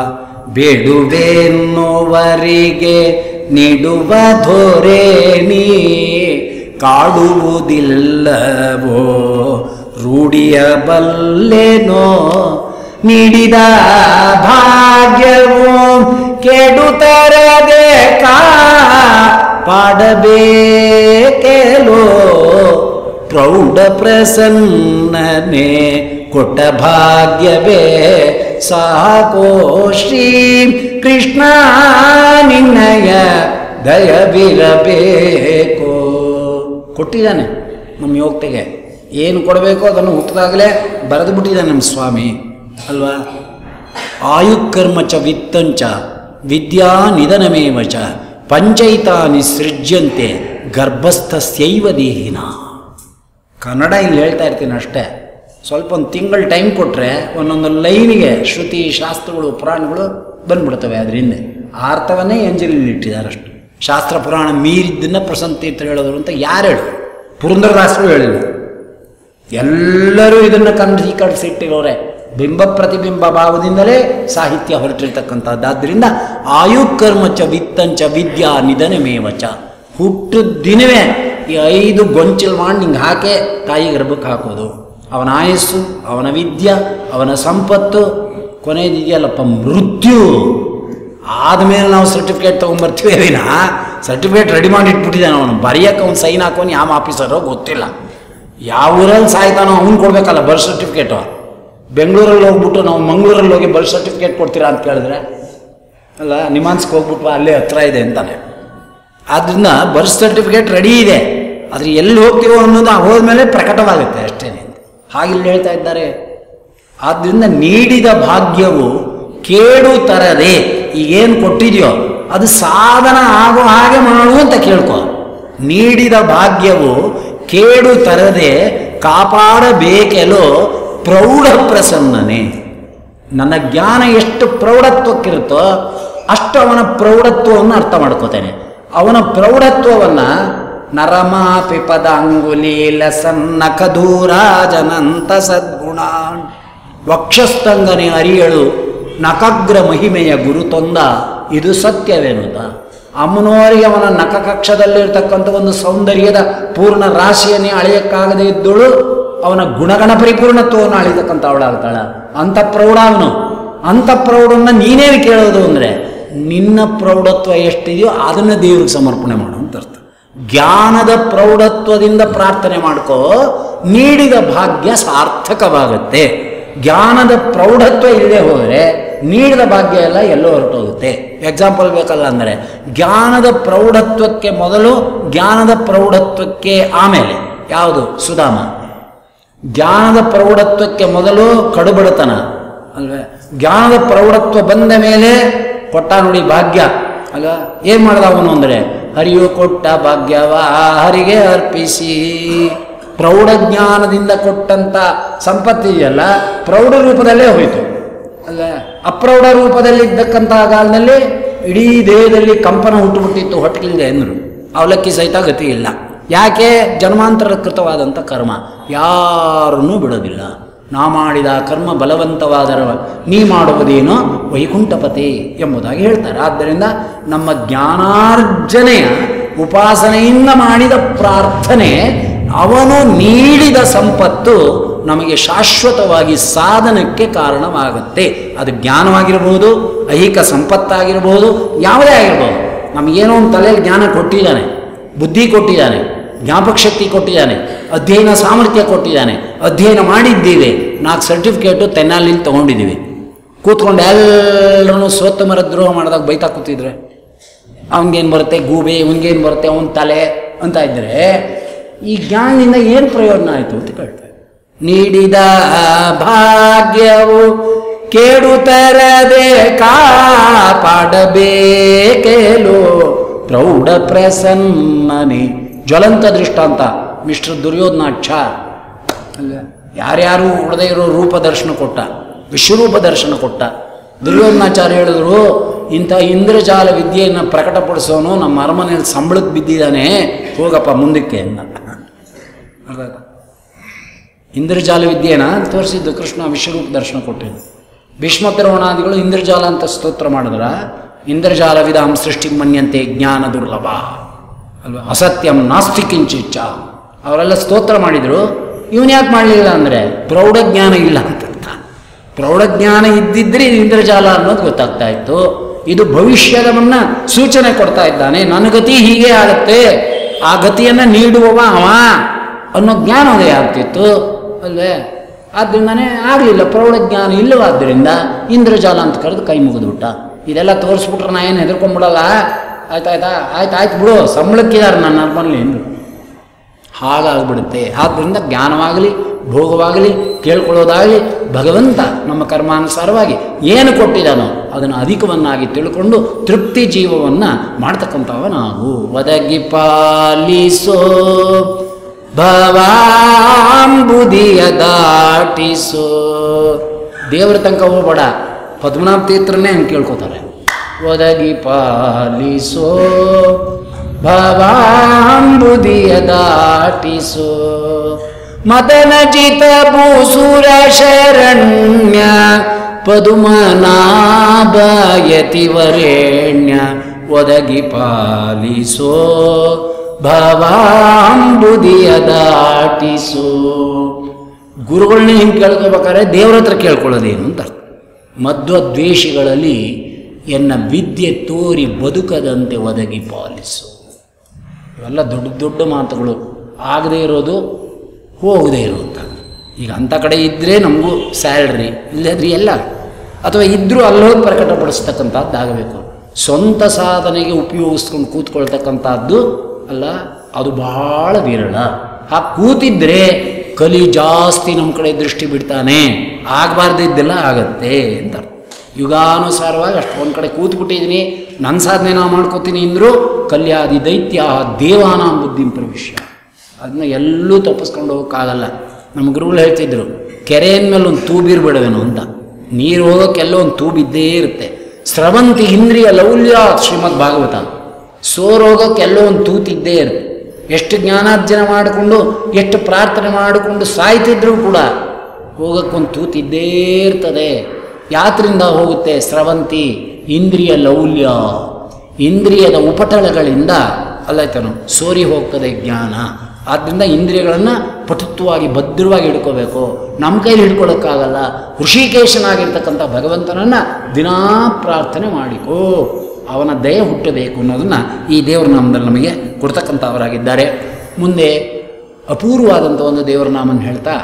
ಬೇಡುವೆನ್ನುವರಿಗೆ ನೀಡುವ ಧೋರೇಣಿ, ಕಾಡುವುದಿಲ್ಲವೋ ರೂಢಿಯ ಬಲ್ಲೆನೋ, ನೀಡಿದ ಭಾಗ್ಯವು ಕೆಡುತ್ತರದೆ ಪಾಡಬೇಕೆಲೋ, ಪ್ರೌಢ ಪ್ರಸನ್ನನೆ ಕೊಟ್ಟ ಭಾಗ್ಯವೇ ಸಾಕೋ ಶ್ರೀ ಕೃಷ್ಣ ನಿನ್ನಯ ದಯವಿರಬೇಕು. ಕೊಟ್ಟಿದ್ದಾನೆ ನಮ್ಮ ಯೋಗ್ಯತೆಗೆ ಏನು ಕೊಡಬೇಕು ಅದನ್ನು ಹುಟ್ಟಿದಾಗಲೇ ಬರೆದು ಬಿಟ್ಟಿದ್ದಾನೆ ನಮ್ಮ ಸ್ವಾಮಿ ಅಲ್ವಾ. ಆಯುಕರ್ಮ ಚ ವಿತ್ತಂಚ ವಿದ್ಯಾ ನಿಧನಮೇವ ಚ ಪಂಚೈತಾನಿ ಸೃಜ್ಯಂತೆ ಗರ್ಭಸ್ಥಸ್ಯೈವ ದೇಹಿನ. ಕನ್ನಡ ಇಲ್ಲಿ ಹೇಳ್ತಾ ಇರ್ತೀನಿ ಅಷ್ಟೇ. ಸ್ವಲ್ಪ ಒಂದು ತಿಂಗಳು ಟೈಮ್ ಕೊಟ್ಟರೆ ಒಂದೊಂದು ಲೈನಿಗೆ ಶ್ರುತಿ ಶಾಸ್ತ್ರಗಳು ಪುರಾಣಗಳು ಬಂದ್ಬಿಡ್ತವೆ. ಅದರಿಂದ ಅರ್ಥವನ್ನೇ ಎಂಜಲಲ್ಲಿ ಇಟ್ಟಿದ್ದಾರೆ ಅಷ್ಟು. ಶಾಸ್ತ್ರ ಪುರಾಣ ಮೀರಿದ್ದನ್ನು ಪ್ರಸನ್ನ ತೀರ್ಥರು ಹೇಳೋರು ಅಂತ ಯಾರು ಹೇಳು? ಪುರಂದರದಾಸರು ಹೇಳಿಲ್ಲ. ಎಲ್ಲರೂ ಇದನ್ನು ಕನಸೀಕರಿಸಿಟ್ಟಿರೋರೆ. ಬಿಂಬ ಪ್ರತಿಬಿಂಬ ಭಾವದಿಂದಲೇ ಸಾಹಿತ್ಯ ಹೊರಟಿರ್ತಕ್ಕಂಥದ್ದು. ಆದ್ದರಿಂದ ಆಯುಕರ್ಮ ಚ ವಿತ್ತಂಚ ವಿದ್ಯಾ ನಿಧನಮೇವ ಚ. ಹುಟ್ಟಿದ ದಿನವೇ ಈ 5 ಗೊಂಚಲು ಮಾಡಿ ನಿಂಗೆ ಹಾಕೇ ತಾಯಿ ಗರ್ಭಕ್ಕೆ ಹಾಕೋದು. ಅವನ ಆಯಸ್ಸು, ಅವನ ವಿದ್ಯೆ, ಅವನ ಸಂಪತ್ತು, ಕೊನೆಯದಿದೆಯಲ್ಲಪ್ಪ ಮೃತ್ಯು. ಆದಮೇಲೆ ನಾವು ಸರ್ಟಿಫಿಕೇಟ್ ತೊಗೊಂಬರ್ತೀವಿ. ವಿನ ಸರ್ಟಿಫಿಕೇಟ್ ರೆಡಿ ಮಾಡಿ ಇಟ್ಬಿಟ್ಟಿದ್ದಾನೆ ಅವನು. ಬರೆಯೋಕ್ಕೆ ಅವ್ನು ಸೈನ್ ಹಾಕೊಂಡು ಯಾವ ಆಫೀಸರೋ ಗೊತ್ತಿಲ್ಲ. ಯಾವ ಊರಲ್ಲಿ ಸಾಯ್ತಾನೋ ಅವ್ನು ಕೊಡಬೇಕಲ್ಲ ಬರ್ತ್ ಸರ್ಟಿಫಿಕೇಟು. ಬೆಂಗಳೂರಲ್ಲಿ ಹೋಗ್ಬಿಟ್ಟು ನಾವು ಮಂಗಳೂರಲ್ಲಿ ಹೋಗಿ ಬರ್ತ್ ಸರ್ಟಿಫಿಕೇಟ್ ಕೊಡ್ತೀರಾ ಅಂತ ಕೇಳಿದ್ರೆ ಅಲ್ಲ, ನಿಮಾನ್ಸ್ಗೆ ಹೋಗ್ಬಿಟ್ಟು ಅಲ್ಲೇ ಹತ್ರ ಇದೆ ಅಂತಾನೆ. ಆದ್ದರಿಂದ ಬರ್ತ್ ಸರ್ಟಿಫಿಕೇಟ್ ರೆಡಿ ಇದೆ, ಆದರೆ ಎಲ್ಲಿ ಹೋಗ್ತೀವೋ ಅನ್ನೋದು ಹೋದ್ಮೇಲೆ ಪ್ರಕಟವಾಗುತ್ತೆ ಅಷ್ಟೇ. ಹಾಗಿಲ್ಲಿ ಹೇಳ್ತಾ ಇದ್ದಾರೆ. ಆದ್ದರಿಂದ ನೀಡಿದ ಭಾಗ್ಯವು ಕೇಡು ತರದೆ, ಈಗೇನು ಕೊಟ್ಟಿದೆಯೋ ಅದು ಸಾಧನ ಆಗೋ ಹಾಗೆ ಮಾಡು ಅಂತ ಕೇಳ್ಕೊ. ನೀಡಿದ ಭಾಗ್ಯವು ಕೇಡು ತರದೆ ಕಾಪಾಡಬೇಕೆಲೋ ಪ್ರೌಢ ಪ್ರಸನ್ನನೆ. ನನ್ನ ಜ್ಞಾನ ಎಷ್ಟು ಪ್ರೌಢತ್ವಕ್ಕಿರುತ್ತೋ ಅಷ್ಟು ಅವನ ಪ್ರೌಢತ್ವವನ್ನು ಅರ್ಥ ಮಾಡ್ಕೋತೇನೆ. ಅವನ ಪ್ರೌಢತ್ವವನ್ನು ನರಮಾಪಿ ಪದಾಂಗುಲೀಲ ಸನ್ನ ಕದೂರಾಜನಂತ ಸದ್ಗುಣ ವಕ್ಷಸ್ಥಂಗನೆ ಅರಿಯಳು ನಖಗ್ರ ಮಹಿಮೆಯ ಗುರುತೊಂದ ಇದು ಸತ್ಯವೇನುತ. ಅಮ್ಮನವರಿಗೆ ಅವನ ನಖಕಕ್ಷದಲ್ಲಿರ್ತಕ್ಕಂಥ ಒಂದು ಸೌಂದರ್ಯದ ಪೂರ್ಣ ರಾಶಿಯನ್ನೇ ಅಳೆಯಕ್ಕಾಗದೇ ಇದ್ದಳು ಅವನ ಗುಣಗಣ ಪರಿಪೂರ್ಣತ್ವವನ್ನು ಅಳಿತಕ್ಕಂಥ ಅವಳಾಗ್ತಾಳ. ಅಂಥ ಪ್ರೌಢ ಅವನು. ಅಂಥ ಪ್ರೌಢವನ್ನು ನೀನೇನು ಕೇಳೋದು ಅಂದರೆ ನಿನ್ನ ಪ್ರೌಢತ್ವ ಎಷ್ಟಿದೆಯೋ ಅದನ್ನು ದೇವ್ರಿಗೆ ಸಮರ್ಪಣೆ ಮಾಡು ಅಂತ ಅರ್ಥ. ಜ್ಞಾನದ ಪ್ರೌಢತ್ವದಿಂದ ಪ್ರಾರ್ಥನೆ ಮಾಡ್ಕೋ, ನೀಡಿದ ಭಾಗ್ಯ ಸಾರ್ಥಕವಾಗುತ್ತೆ. ಜ್ಞಾನದ ಪ್ರೌಢತ್ವ ಇಲ್ಲದೆ ಹೋದರೆ ನೀಡಿದ ಭಾಗ್ಯ ಎಲ್ಲ ಎಲ್ಲೋ ಹೊರಟೋಗುತ್ತೆ. ಎಕ್ಸಾಂಪಲ್ ಬೇಕಲ್ಲ ಅಂದರೆ ಜ್ಞಾನದ ಪ್ರೌಢತ್ವಕ್ಕೆ ಮೊದಲು, ಜ್ಞಾನದ ಪ್ರೌಢತ್ವಕ್ಕೆ ಆಮೇಲೆ ಯಾವುದು? ಸುಧಾಮ. ಜ್ಞಾನದ ಪ್ರೌಢತ್ವಕ್ಕೆ ಮೊದಲು ಕಡುಬಡತನ ಅಲ್ವೇ. ಜ್ಞಾನದ ಪ್ರೌಢತ್ವ ಬಂದ ಮೇಲೆ ಕೊಟ್ಟ ನೋಡಿ ಭಾಗ್ಯ ಅಲ್ವ. ಏನು ಮಾಡ್ದ ಅವನು ಅಂದರೆ ಹರಿಯು ಕೊಟ್ಟ ಭಾಗ್ಯವ ಹರಿಗೆ ಅರ್ಪಿಸಿ. ಪ್ರೌಢಜ್ಞಾನದಿಂದ ಕೊಟ್ಟಂಥ ಸಂಪತ್ತಿದೆಯಲ್ಲ ಪ್ರೌಢ ರೂಪದಲ್ಲೇ ಹೋಯಿತು ಅಲ್ಲ. ಅಪ್ರೌಢ ರೂಪದಲ್ಲಿದ್ದಕ್ಕಂಥ ಕಾಲದಲ್ಲಿ ಇಡೀ ದೇಹದಲ್ಲಿ ಕಂಪನ ಹುಟ್ಟುಬಿಟ್ಟಿತ್ತು ಹೊಟ್ಟೆಲಿಂದ ಎಂದರು. ಅವಲಕ್ಕಿ ಸಹಿತ ಗತಿ ಇಲ್ಲ. ಯಾಕೆ? ಜನ್ಮಾಂತರ ಕೃತವಾದಂಥ ಕರ್ಮ ಯಾರನ್ನೂ ಬಿಡೋದಿಲ್ಲ. ನಾ ಮಾಡಿದ ಕರ್ಮ ಬಲವಂತವಾದರ ನೀ ಮಾಡುವುದೇನೋ ವೈಕುಂಠಪತಿ ಎಂಬುದಾಗಿ ಹೇಳ್ತಾರೆ. ಆದ್ದರಿಂದ ನಮ್ಮ ಜ್ಞಾನಾರ್ಜನೆಯ ಉಪಾಸನೆಯಿಂದ ಮಾಡಿದ ಪ್ರಾರ್ಥನೆ, ಅವನು ನೀಡಿದ ಸಂಪತ್ತು ನಮಗೆ ಶಾಶ್ವತವಾಗಿ ಸಾಧನಕ್ಕೆ ಕಾರಣವಾಗುತ್ತೆ. ಅದು ಜ್ಞಾನವಾಗಿರ್ಬೋದು, ಐಹಿಕ ಸಂಪತ್ತಾಗಿರ್ಬೋದು, ಯಾವುದೇ ಆಗಿರ್ಬೋದು. ನಮಗೇನೋ ಒಂದು ತಲೆಯಲ್ಲಿ ಜ್ಞಾನ ಕೊಟ್ಟಿದ್ದಾನೆ, ಬುದ್ಧಿ ಕೊಟ್ಟಿದ್ದಾನೆ, ಜ್ಞಾಪಕ ಶಕ್ತಿ ಕೊಟ್ಟಿದ್ದಾನೆ, ಅಧ್ಯಯನ ಸಾಮರ್ಥ್ಯ ಕೊಟ್ಟಿದ್ದಾನೆ, ಅಧ್ಯಯನ ಮಾಡಿದ್ದೀವಿ, 4 ಸರ್ಟಿಫಿಕೇಟು ತೆನ್ನಾಲಿಂದ ತೊಗೊಂಡಿದ್ದೀವಿ. ಕೂತ್ಕೊಂಡು ಎಲ್ಲರೂ ಸ್ವತ್ತು ಮರ ದ್ರೋಹ ಮಾಡಿದಾಗ ಬೈತಾ ಕೂತಿದ್ರೆ ಅವನಿಗೇನು ಬರುತ್ತೆ ಗೂಬೆ, ಇವನಿಗೇನು ಬರುತ್ತೆ ಅವನ ತಲೆ ಅಂತ ಇದ್ದರೆ ಈ ಜ್ಞಾನದಿಂದ ಏನು ಪ್ರಯೋಜನ ಆಯಿತು ಅಂತ ಕೇಳ್ತಾರೆ. ನೀಡಿದ ಭಾಗ್ಯವು ಕೇಡು ತರದೆ ಕಾಪಾಡಬೇಕೇಲೋ ಪ್ರೌಢ ಪ್ರಸನ್ನನೆ. ಜ್ವಲಂತ ದೃಷ್ಟಾಂತ ಮಿಸ್ಟರ್ ದುರ್ಯೋಧನಾಕ್ಷ ಅಲ್ಲ. ಯಾರ್ಯಾರು ಉಳದೇ ಇರೋ ರೂಪ ದರ್ಶನ ಕೊಟ್ಟ, ವಿಶ್ವರೂಪ ದರ್ಶನ ಕೊಟ್ಟ. ದುರ್ಯೋಧನಾಚಾರ್ಯ ಹೇಳಿದ್ರು, ಇಂಥ ಇಂದ್ರಜಾಲ ವಿದ್ಯೆಯನ್ನು ಪ್ರಕಟಪಡಿಸೋನು ನಮ್ಮ ಅರಮನೆಯಲ್ಲಿ ಸಂಬಳಕ್ಕೆ ಬಿದ್ದಿದ್ದಾನೆ, ಹೋಗಪ್ಪ ಮುಂದಕ್ಕೆ ಅನ್ನ. ಇಂದ್ರಜಾಲ ವಿದ್ಯೆನ ತೋರಿಸಿದ್ದು ಕೃಷ್ಣ ವಿಶ್ವರೂಪ ದರ್ಶನ ಕೊಟ್ಟಿದ್ದು. ಭೀಷ್ಮದ್ರೋಣಾದಿಗಳು ಇಂದ್ರಜಾಲ ಅಂತ ಸ್ತೋತ್ರ ಮಾಡಿದ್ರ. ಇಂದ್ರಜಾಲ ವಿಧಾಂ ಸೃಷ್ಟಿ ಮನ್ಯಂತೆ ಜ್ಞಾನ ದುರ್ಲಭ ಅಲ್ವಾ, ಅಸತ್ಯಂ ನಾಸ್ತಿ ಕಿಂಚಿಚ್ಚ ಅವರೆಲ್ಲ ಸ್ತೋತ್ರ ಮಾಡಿದರು. ಇವನು ಯಾಕೆ ಮಾಡಲಿಲ್ಲ ಅಂದರೆ ಪ್ರೌಢಜ್ಞಾನ ಇಲ್ಲ ಅಂತ. ಪ್ರೌಢಜ್ಞಾನ ಇದ್ದಿದ್ರೆ ಇಂದ್ರಜಾಲ ಅನ್ನೋದು ಗೊತ್ತಾಗ್ತಾ ಇತ್ತು. ಇದು ಭವಿಷ್ಯದವನ್ನ ಸೂಚನೆ ಕೊಡ್ತಾ ಇದ್ದಾನೆ. ನನ್ನ ಗತಿ ಹೀಗೆ ಆಗುತ್ತೆ, ಆ ಗತಿಯನ್ನು ನೀಡುವವ ಅವ ಅನ್ನೋ ಜ್ಞಾನೋದಯ ಆಗ್ತಿತ್ತು ಅಲ್ವೇ. ಆದ್ದರಿಂದನೇ ಆಗಲಿಲ್ಲ, ಪ್ರೌಢಜ್ಞಾನ ಇಲ್ಲವಾದ್ದರಿಂದ ಇಂದ್ರಜಾಲ ಅಂತ ಕರೆದು ಕೈ ಮುಗಿದ್ಬಿಟ್ಟ. ಇದೆಲ್ಲ ತೋರಿಸ್ಬಿಟ್ರೆ ನಾ ಏನು ಹೆದರ್ಕೊಂಡ್ಬಿಡಲ್ಲ, ಆಯ್ತು ಬಿಡು, ಸಂಬಳಕ್ಕಿದ್ದಾರೆ ನನ್ನ ಬರಲಿ ಎಂದು ಹಾಗಾಗ್ಬಿಡುತ್ತೆ. ಆದ್ದರಿಂದ ಜ್ಞಾನವಾಗಲಿ ಭೋಗವಾಗಲಿ ಕೇಳ್ಕೊಳ್ಳೋದಾಗಲಿ ಭಗವಂತ ನಮ್ಮ ಕರ್ಮಾನುಸಾರವಾಗಿ ಏನು ಕೊಟ್ಟಿದ್ದಾನೋ ಅದನ್ನು ಅಧಿಕವನ್ನಾಗಿ ತಿಳ್ಕೊಂಡು ತೃಪ್ತಿ ಜೀವವನ್ನು ಮಾಡ್ತಕ್ಕಂಥವ ನಾವು. ಒದಗಿ ಪಾಲಿಸೋ ಭವಾಂಬುದಿಯ ದಾಟಿಸೋ. ದೇವರ ತನಕ ಹೋಗ್ಬೇಡ, ಪದ್ಮನಾಭ ತೀರ್ಥರನ್ನೇ ಹಂಗೆ ಕೇಳ್ಕೊತಾರೆ. ಒದಗಿ ಪಾಲಿಸೋ ಭವಾಂಬುದಿಯ ದಾಟಿಸೋ. ಮದನಜಿತ ಭೂಸುರ ಶರಣ್ಯ ಪದುಮನಾಭಯತಿವರೇಣ್ಯ ಒದಗಿ ಪಾಲಿಸೋ ಭವಾಂಬುದಿಯ ದಾಟಿಸೋ. ಗುರುಗಳನ್ನ ಹಿಂಗೆ ಕೇಳ್ಕೋಬೇಕಾದ್ರೆ ದೇವ್ರ ಹತ್ರ ಕೇಳ್ಕೊಳ್ಳೋದೇನು ಅಂತ. ಮಧ್ವದ್ವೇಷಿಗಳಲ್ಲಿ ಎನ್ನ ವಿದ್ಯೆ ತೋರಿ ಬದುಕದಂತೆ ಒದಗಿ ಪಾಲಿಸು. ಇವೆಲ್ಲ ದೊಡ್ಡ ದೊಡ್ಡ ಮಾತುಗಳು. ಆಗದೇ ಇರೋದು ಹೋಗದೇ ಇರುವಂಥ. ಈಗ ಅಂಥ ಕಡೆ ಇದ್ದರೆ ನಮಗೂ ಸ್ಯಾಲ್ರಿ, ಇಲ್ಲದ್ರಿ ಎಲ್ಲ, ಅಥವಾ ಇದ್ದರೂ ಅಲ್ಲೋಗಿ ಪ್ರಕಟಪಡಿಸ್ತಕ್ಕಂಥದ್ದು ಆಗಬೇಕು. ಸ್ವಂತ ಸಾಧನೆಗೆ ಉಪಯೋಗಿಸ್ಕೊಂಡು ಕೂತ್ಕೊಳ್ತಕ್ಕಂಥದ್ದು ಅಲ್ಲ, ಅದು ಬಹಳ ವಿರಳ. ಹಾಗೆ ಕೂತಿದ್ರೆ ಕಲಿ ಜಾಸ್ತಿ ನಮ್ಮ ಕಡೆ ದೃಷ್ಟಿ ಬಿಡ್ತಾನೆ, ಆಗಬಾರ್ದಿದ್ದೆಲ್ಲ ಆಗತ್ತೆ ಅಂತ. ಯುಗಾನುಸಾರವಾಗಿ ಅಷ್ಟು ಒಂದು ಕಡೆ ಕೂತ್ಬಿಟ್ಟಿದ್ದೀನಿ, ನನ್ನ ಸಾಧನೆ ನಾವು ಮಾಡ್ಕೋತೀನಿ ಅಂದರೂ ಕಲ್ಯಾದಿ ದೈತ್ಯ ದೇವಾನಾಂ ಬುದ್ಧಿಂ ಪ್ರವಿಶ್ಯ. ಅದನ್ನ ಎಲ್ಲೂ ತಪ್ಪಿಸ್ಕೊಂಡು ಹೋಗೋಕ್ಕಾಗಲ್ಲ. ನಮ್ಮ ಗುರುಗಳು ಹೇಳ್ತಿದ್ರು, ಕೆರೆಯ ಮೇಲೆ ಒಂದು ತೂಬಿರ್ಬಿಡವೇನು ಅಂತ. ನೀರು ಹೋಗೋಕ್ಕೆಲ್ಲ ಒಂದು ತೂಬಿದ್ದೇ ಇರುತ್ತೆ. ಸ್ರವಂತಿ ಇಂದ್ರಿಯ ಲೌಲ್ಯ ಶ್ರೀಮದ್ ಭಾಗವತ. ಸೋರೋಗೋಕ್ಕೆಲ್ಲೋ ಒಂದು ತೂತಿದ್ದೇ ಇರುತ್ತೆ. ಎಷ್ಟು ಜ್ಞಾನಾರ್ಜನೆ ಮಾಡಿಕೊಂಡು ಎಷ್ಟು ಪ್ರಾರ್ಥನೆ ಮಾಡಿಕೊಂಡು ಸಾಯ್ತಿದ್ರೂ ಕೂಡ ಹೋಗೋಕ್ಕೊಂದು ತೂತಿದ್ದೇ ಇರ್ತದೆ. ಯಾತ್ರಿಂದ ಹೋಗುತ್ತೆ? ಸ್ರವಂತಿ ಇಂದ್ರಿಯ ಲೌಲ್ಯ, ಇಂದ್ರಿಯದ ಉಪಟಳಗಳಿಂದ ಅಲ್ಲಾಯ್ತಾನು ಸೋರಿ ಹೋಗ್ತದೆ ಜ್ಞಾನ. ಆದ್ದರಿಂದ ಇಂದ್ರಿಯಗಳನ್ನು ಪಟುತ್ವವಾಗಿ ಭದ್ರವಾಗಿ ಹಿಡ್ಕೋಬೇಕು. ನಮ್ಮ ಕೈಲಿ ಹಿಡ್ಕೊಳ್ಳೋಕ್ಕಾಗಲ್ಲ. ಋಷಿಕೇಶನಾಗಿರ್ತಕ್ಕಂಥ ಭಗವಂತನನ್ನು ದಿನಾ ಪ್ರಾರ್ಥನೆ ಮಾಡಿಕೋ, ಅವನ ದಯೆ ಹುಟ್ಟಬೇಕು ಅನ್ನೋದನ್ನು ಈ ದೇವರ ನಾಮದಲ್ಲಿ ನಮಗೆ ಕೊಡ್ತಕ್ಕಂಥವರಾಗಿದ್ದಾರೆ. ಮುಂದೆ ಅಪೂರ್ವವಾದಂಥ ಒಂದು ದೇವರ ನಾಮನ್ನು ಹೇಳ್ತಾ,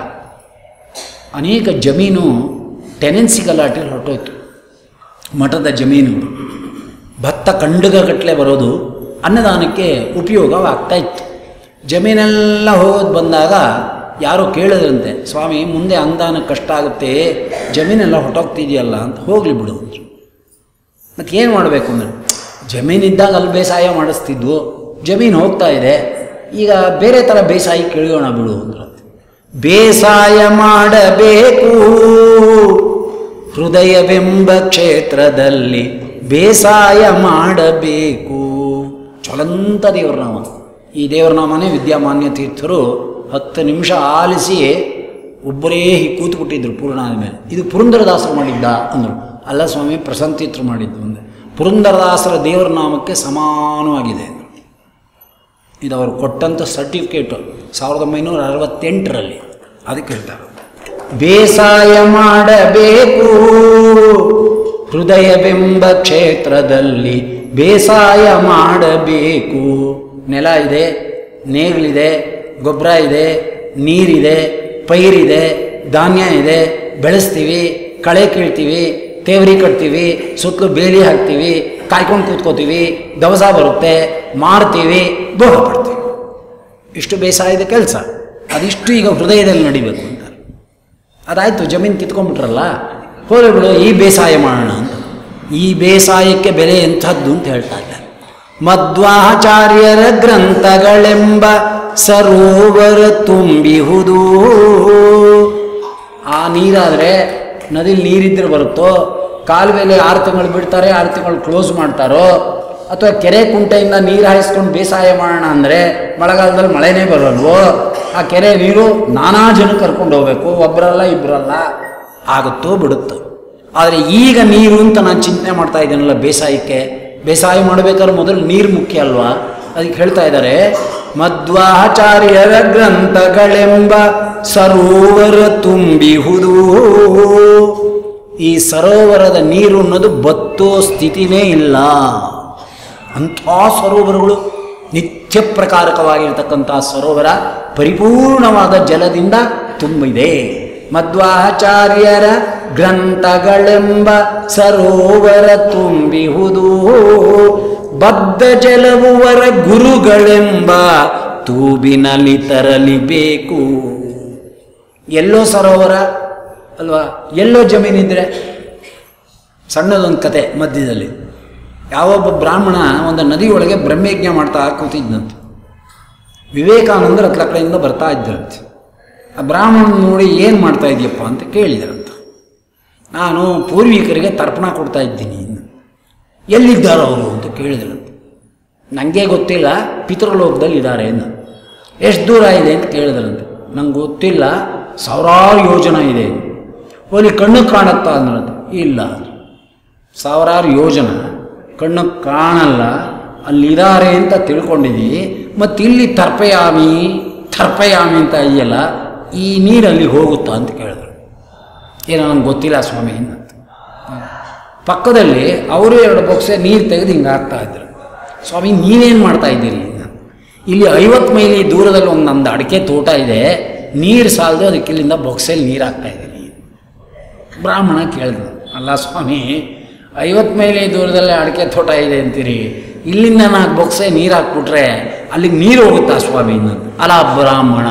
ಅನೇಕ ಜಮೀನು ಟೆನೆನ್ಸಿ ಗಲಾಟೆಯಲ್ಲಿ ಹೊರಟೋಯ್ತು. ಮಠದ ಜಮೀನು ಭತ್ತ ಕಂಡಗಟ್ಟಲೆ ಬರೋದು ಅನ್ನದಾನಕ್ಕೆ ಉಪಯೋಗವಾಗ್ತಾಯಿತ್ತು. ಜಮೀನೆಲ್ಲ ಹೋಗೋದು ಬಂದಾಗ ಯಾರೋ ಕೇಳಿದ್ರಂತೆ, ಸ್ವಾಮಿ ಮುಂದೆ ಅನುದಾನಕ್ಕೆ ಕಷ್ಟ ಆಗುತ್ತೆ, ಜಮೀನೆಲ್ಲ ಹೊಟ್ಟೋಗ್ತಿದೆಯಲ್ಲ ಅಂತ. ಹೋಗಲಿ ಬಿಡು ಅಂದರು. ಮತ್ತು ಏನು ಮಾಡಬೇಕು ಅಂದರೆ, ಜಮೀನಿದ್ದಾಗ ಅಲ್ಲಿ ಬೇಸಾಯ ಮಾಡಿಸ್ತಿದ್ವು, ಜಮೀನು ಹೋಗ್ತಾ ಇದೆ, ಈಗ ಬೇರೆ ಥರ ಬೇಸಾಯ ಕೇಳೋಣ ಬಿಡು ಅಂದರು. ಬೇಸಾಯ ಮಾಡಬೇಕು ಹೃದಯವೆಂಬ ಕ್ಷೇತ್ರದಲ್ಲಿ, ಬೇಸಾಯ ಮಾಡಬೇಕು. ಜ್ವಲಂತ ದೇವರನಾಮ. ಈ ದೇವರನಾಮನೇ ವಿದ್ಯಾಮಾನ್ಯ ತೀರ್ಥರು 10 ನಿಮಿಷ ಆಲಿಸಿ ಒಬ್ಬರೇ ಹೀಗೆ ಕೂತ್ಬಿಟ್ಟಿದ್ರು ಪೂರ್ಣ ಆದಮೇಲೆ. ಇದು ಪುರಂದರದಾಸರು ಮಾಡಿದ್ದ ಅಂದರು. ಅಲ್ಲ ಸ್ವಾಮಿ, ಪ್ರಸನ್ನ ತೀರ್ಥರು ಮಾಡಿದ್ದು ಅಂದರೆ ಪುರಂದರದಾಸರ ದೇವರ ನಾಮಕ್ಕೆ ಸಮಾನವಾಗಿದೆ. ಇದು ಅವರು ಕೊಟ್ಟಂಥ ಸರ್ಟಿಫಿಕೇಟು 1968ರಲ್ಲಿ. ಅದಕ್ಕೆ ಹೇಳ್ತಾರೆ, ಬೇಸಾಯ ಮಾಡಬೇಕು ಹೃದಯವೆಂಬ ಕ್ಷೇತ್ರದಲ್ಲಿ, ಬೇಸಾಯ ಮಾಡಬೇಕು. ನೆಲ ಇದೆ, ನೇಗಿಲಿದೆ, ಗೊಬ್ಬರ ಇದೆ, ನೀರಿದೆ, ಪೈರಿದೆ, ಧಾನ್ಯ ಇದೆ, ಬೆಳೆಸ್ತೀವಿ, ಕಳೆ ಕೀಳ್ತೀವಿ, ತೇವರಿ ಕಟ್ತೀವಿ, ಸುತ್ತಲೂ ಬೇಲಿ ಹಾಕ್ತೀವಿ, ಕಾಯ್ಕೊಂಡು ಕೂತ್ಕೋತೀವಿ, ದವಸ ಬರುತ್ತೆ, ಮಾರ್ತೀವಿ, ಭೋಗ ಪಡ್ತೀವಿ. ಇಷ್ಟು ಬೇಸಾಯದ ಕೆಲಸ. ಅದಿಷ್ಟು ಈಗ ಹೃದಯದಲ್ಲಿ ನಡಿಬೇಕು ಅಂತ. ಅದಾಯಿತು, ಜಮೀನು ಕಿತ್ಕೊಂಡ್ಬಿಟ್ರಲ್ಲ, ಹೋಗಿ ಬಿಡು, ಈ ಬೇಸಾಯ ಮಾಡೋಣ ಅಂತ. ಈ ಬೇಸಾಯಕ್ಕೆ ಬೆಲೆ ಎಂಥದ್ದು ಅಂತ ಹೇಳ್ತಾ ಇದ್ದಾರೆ. ಮಧ್ವಾಚಾರ್ಯರ ಗ್ರಂಥಗಳೆಂಬ ಸರೋವರ ತುಂಬಿಹುದು. ಆ ನೀರಾದರೆ ನದಿಲಿ ನೀರಿದ್ರೆ ಬರುತ್ತೋ, ಕಾಲುವೆಲೆ 6 ತಿಂಗಳು ಬಿಡ್ತಾರೆ, 6 ತಿಂಗಳು ಕ್ಲೋಸ್ ಮಾಡ್ತಾರೋ, ಅಥವಾ ಕೆರೆ ಕುಂಟೆಯಿಂದ ನೀರು ಹಾಯಿಸ್ಕೊಂಡು ಬೇಸಾಯ ಮಾಡೋಣ ಅಂದರೆ ಮಳೆಗಾಲದಲ್ಲಿ ಮಳೆನೇ ಬರೋಲ್ವೋ. ಆ ಕೆರೆ ನೀರು ನಾನಾ ಜನ ಕರ್ಕೊಂಡು ಹೋಗ್ಬೇಕು, ಒಬ್ಬರಲ್ಲ ಇಬ್ಬರಲ್ಲ, ಆಗುತ್ತೋ ಬಿಡುತ್ತೋ. ಆದರೆ ಈಗ ನೀರು ಅಂತ ನಾನು ಚಿಂತನೆ ಮಾಡ್ತಾ ಇದ್ದೀನಲ್ಲ ಬೇಸಾಯಕ್ಕೆ. ಬೇಸಾಯ ಮಾಡಬೇಕಾದ್ರೆ ಮೊದಲು ನೀರು ಮುಖ್ಯ ಅಲ್ವಾ? ಅದಕ್ಕೆ ಹೇಳ್ತಾ ಇದ್ದಾರೆ, ಮಧ್ವಾಚಾರ್ಯರ ಗ್ರಂಥಗಳೆಂಬ ಸರೋವರ ತುಂಬಿಹುದು. ಈ ಸರೋವರದ ನೀರು ಅನ್ನೋದು ಬತ್ತೋ ಸ್ಥಿತಿನೇ ಇಲ್ಲ. ಅಂಥ ಸರೋವರಗಳು ನಿತ್ಯ ಪ್ರಕಾರಕವಾಗಿರ್ತಕ್ಕಂಥ ಸರೋವರ ಪರಿಪೂರ್ಣವಾದ ಜಲದಿಂದ ತುಂಬಿದೆ. ಮಧ್ವಾಚಾರ್ಯರ ಗ್ರಂಥಗಳೆಂಬ ಸರೋವರ ತುಂಬಿಹುದು, ಬದ್ಧ ಜಲವುವರ ಗುರುಗಳೆಂಬ ತೂಬಿನಲ್ಲಿ ತರಲಿಬೇಕು. ಎಲ್ಲೋ ಸರೋವರ ಅಲ್ವಾ, ಎಲ್ಲೋ ಜಮೀನಿದ್ರೆ ಸಣ್ಣದೊಂದು ಕತೆ ಮಧ್ಯದಲ್ಲಿ. ಯಾವೊಬ್ಬ ಬ್ರಾಹ್ಮಣ ಒಂದು ನದಿಯೊಳಗೆ ಬ್ರಹ್ಮಯಜ್ಞ ಮಾಡ್ತಾ ಕೂತಿದ್ದಂತೆ. ವಿವೇಕಾನಂದರು ಹತ್ರ ಕಡೆಯಿಂದ ಬರ್ತಾ ಇದ್ದರಂತೆ. ಆ ಬ್ರಾಹ್ಮಣ ನೋಡಿ ಏನು ಮಾಡ್ತಾ ಇದೆಯಪ್ಪ ಅಂತ ಕೇಳಿದ್ರಂತ. ನಾನು ಪೂರ್ವಿಕರಿಗೆ ತರ್ಪಣ ಕೊಡ್ತಾ ಇದ್ದೀನಿ. ಎಲ್ಲಿದ್ದಾರೋ ಅವರು ಅಂತ ಕೇಳಿದ್ರಂತೆ. ನನಗೆ ಗೊತ್ತಿಲ್ಲ, ಪಿತೃಲೋಕದಲ್ಲಿ ಇದ್ದಾರೆ ಅಂದ. ಎಷ್ಟು ದೂರ ಇದೆ ಅಂತ ಕೇಳಿದ್ರಂತೆ. ನಂಗೆ ಗೊತ್ತಿಲ್ಲ, ಸಾವಿರಾರು ಯೋಜನೆ ಇದೆ. ಅಲ್ಲಿ ಕಣ್ಣು ಕಾಣುತ್ತಾ ಅಂದ್ರಂತೆ. ಇಲ್ಲ, ಸಾವಿರಾರು ಯೋಜನೆ ಕಣ್ಣು ಕಾಣಲ್ಲ, ಅಲ್ಲಿದ್ದಾರೆ ಅಂತ ತಿಳ್ಕೊಂಡಿದ್ದೀವಿ. ಮತ್ತು ಇಲ್ಲಿ ತರ್ಪಯಾಮಿ ಅಂತ ಇದೆಯಲ್ಲ, ಈ ನೀರಲ್ಲಿ ಹೋಗುತ್ತಾ ಅಂತ ಕೇಳಿದ್ರು. ಏನೋ ನನಗೆ ಗೊತ್ತಿಲ್ಲ ಸ್ವಾಮಿ ಅಂತ. ಪಕ್ಕದಲ್ಲಿ ಅವರು 2 ಬೊಕ್ಸೆ ನೀರು ತೆಗೆದು ಹಿಂಗೆ ಹಾಕ್ತಾ ಇದ್ರು. ಸ್ವಾಮಿ ನೀವೇನು ಮಾಡ್ತಾ ಇದ್ದೀರಿ? ಇಲ್ಲಿ 50 ಮೈಲಿ ದೂರದಲ್ಲಿ ಒಂದು ನಮ್ಮದು ಅಡಿಕೆ ತೋಟ ಇದೆ, ನೀರು ಸಾಲದು, ಅದಕ್ಕೆ ಇಲ್ಲಿಂದ ಬೊಕ್ಸೆಯಲ್ಲಿ ನೀರು ಹಾಕ್ತಾ ಇದ್ದೀನಿ. ಬ್ರಾಹ್ಮಣ ಕೇಳಿದ್ರು, ಅಲ್ಲ ಸ್ವಾಮಿ 50 ಮೈಲಿ ದೂರದಲ್ಲಿ ಅಡಿಕೆ ತೋಟ ಇದೆ ಅಂತೀರಿ, ಇಲ್ಲಿಂದ 4 ಬೊಕ್ಸೆ ನೀರು ಹಾಕ್ಬಿಟ್ರೆ ಅಲ್ಲಿಗೆ ನೀರು ಹೋಗುತ್ತಾ ಸ್ವಾಮಿ? ಅಲ್ಲ ಬ್ರಾಹ್ಮಣ,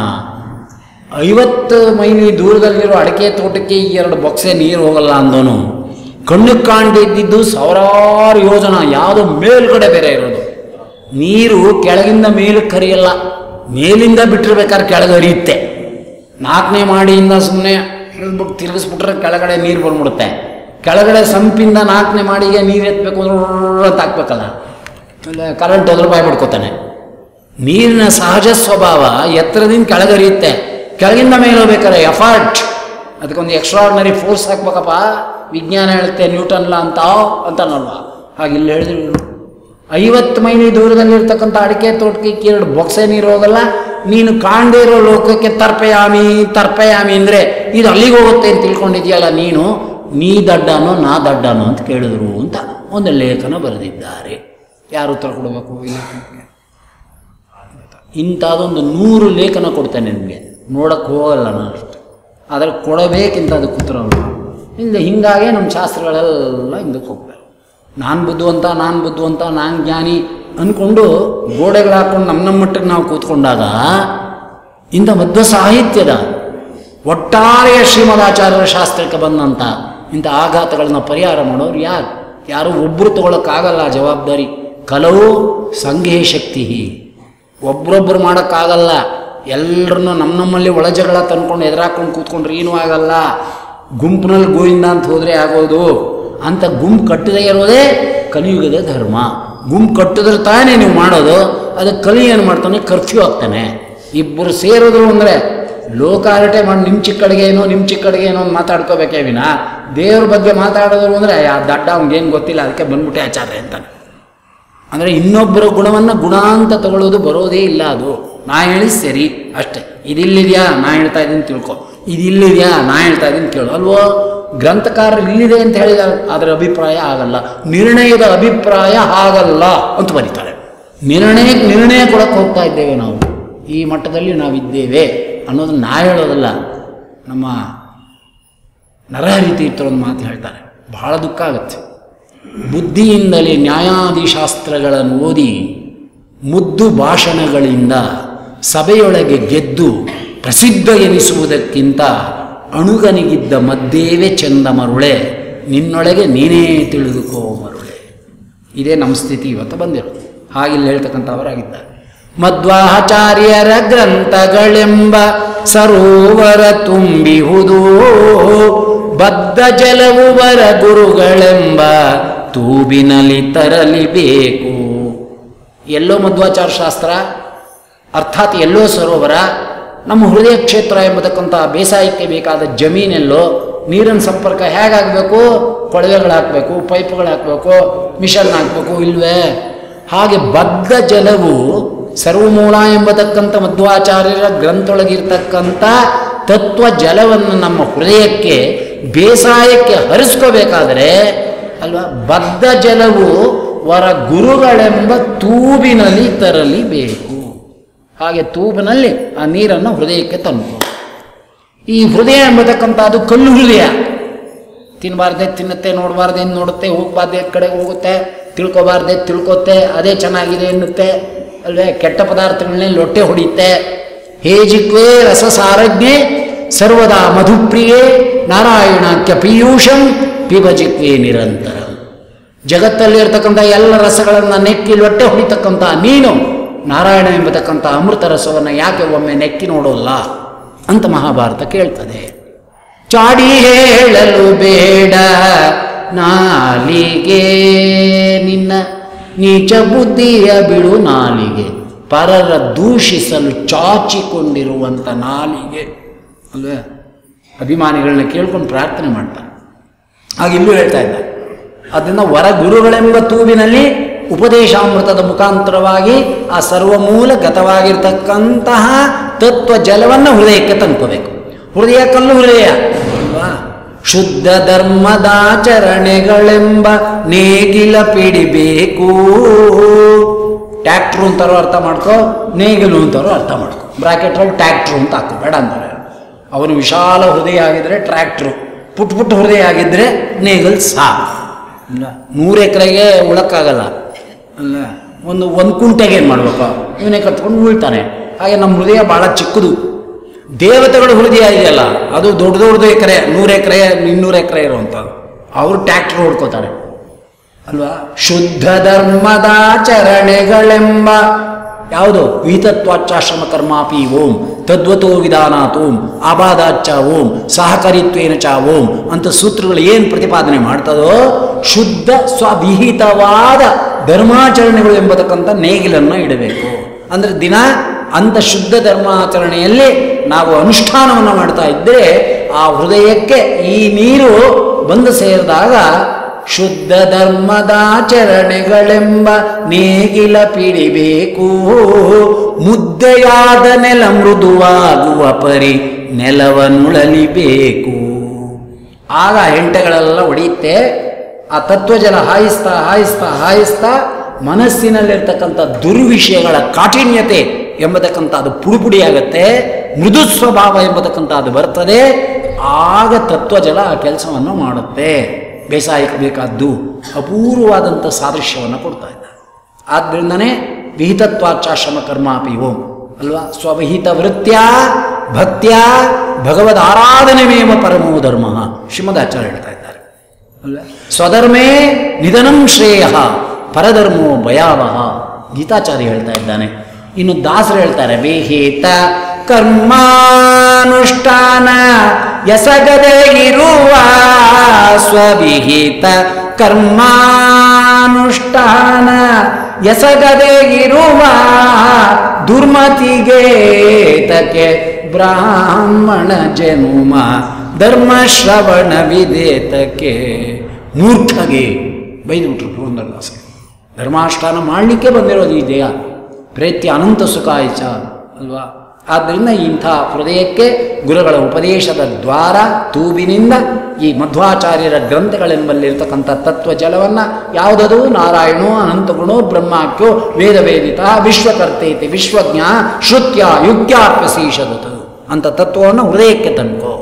50 ಮೈಲಿ ದೂರದಲ್ಲಿರೋ ಅಡಿಕೆ ತೋಟಕ್ಕೆ 2 ಬೊಕ್ಸೆ ನೀರು ಹೋಗಲ್ಲ ಅಂದೋನು. ಕಣ್ಣು ಕಾಣದಿದ್ದು ಸಾವಿರಾರು ಯೋಜನ, ಯಾವುದೋ ಮೇಲ್ಗಡೆ ಬೇರೆ ಇರೋದು. ನೀರು ಕೆಳಗಿಂದ ಮೇಲಕ್ಕೆ ಹರಿಯಲ್ಲ, ಮೇಲಿಂದ ಬಿಟ್ಟಿರ್ಬೇಕಾದ್ರೆ ಕೆಳಗೆ ಹರಿಯುತ್ತೆ. 4ನೇ ಮಾಡಿಯಿಂದ ಸುಮ್ಮನೆ ಹಿಡಿದ್ಬಿಟ್ಟು ತಿರುಗಿಸ್ಬಿಟ್ರೆ ಕೆಳಗಡೆ ನೀರು ಬಂದ್ಬಿಡುತ್ತೆ. ಕೆಳಗಡೆ ಸಂಪಿಂದ 4ನೇ ಮಾಡಿಗೆ ನೀರು ಎತ್ತಬೇಕು ಅಂದ್ರೆ ಅಂತ ಹಾಕ್ಬೇಕಲ್ಲ, ಕರೆಂಟ್ ಹೋದ್ರೆ ಬಾಯಿ ಬಿಡ್ಕೋತಾನೆ. ನೀರಿನ ಸಹಜ ಸ್ವಭಾವ ಎತ್ತರದಿಂದ ಕೆಳಗೆ ಹರಿಯುತ್ತೆ, ಕೆಳಗಿಂದ ಮೇಲೆ ಹೋಗ್ಬೇಕಾರೆ ಎಫರ್ಟ್, ಅದಕ್ಕೊಂದು ಎಕ್ಸ್ಟ್ರಾರ್ಡಿನರಿ ಫೋರ್ಸ್ ಹಾಕ್ಬೇಕಪ್ಪ. ವಿಜ್ಞಾನ ಹೇಳುತ್ತೆ ನ್ಯೂಟನ್ಲ ಅಂತನಲ್ವ, ಹಾಗೆ ಇಲ್ಲಿ ಹೇಳಿದ್ರು. 50 ಮೈಲಿ ದೂರದಲ್ಲಿರ್ತಕ್ಕಂಥ ಅಡಿಕೆ ತೋಟಕ್ಕೆ 2 ಬೊಕ್ಸೆ ನೀರು ಹೋಗಲ್ಲ. ನೀನು ಕಾಣದೇ ಇರೋ ಲೋಕಕ್ಕೆ ತರ್ಪಯಾಮಿ ಅಂದರೆ ಇದು ಅಲ್ಲಿಗೆ ಹೋಗುತ್ತೆ ಅಂತ ತಿಳ್ಕೊಂಡಿದ್ಯಲ್ಲ ನೀನು, ನೀ ದಡ್ಡನೋ ನಾ ದಡ್ಡನೋ ಅಂತ ಕೇಳಿದ್ರು ಅಂತ ಒಂದು ಲೇಖನ ಬರೆದಿದ್ದಾರೆ. ಯಾರು ಉತ್ತರ ಕೊಡಬೇಕು ಈ ಲೇಖನಕ್ಕೆ? ಇಂಥದ್ದೊಂದು 100 ಲೇಖನ ಕೊಡ್ತೇನೆ ನಿಮಗೆ, ನೋಡಕ್ಕೆ ಹೋಗಲ್ಲ ನಾನು ಅಷ್ಟು, ಆದರೆ ಕೊಡಬೇಕಿಂತ ಅದಕ್ಕೆ ಉತ್ತರವನ್ನು ಇಲ್ಲ. ಹೀಗಾಗೆ ನಮ್ಮ ಶಾಸ್ತ್ರಗಳೆಲ್ಲ ಹಿಂದಕ್ಕೆ ಹೋಗ್ತಾರೆ. ನಾನು ಬುದ್ಧಿವಂತ, ನಾನು ಜ್ಞಾನಿ ಅಂದ್ಕೊಂಡು ಗೋಡೆಗಳು ಹಾಕ್ಕೊಂಡು ನಮ್ಮ ಮಟ್ಟಕ್ಕೆ ನಾವು ಕೂತ್ಕೊಂಡಾಗ ಇಂಥ ಮಧ್ವ ಸಾಹಿತ್ಯದ ಒಟ್ಟಾರೆಯ ಶ್ರೀಮದಾಚಾರ್ಯರ ಶಾಸ್ತ್ರಕ್ಕೆ ಬಂದಂಥ ಇಂಥ ಆಘಾತಗಳನ್ನ ಪರಿಹಾರ ಮಾಡೋರು ಯಾರು ಒಬ್ಬರು ತಗೊಳ್ಳೋಕ್ಕಾಗಲ್ಲ ಜವಾಬ್ದಾರಿ. ಕಲವು ಸಂಘೇ ಶಕ್ತಿ, ಒಬ್ರೊಬ್ಬರು ಮಾಡೋಕ್ಕಾಗಲ್ಲ. ಎಲ್ಲರನ್ನೂ ನಮ್ಮಲ್ಲಿ ಒಳ ಜಗಳ ತಂದ್ಕೊಂಡು ಎದುರಾಕೊಂಡು ಕೂತ್ಕೊಂಡ್ರೆ ಏನೂ ಆಗಲ್ಲ. ಗುಂಪಿನಲ್ಲಿ ಗೋವಿಂದ ಅಂತ ಹೋದರೆ ಆಗೋದು. ಅಂತ ಗುಂಪು ಕಟ್ಟದೇ ಇರೋದೇ ಕಲಿಯುಗದ ಧರ್ಮ. ಗುಂಪು ಕಟ್ಟಿದ್ರೆ ತಾನೇ ನೀವು ಮಾಡೋದು. ಅದಕ್ಕೆ ಕಲಿ ಏನು ಮಾಡ್ತಾನೆ, ಕರ್ಫ್ಯೂ ಆಗ್ತಾನೆ. ಇಬ್ಬರು ಸೇರಿದ್ರು ಅಂದರೆ ಲೋಕಾರಟೆ ಮಾಡಿ ನಿಮ್ಮ ಚಿಕ್ಕಡಿಗೆ ಏನೋ ಅಂತ ಮಾತಾಡ್ಕೋಬೇಕೇ ವಿನ ದೇವ್ರ ಬಗ್ಗೆ ಮಾತಾಡೋದ್ರು ಅಂದರೆ ಆ ದಡ್ಡ ಅವ್ನಿಗೇನು ಗೊತ್ತಿಲ್ಲ, ಅದಕ್ಕೆ ಬಂದ್ಬಿಟ್ಟೆ ಆಚಾರ್ಯ ಅಂತಾನೆ. ಅಂದರೆ ಇನ್ನೊಬ್ಬರ ಗುಣವನ್ನು ಗುಣ ಅಂತ ತಗೊಳ್ಳೋದು ಬರೋದೇ ಇಲ್ಲ. ಅದು ನಾ ಹೇಳಿ ಸರಿ ಅಷ್ಟೇ. ಇದಿಲ್ಲಿದೆಯಾ, ನಾ ಹೇಳ್ತಾ ಇದ್ದೀನಿ ತಿಳ್ಕೊ, ಇದಿಲ್ಲಿದೆಯಾ, ನಾ ಹೇಳ್ತಾ ಇದ್ದೀನಿ ಕೇಳು ಅಲ್ವೋ. ಗ್ರಂಥಕಾರರು ಇಲ್ಲಿದೆ ಅಂತ ಹೇಳಿದಾಗ ಅದರ ಅಭಿಪ್ರಾಯ ಆಗಲ್ಲ, ನಿರ್ಣಯದ ಅಭಿಪ್ರಾಯ ಆಗಲ್ಲ ಅಂತ ಬರೀತಾರೆ. ನಿರ್ಣಯ ಕೊಡಕ್ಕೆ ಹೋಗ್ತಾ ಇದ್ದೇವೆ ನಾವು, ಈ ಮಟ್ಟದಲ್ಲಿ ನಾವಿದ್ದೇವೆ ಅನ್ನೋದನ್ನ ನಾ ಹೇಳೋದಲ್ಲ. ನಮ್ಮ ನರಹರಿ ತೀರ್ಥರೊಂದು ಮಾತು ಹೇಳ್ತಾರೆ, ಬಹಳ ದುಃಖ ಆಗುತ್ತೆ. ಬುದ್ಧಿಯಿಂದಲೇ ನ್ಯಾಯಾದಿಶಾಸ್ತ್ರಗಳನ್ನು ಓದಿ ಮುದ್ದು ಭಾಷಣಗಳಿಂದ ಸಭೆಯೊಳಗೆ ಗೆದ್ದು ಪ್ರಸಿದ್ಧ ಎನಿಸುವುದಕ್ಕಿಂತ ಅಣುಗನಿಗಿದ್ದ ಮದ್ದೇವೆ ಚಂದ ಮರುಳೆ, ನಿನ್ನೊಳಗೆ ನೀನೇ ತಿಳಿದುಕೋ ಮರುಳೆ. ಇದೇ ನಮ್ಮ ಸ್ಥಿತಿ ಇವತ್ತು ಬಂದಿರೋದು. ಹಾಗಿಲ್ಲಿ ಹೇಳ್ತಕ್ಕಂಥವರಾಗಿದ್ದಾರೆ. ಮಧ್ವಾಚಾರ್ಯರ ಗ್ರಂಥಗಳೆಂಬ ಸರೋವರ ತುಂಬಿಹುದು, ಬದ್ಧ ಜಲವುವರ ಗುರುಗಳೆಂಬ ತೂಬಿನಲ್ಲಿ ತರಲಿಬೇಕು. ಎಲ್ಲೋ ಮಧ್ವಾಚಾರ ಶಾಸ್ತ್ರ ಅರ್ಥಾತ್ ಎಲ್ಲೋ ಸರೋವರ, ನಮ್ಮ ಹೃದಯ ಕ್ಷೇತ್ರ ಎಂಬತಕ್ಕಂಥ ಬೇಸಾಯಕ್ಕೆ ಬೇಕಾದ ಜಮೀನೆಲ್ಲೋ. ನೀರಿನ ಸಂಪರ್ಕ ಹೇಗಾಗಬೇಕು? ಕೊಳವೆಗಳು ಹಾಕಬೇಕು, ಪೈಪ್ಗಳು ಹಾಕಬೇಕು, ಮಿಷನ್ ಹಾಕಬೇಕು, ಇಲ್ವೇ? ಹಾಗೆ ಬದ್ಧ ಜಲವು ಸರ್ವಮೂಲ ಎಂಬತಕ್ಕಂಥ ಮಧ್ವಾಚಾರ್ಯರ ಗ್ರಂಥೊಳಗಿರ್ತಕ್ಕಂಥ ತತ್ವ ಜಲವನ್ನು ನಮ್ಮ ಹೃದಯಕ್ಕೆ ಬೇಸಾಯಕ್ಕೆ ಹರಿಸ್ಕೋಬೇಕಾದರೆ ಅಲ್ವಾ, ಬದ್ಧ ಜಲವು ವರ ಗುರುಗಳೆಂಬ ತೂಬಿನಲ್ಲಿ ತರಲಿ ಬೇಕು. ಹಾಗೆ ತೂಬಿನಲ್ಲಿ ಆ ನೀರನ್ನು ಹೃದಯಕ್ಕೆ ತಂದು. ಈ ಹೃದಯ ಎಂಬತಕ್ಕಂಥದ್ದು ಕಲ್ಲು ಹೃದಯ. ತಿನ್ನಬಾರ್ದೆ ತಿನ್ನುತ್ತೆ, ನೋಡಬಾರ್ದೆ ನೋಡುತ್ತೆ, ಹೋಗಬಾರ್ದೆ ಕಡೆ ಹೋಗುತ್ತೆ, ತಿಳ್ಕೊಬಾರ್ದೆ ತಿಳ್ಕೊತ್ತೆ, ಅದೇ ಚೆನ್ನಾಗಿದೆ ಎನ್ನುತ್ತೆ ಅಲ್ವೇ. ಕೆಟ್ಟ ಪದಾರ್ಥಗಳನ್ನೇ ಲೊಟ್ಟೆ ಹೊಡಿಯುತ್ತೆ. ಹೇಜಿಕ್ವೇ ರಸಸಾರಜ್ಞೆ ಸರ್ವದಾ ಮಧುಪ್ರಿಯೇ ನಾರಾಯಣಾಖ್ಯ ಪೀಯೂಷಂ ಪಿಭಜಿಕ್ವೇ ನಿರಂತರ. ಜಗತ್ತಲ್ಲಿರ್ತಕ್ಕಂಥ ಎಲ್ಲ ರಸಗಳನ್ನು ನೆಕ್ಕಿ ಲೊಟ್ಟೆ ಹೊಡಿತಕ್ಕಂಥ ನೀನು ನಾರಾಯಣ ಎಂಬತಕ್ಕಂಥ ಅಮೃತ ರಸವನ್ನು ಯಾಕೆ ಒಮ್ಮೆ ನೆಕ್ಕಿ ನೋಡೋಲ್ಲ ಅಂತ ಮಹಾಭಾರತ ಕೇಳ್ತದೆ. ಚಾಡಿ ಹೇಳಲು ಬೇಡ ನಾಲಿಗೆ ನಿನ್ನ ನೀಚ ಬುದ್ಧಿಯ ಬಿಡು ನಾಲಿಗೆ, ಪರರ ದೂಷಿಸಲು ಚಾಚಿಕೊಂಡಿರುವಂಥ ನಾಲಿಗೆ ಅಲ್ವೇ. ಅಭಿಮಾನಿಗಳನ್ನ ಕೇಳ್ಕೊಂಡು ಪ್ರಾರ್ಥನೆ ಮಾಡ್ತಾರೆ. ಹಾಗೆ ಇಲ್ಲೂ ಹೇಳ್ತಾ ಇದ್ದಾರೆ. ಅದನ್ನು ವರ ಗುರುಗಳೆಂಬ ತೂಬಿನಲ್ಲಿ ಉಪದೇಶಾಮೃತದ ಮುಖಾಂತರವಾಗಿ ಆ ಸರ್ವಮೂಲ ಗತವಾಗಿರ್ತಕ್ಕಂತಹ ತತ್ವ ಜಲವನ್ನು ಹೃದಯಕ್ಕೆ ತಂದ್ಕೋಬೇಕು. ಹೃದಯ ಕಲ್ಲು ಹೃದಯ ಅಲ್ವಾ. ಶುದ್ಧ ಧರ್ಮದಾಚರಣೆಗಳೆಂಬ ನೇಗಿಲ ಪಿಡಿಬೇಕು. ಟ್ಯಾಕ್ಟ್ರು ಅಂತಾರೋ ಅರ್ಥ ಮಾಡ್ಕೋ, ನೇಗಿಲು ಅಂತಾರೋ ಅರ್ಥ ಮಾಡ್ಕೊ. ಬ್ರಾಕೆಟ್ರಲ್ಲಿ ಟ್ಯಾಕ್ಟ್ರು ಅಂತ ಹಾಕೋ ಬೇಡ ಅಂತಾರೆ. ಅವನು ವಿಶಾಲ ಹೃದಯ ಆಗಿದ್ರೆ ಟ್ರ್ಯಾಕ್ಟ್ರು, ಪುಟ್ ಪುಟ್ಟ ಹೃದಯ ಆಗಿದ್ದರೆ ನೇಗಲ್ ಸಾಕು. 100 ಎಕರೆಗೆ ಉಳಕ್ಕಾಗಲ್ಲ ಅಲ್ಲ. ಒಂದು ಕುಂಟೆಗೆ ಏನು ಮಾಡಬೇಕು, ಇವನೇ ಕತ್ಕೊಂಡು ಉಳ್ತಾನೆ. ಹಾಗೆ ನಮ್ಮ ಹೃದಯ ಭಾಳ ಚಿಕ್ಕದು. ದೇವತೆಗಳ ಹೃದಯ ಇದೆಯಲ್ಲ ಅದು ದೊಡ್ಡ ದೊಡ್ಡದು ಎಕರೆ, 100 ಎಕರೆ 200 ಎಕರೆ ಇರುವಂಥದ್ದು. ಅವರು ಟ್ಯಾಕ್ಟ್ರ್ ಹೊಡ್ಕೋತಾರೆ ಅಲ್ವಾ. ಶುದ್ಧ ಧರ್ಮದಾಚರಣೆಗಳೆಂಬ ಯಾವುದು ವಿಹಿತತ್ವಾಚಾಶ್ರಮ ಕರ್ಮಾಪಿ ಓಂ ತದ್ವತೋ ವಿಧಾನಾತ್ ಓಂ ಆಬಾದಾಚ ಓಂ ಸಹಕರಿತ್ವೇನ ಚ ಓಂ ಅಂತ ಸೂತ್ರಗಳು ಏನು ಪ್ರತಿಪಾದನೆ ಮಾಡ್ತದೋ ಶುದ್ಧ ಸ್ವವಿಹಿತವಾದ ಧರ್ಮಾಚರಣೆಗಳು ಎಂಬತಕ್ಕಂಥ ನೇಗಿಲನ್ನು ಇಡಬೇಕು. ಅಂದರೆ ದಿನ ಅಂಥ ಶುದ್ಧ ಧರ್ಮಾಚರಣೆಯಲ್ಲಿ ನಾವು ಅನುಷ್ಠಾನವನ್ನು ಮಾಡ್ತಾ ಇದ್ದರೆ ಆ ಹೃದಯಕ್ಕೆ ಈ ನೀರು ಬಂದು ಸೇರಿದಾಗ ಶುದ್ಧ ಧರ್ಮದಾಚರಣೆಗಳೆಂಬ ನೇಗಿಲ ಪಿಡಿಬೇಕು. ಮುದ್ದೆಯಾದ ನೆಲ ಮೃದುವಾಗುವ ಪರಿ ನೆಲವನ್ನುಳಲಿಬೇಕು. ಆಗ ಹೆಂಟೆಗಳೆಲ್ಲ ಒಡೆಯುತ್ತೆ. ಆ ತತ್ವಜಲ ಹಾಯಿಸ್ತಾ ಹಾಯಿಸ್ತಾ ಹಾಯಿಸ್ತಾ ಮನಸ್ಸಿನಲ್ಲಿರ್ತಕ್ಕಂಥ ದುರ್ವಿಷಯಗಳ ಕಾಠಿಣ್ಯತೆ ಎಂಬತಕ್ಕಂಥದ್ದು ಪುಡಿಪುಡಿಯಾಗತ್ತೆ. ಮೃದು ಸ್ವಭಾವ ಎಂಬತಕ್ಕಂಥದ್ದು ಬರ್ತದೆ. ಆಗ ತತ್ವಜಲ ಆ ಕೆಲಸವನ್ನು ಮಾಡುತ್ತೆ. ಬೇಸಾಯಕ್ಕೆ ಬೇಕಾದ್ದು ಅಪೂರ್ವವಾದಂಥ ಸಾದೃಶ್ಯವನ್ನು ಕೊಡ್ತಾ ಇದ್ದಾರೆ. ಆದ್ದರಿಂದನೇ ವಿಹಿತತ್ವಾಚಾಶ್ರಮ ಕರ್ಮಾಪಿ ಓಂ ಅಲ್ವಾ. ಸ್ವವಿಹಿತ ವೃತ್ಯ ಭಕ್ತ್ಯ ಭಗವದ್ ಆರಾಧನೆಮೇವ ಪರಮೋ ಧರ್ಮ ಶ್ರೀಮದಾಚಾರ್ಯ ಹೇಳ್ತಾ ಇದ್ದಾರೆ ಅಲ್ವಾ. ಸ್ವಧರ್ಮೇ ನಿಧನಂ ಶ್ರೇಯ ಪರಧರ್ಮೋ ಭಯಾವಹ ಗೀತಾಚಾರ್ಯ ಹೇಳ್ತಾ ಇದ್ದಾನೆ. ಇನ್ನು ದಾಸರು ಹೇಳ್ತಾರೆ ವಿಹಿತ ಕರ್ಮಾನುಷ್ಠಾನ ಎಸಗದೆ ಇರುವ ಸ್ವವಿಹಿತ ಕರ್ಮಾನುಷ್ಠಾನ ಎಸಗದೆ ಇರುವ ದುರ್ಮತಿಗೆ ತಕೆ ಬ್ರಾಹ್ಮಣ ಜನುಮ ಧರ್ಮಶ್ರವಣ ವಿಧೇತಕ್ಕೆ ಮೂರ್ಖಗೆ ಬೈದುಬಿಟ್ರು ಪುರಂದರದಾಸರು. ಧರ್ಮಾನುಷ್ಠಾನ ಮಾಡಲಿಕ್ಕೆ ಬಂದಿರೋದು ಈ ದೇಹ ಪ್ರೇತ್ಯ ಅನಂತ ಸುಖಾಯಿಚ ಅಲ್ವಾ. ಆದ್ದರಿಂದ ಇಂಥ ಹೃದಯಕ್ಕೆ ಗುರುಗಳ ಉಪದೇಶದ ದ್ವಾರ ತೂಬಿನಿಂದ ಈ ಮಧ್ವಾಚಾರ್ಯರ ಗ್ರಂಥಗಳೆಂಬಲ್ಲಿರ್ತಕ್ಕಂಥ ತತ್ವ ಜಲವನ್ನು ಯಾವುದದು ನಾರಾಯಣೋ ಅನಂತಗುಣೋ ಬ್ರಹ್ಮಾಖ್ಯೋ ವೇದವೇದಿತ ವಿಶ್ವಕರ್ತೈತಿ ವಿಶ್ವಜ್ಞ ಶ್ರುತ್ಯ ಯುಕ್ತ್ಯಾಪ್ಯಸೀಷದತು ಅಂತ ತತ್ವವನ್ನು ಹೃದಯಕ್ಕೆ ತಂಕೋ.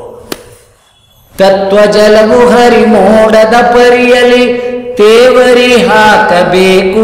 ತತ್ವಜಲವು ಹರಿ ಮೋಡದ ಪರಿಯಲಿ ತೇವರಿ ಹಾಕಬೇಕು.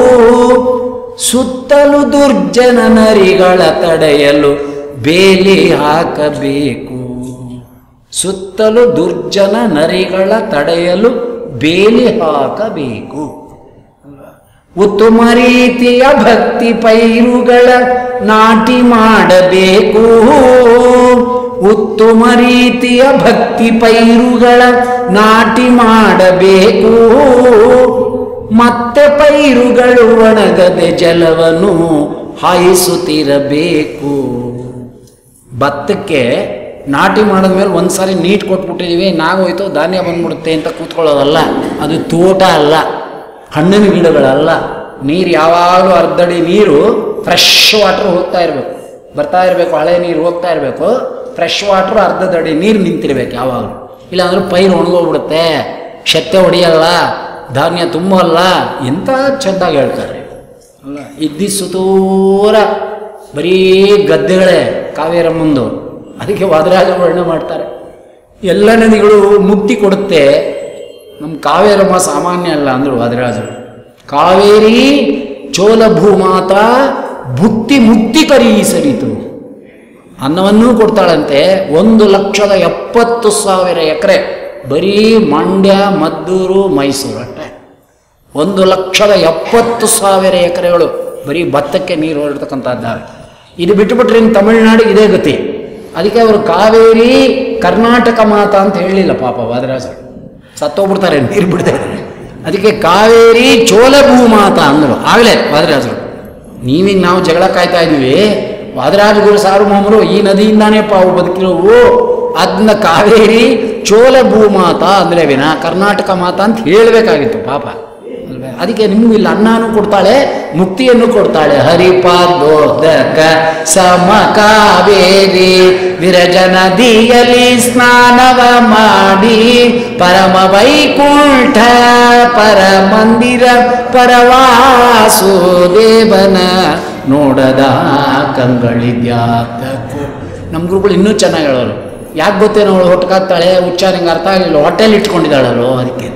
ಸುತ್ತಲೂ ದುರ್ಜನ ನರಿಗಳ ತಡೆಯಲು ಬೇಲಿ ಹಾಕಬೇಕು. ಸುತ್ತಲೂ ದುರ್ಜನ ನರಿಗಳ ತಡೆಯಲು ಬೇಲಿ ಹಾಕಬೇಕು. ಉತ್ತಮ ರೀತಿಯ ಭಕ್ತಿ ಪೈರುಗಳ ನಾಟಿ ಮಾಡಬೇಕು. ಉತ್ತಮ ರೀತಿಯ ಭಕ್ತಿ ಪೈರುಗಳ ನಾಟಿ ಮಾಡಬೇಕು. ಮತ್ತೆ ಪೈರುಗಳು ಒಣಗದೆ ಜಲವನ್ನು ಹಾಯಿಸುತ್ತಿರಬೇಕು. ಭತ್ತಕ್ಕೆ ನಾಟಿ ಮಾಡಿದ್ಮೇಲೆ ಒಂದು ಸಾರಿ ನೀಟ್ ಕೊಟ್ಬಿಟ್ಟಿದ್ದೀವಿ, ನಾಗೋಯ್ತು ಧಾನ್ಯ ಬಂದ್ಬಿಡುತ್ತೆ ಅಂತ ಕೂತ್ಕೊಳ್ಳೋದಲ್ಲ. ಅದು ತೋಟ ಅಲ್ಲ, ಹಣ್ಣಿನ ಗಿಡಗಳಲ್ಲ. ನೀರು ಯಾವಾಗಲೂ ಅರ್ಧಡಿ ನೀರು ಫ್ರೆಶ್ ವಾಟ್ರ್ ಹೋಗ್ತಾ ಇರಬೇಕು, ಬರ್ತಾ ಇರಬೇಕು. ಹಳೆ ನೀರು ಹೋಗ್ತಾ ಇರಬೇಕು. ಫ್ರೆಶ್ ವಾಟ್ರ್ ಅರ್ಧದಡಿ ನೀರು ನಿಂತಿರ್ಬೇಕು ಯಾವಾಗಲೂ. ಇಲ್ಲಾಂದ್ರೆ ಪೈರು ಒಣಗೋಗ್ಬಿಡುತ್ತೆ, ಶೆತ್ತೆ ಹೊಡೆಯಲ್ಲ, ಧಾನ್ಯ ತುಂಬಲ್ಲ, ಎಂಥ ಚೆಂದಾಗಿ ಹೇಳ್ತಾರೆ ಅಲ್ಲ. ಇದ್ದಿಸುತ್ತೂರ ಬರೀ ಗದ್ದೆಗಳೇ ಕಾವೇರಮ್ಮಂದು. ಅದಕ್ಕೆ ವಾದರಾಜ ವರ್ಣನೆ ಮಾಡ್ತಾರೆ, ಎಲ್ಲ ನದಿಗಳು ಮುಕ್ತಿ ಕೊಡುತ್ತೆ, ನಮ್ಮ ಕಾವೇರಮ್ಮ ಸಾಮಾನ್ಯ ಅಲ್ಲ ಅಂದರು ವಾದರಾಜರು. ಕಾವೇರಿ ಚೋಲ ಭೂಮಾತ ಭುಕ್ತಿ ಮುಕ್ತಿ ಕರೀಸರಿತು. ಅನ್ನವನ್ನೂ ಕೊಡ್ತಾಳಂತೆ. 1,70,000 ಎಕರೆ ಬರೀ ಮಂಡ್ಯ, ಮದ್ದೂರು, ಮೈಸೂರು ಅಷ್ಟೇ. 1,70,000 ಎಕರೆಗಳು ಬರೀ ಭತ್ತಕ್ಕೆ ನೀರು ಹೊರಡ್ತಕ್ಕಂಥದ್ದಾವೆ. ಇದು ಬಿಟ್ಟುಬಿಟ್ರೆ ಇನ್ನು ತಮಿಳುನಾಡಿಗೆ ಇದೇ ಗತಿ. ಅದಕ್ಕೆ ಅವರು ಕಾವೇರಿ ಕರ್ನಾಟಕ ಮಾತಾ ಅಂತ ಹೇಳಲಿಲ್ಲ ಪಾಪ ವಾದರಾಜರು, ಸತ್ತೋಗ್ಬಿಡ್ತಾರೆ ನೀರು ಬಿಡ್ತಾ ಇದ್ದಾರೆ. ಅದಕ್ಕೆ ಕಾವೇರಿ ಚೋಲ ಭೂಮಾತ ಅಂದರು ಆಗಲೇ ವಾದರಾಜರು. ನೀವೀಗ ನಾವು ಜಗಳ ಕಾಯ್ತಾ ಇದ್ದೀವಿ, ವಾದರಾಜಗಳು ಸಾರ್ವಭೌಮರು ಈ ನದಿಯಿಂದಾನೇ ಪಾವು ಬದುಕಿರೋವು, ಅದನ್ನ ಕಾವೇರಿ ಚೋಲ ಭೂಮಾತ ಅಂದರೆ ವಿನ ಕರ್ನಾಟಕ ಮಾತಾ ಅಂತ ಹೇಳಬೇಕಾಗಿತ್ತು ಪಾಪ. ಅದಕ್ಕೆ ನಿಮಗೂ ಇಲ್ಲಿ ಅನ್ನನೂ ಕೊಡ್ತಾಳೆ, ಮುಕ್ತಿಯನ್ನು ಕೊಡ್ತಾಳೆ. ಹರಿಪಾದೋದಕ ಸಮ ಕಾವೇರಿ ವಿರಜ ನದಿಯಲ್ಲಿ ಸ್ನಾನವ ಮಾಡಿ ಪರಮ ವೈಕುಂಠ ಪರಮಂದಿರ ಪರವಾಸುದೇವನ ನೋಡದ ಕಂಗಳಿದ್ಯಾತಕ್ಕೂ. ನಮ್ಮ ಗುರುಗಳು ಇನ್ನೂ ಚೆನ್ನಾಗಿ ಹೇಳೋರು. ಯಾಕೆ ಗೊತ್ತೇನೋ ಅವಳು ಹೊಟ್ಟಕಾಗ್ತಾಳೆ, ಉಚ್ಚಾರ ಹಿಂಗೆ ಅರ್ಥ ಆಗಲಿಲ್ಲ, ಹೊಟ್ಟೆಲಿ ಇಟ್ಕೊಂಡಿದ್ದಾಳರು. ಅದಕ್ಕೆ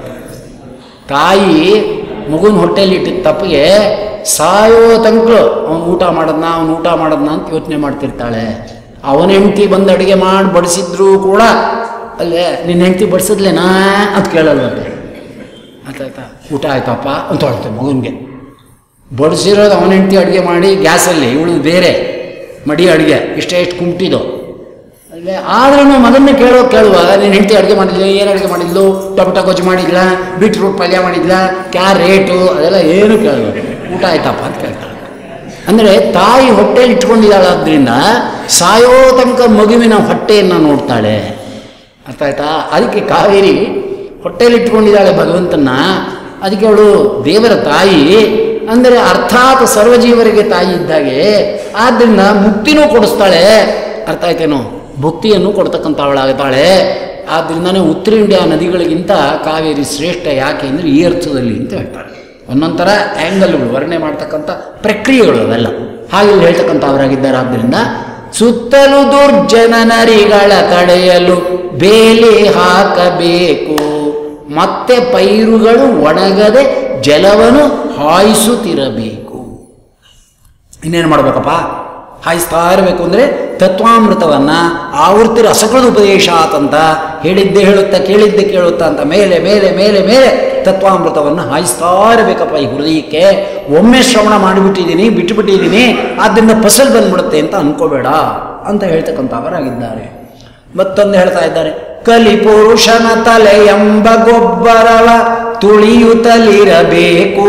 ತಾಯಿ ಮಗುನ ಹೊಟ್ಟೆಯಲ್ಲಿ ಇಟ್ಟಿದ್ದ ತಪ್ಪಿಗೆ ಸಾಯೋ ತನಕ ಅವನು ಊಟ ಮಾಡೋದನ್ನ ಅಂತ ಯೋಚನೆ ಮಾಡ್ತಿರ್ತಾಳೆ. ಅವನ ಹೆಂಡತಿ ಬಂದು ಅಡುಗೆ ಮಾಡಿ ಬಡಿಸಿದ್ರು ಕೂಡ ಅಲ್ಲೇ ನಿನ್ನ ಹೆಂಡತಿ ಬಡಿಸಿದ್ಲೇನಾ ಅಂತ ಕೇಳಲ್ವಂತೆ. ಆಯ್ತಾಯ್ತಾ, ಊಟ ಆಯ್ತಪ್ಪ ಅಂತ ಹೇಳ್ತೇವೆ ಮಗುನಿಗೆ. ಬಡಿಸಿರೋದು ಅವನ ಹೆಂಡತಿ ಅಡುಗೆ ಮಾಡಿ ಗ್ಯಾಸಲ್ಲಿ, ಇವಳು ಬೇರೆ ಮಡಿ ಅಡುಗೆ, ಇಷ್ಟು ಕುಂಟಿದ್ದು ಅಲ್ಲೇ. ಆದ್ರೂ ಮಗನ್ನೇ ಕೇಳುವಾಗ ನೀನು ಹೆಂಡತಿ ಅಡುಗೆ ಮಾಡಿದ್ಲು, ಏನು ಅಡುಗೆ ಮಾಡಿದ್ಲು, ಟೊಮೆಟೊ ಗೊಜ್ಜು ಮಾಡಿದ್ಲ, ಬೀಟ್ರೂಟ್ ಪಲ್ಯ ಮಾಡಿದ್ಲ, ಕ್ಯಾರೇಟು ಅದೆಲ್ಲ ಏನು ಕೇಳೋದು, ಊಟ ಆಯ್ತಪ್ಪ ಅಂತ ಕೇಳ್ತಾಳೆ. ಅಂದರೆ ತಾಯಿ ಹೊಟ್ಟೆಯಲ್ಲಿ ಇಟ್ಕೊಂಡಿದ್ದಾಳಾದ್ರಿಂದ ಸಾಯೋ ತನಕ ಮಗುವಿನ ಹೊಟ್ಟೆಯನ್ನು ನೋಡ್ತಾಳೆ. ಅರ್ಥ ಆಯ್ತಾ? ಅದಕ್ಕೆ ಕಾವೇರಿ ಹೊಟ್ಟೆಯಲ್ಲಿ ಇಟ್ಕೊಂಡಿದ್ದಾಳೆ ಭಗವಂತನ. ಅದಕ್ಕೆ ಅವಳು ದೇವರ ತಾಯಿ ಅಂದರೆ ಅರ್ಥಾತ್ ಸರ್ವಜೀವರಿಗೆ ತಾಯಿ ಇದ್ದಾಗೆ. ಆದ್ದರಿಂದ ಮುಕ್ತಿನೂ ಕೊಡಿಸ್ತಾಳೆ, ಅರ್ಥ ಆಯ್ತೇನೋ, ಭಕ್ತಿಯನ್ನು ಕೊಡ್ತಕ್ಕಂಥವಳಾಗ್ತಾಳೆ. ಆದ್ದರಿಂದನೇ ಉತ್ತರ ಇಂಡಿಯಾ ನದಿಗಳಿಗಿಂತ ಕಾವೇರಿ ಶ್ರೇಷ್ಠ. ಯಾಕೆ ಅಂದರೆ ಈ ಅರ್ಥದಲ್ಲಿ ಅಂತ ಹೇಳ್ತಾರೆ. ಒಂದೊಂಥರ ಆ್ಯಂಗಲ್ಗಳು ವರ್ಣನೆ ಮಾಡ್ತಕ್ಕಂಥ ಪ್ರಕ್ರಿಯೆಗಳು ಅವೆಲ್ಲ ಹಾಗೆ ಹೇಳ್ತಕ್ಕಂಥವರಾಗಿದ್ದಾರೆ. ಆದ್ದರಿಂದ ಸುತ್ತಲೂ ದುರ್ಜನ ನರಿಗಳ ತಡೆಯಲು ಬೇಲಿ ಹಾಕಬೇಕು, ಮತ್ತೆ ಪೈರುಗಳು ಒಣಗದೆ ಜಲವನ್ನು ಹಾಯಿಸುತ್ತಿರಬೇಕು. ಇನ್ನೇನು ಮಾಡಬೇಕಪ್ಪ? ಹಾಯಿಸ್ತಾ ಇರಬೇಕು. ಅಂದರೆ ತತ್ವಾಮೃತವನ್ನು ಆವೃತ್ತಿ ರಸಕೃತ ಉಪದೇಶ ಅಂತ ಹೇಳಿದ್ದೆ ಹೇಳುತ್ತಾ ಕೇಳಿದ್ದೆ ಕೇಳುತ್ತಾ ಅಂತ ಮೇಲೆ ಮೇಲೆ ಮೇಲೆ ಮೇಲೆ ತತ್ವಾಮೃತವನ್ನು ಹಾಯಿಸ್ತಾ ಇರಬೇಕಪ್ಪ ಈ ಹೃದಯಕ್ಕೆ. ಒಮ್ಮೆ ಶ್ರವಣ ಮಾಡಿಬಿಟ್ಟಿದ್ದೀನಿ, ಬಿಟ್ಟುಬಿಟ್ಟಿದ್ದೀನಿ, ಆದ್ದರಿಂದ ಫಸಲ್ ಬಂದ್ಬಿಡುತ್ತೆ ಅಂತ ಅನ್ಕೋಬೇಡ ಅಂತ ಹೇಳ್ತಕ್ಕಂಥವರಾಗಿದ್ದಾರೆ. ಮತ್ತೊಂದು ಹೇಳ್ತಾ ಇದ್ದಾರೆ, ಕಲಿಪುರುಷನ ತಲೆ ಎಂಬ ಗೊಬ್ಬರವ ತುಳಿಯುತ್ತಲಿರಬೇಕು,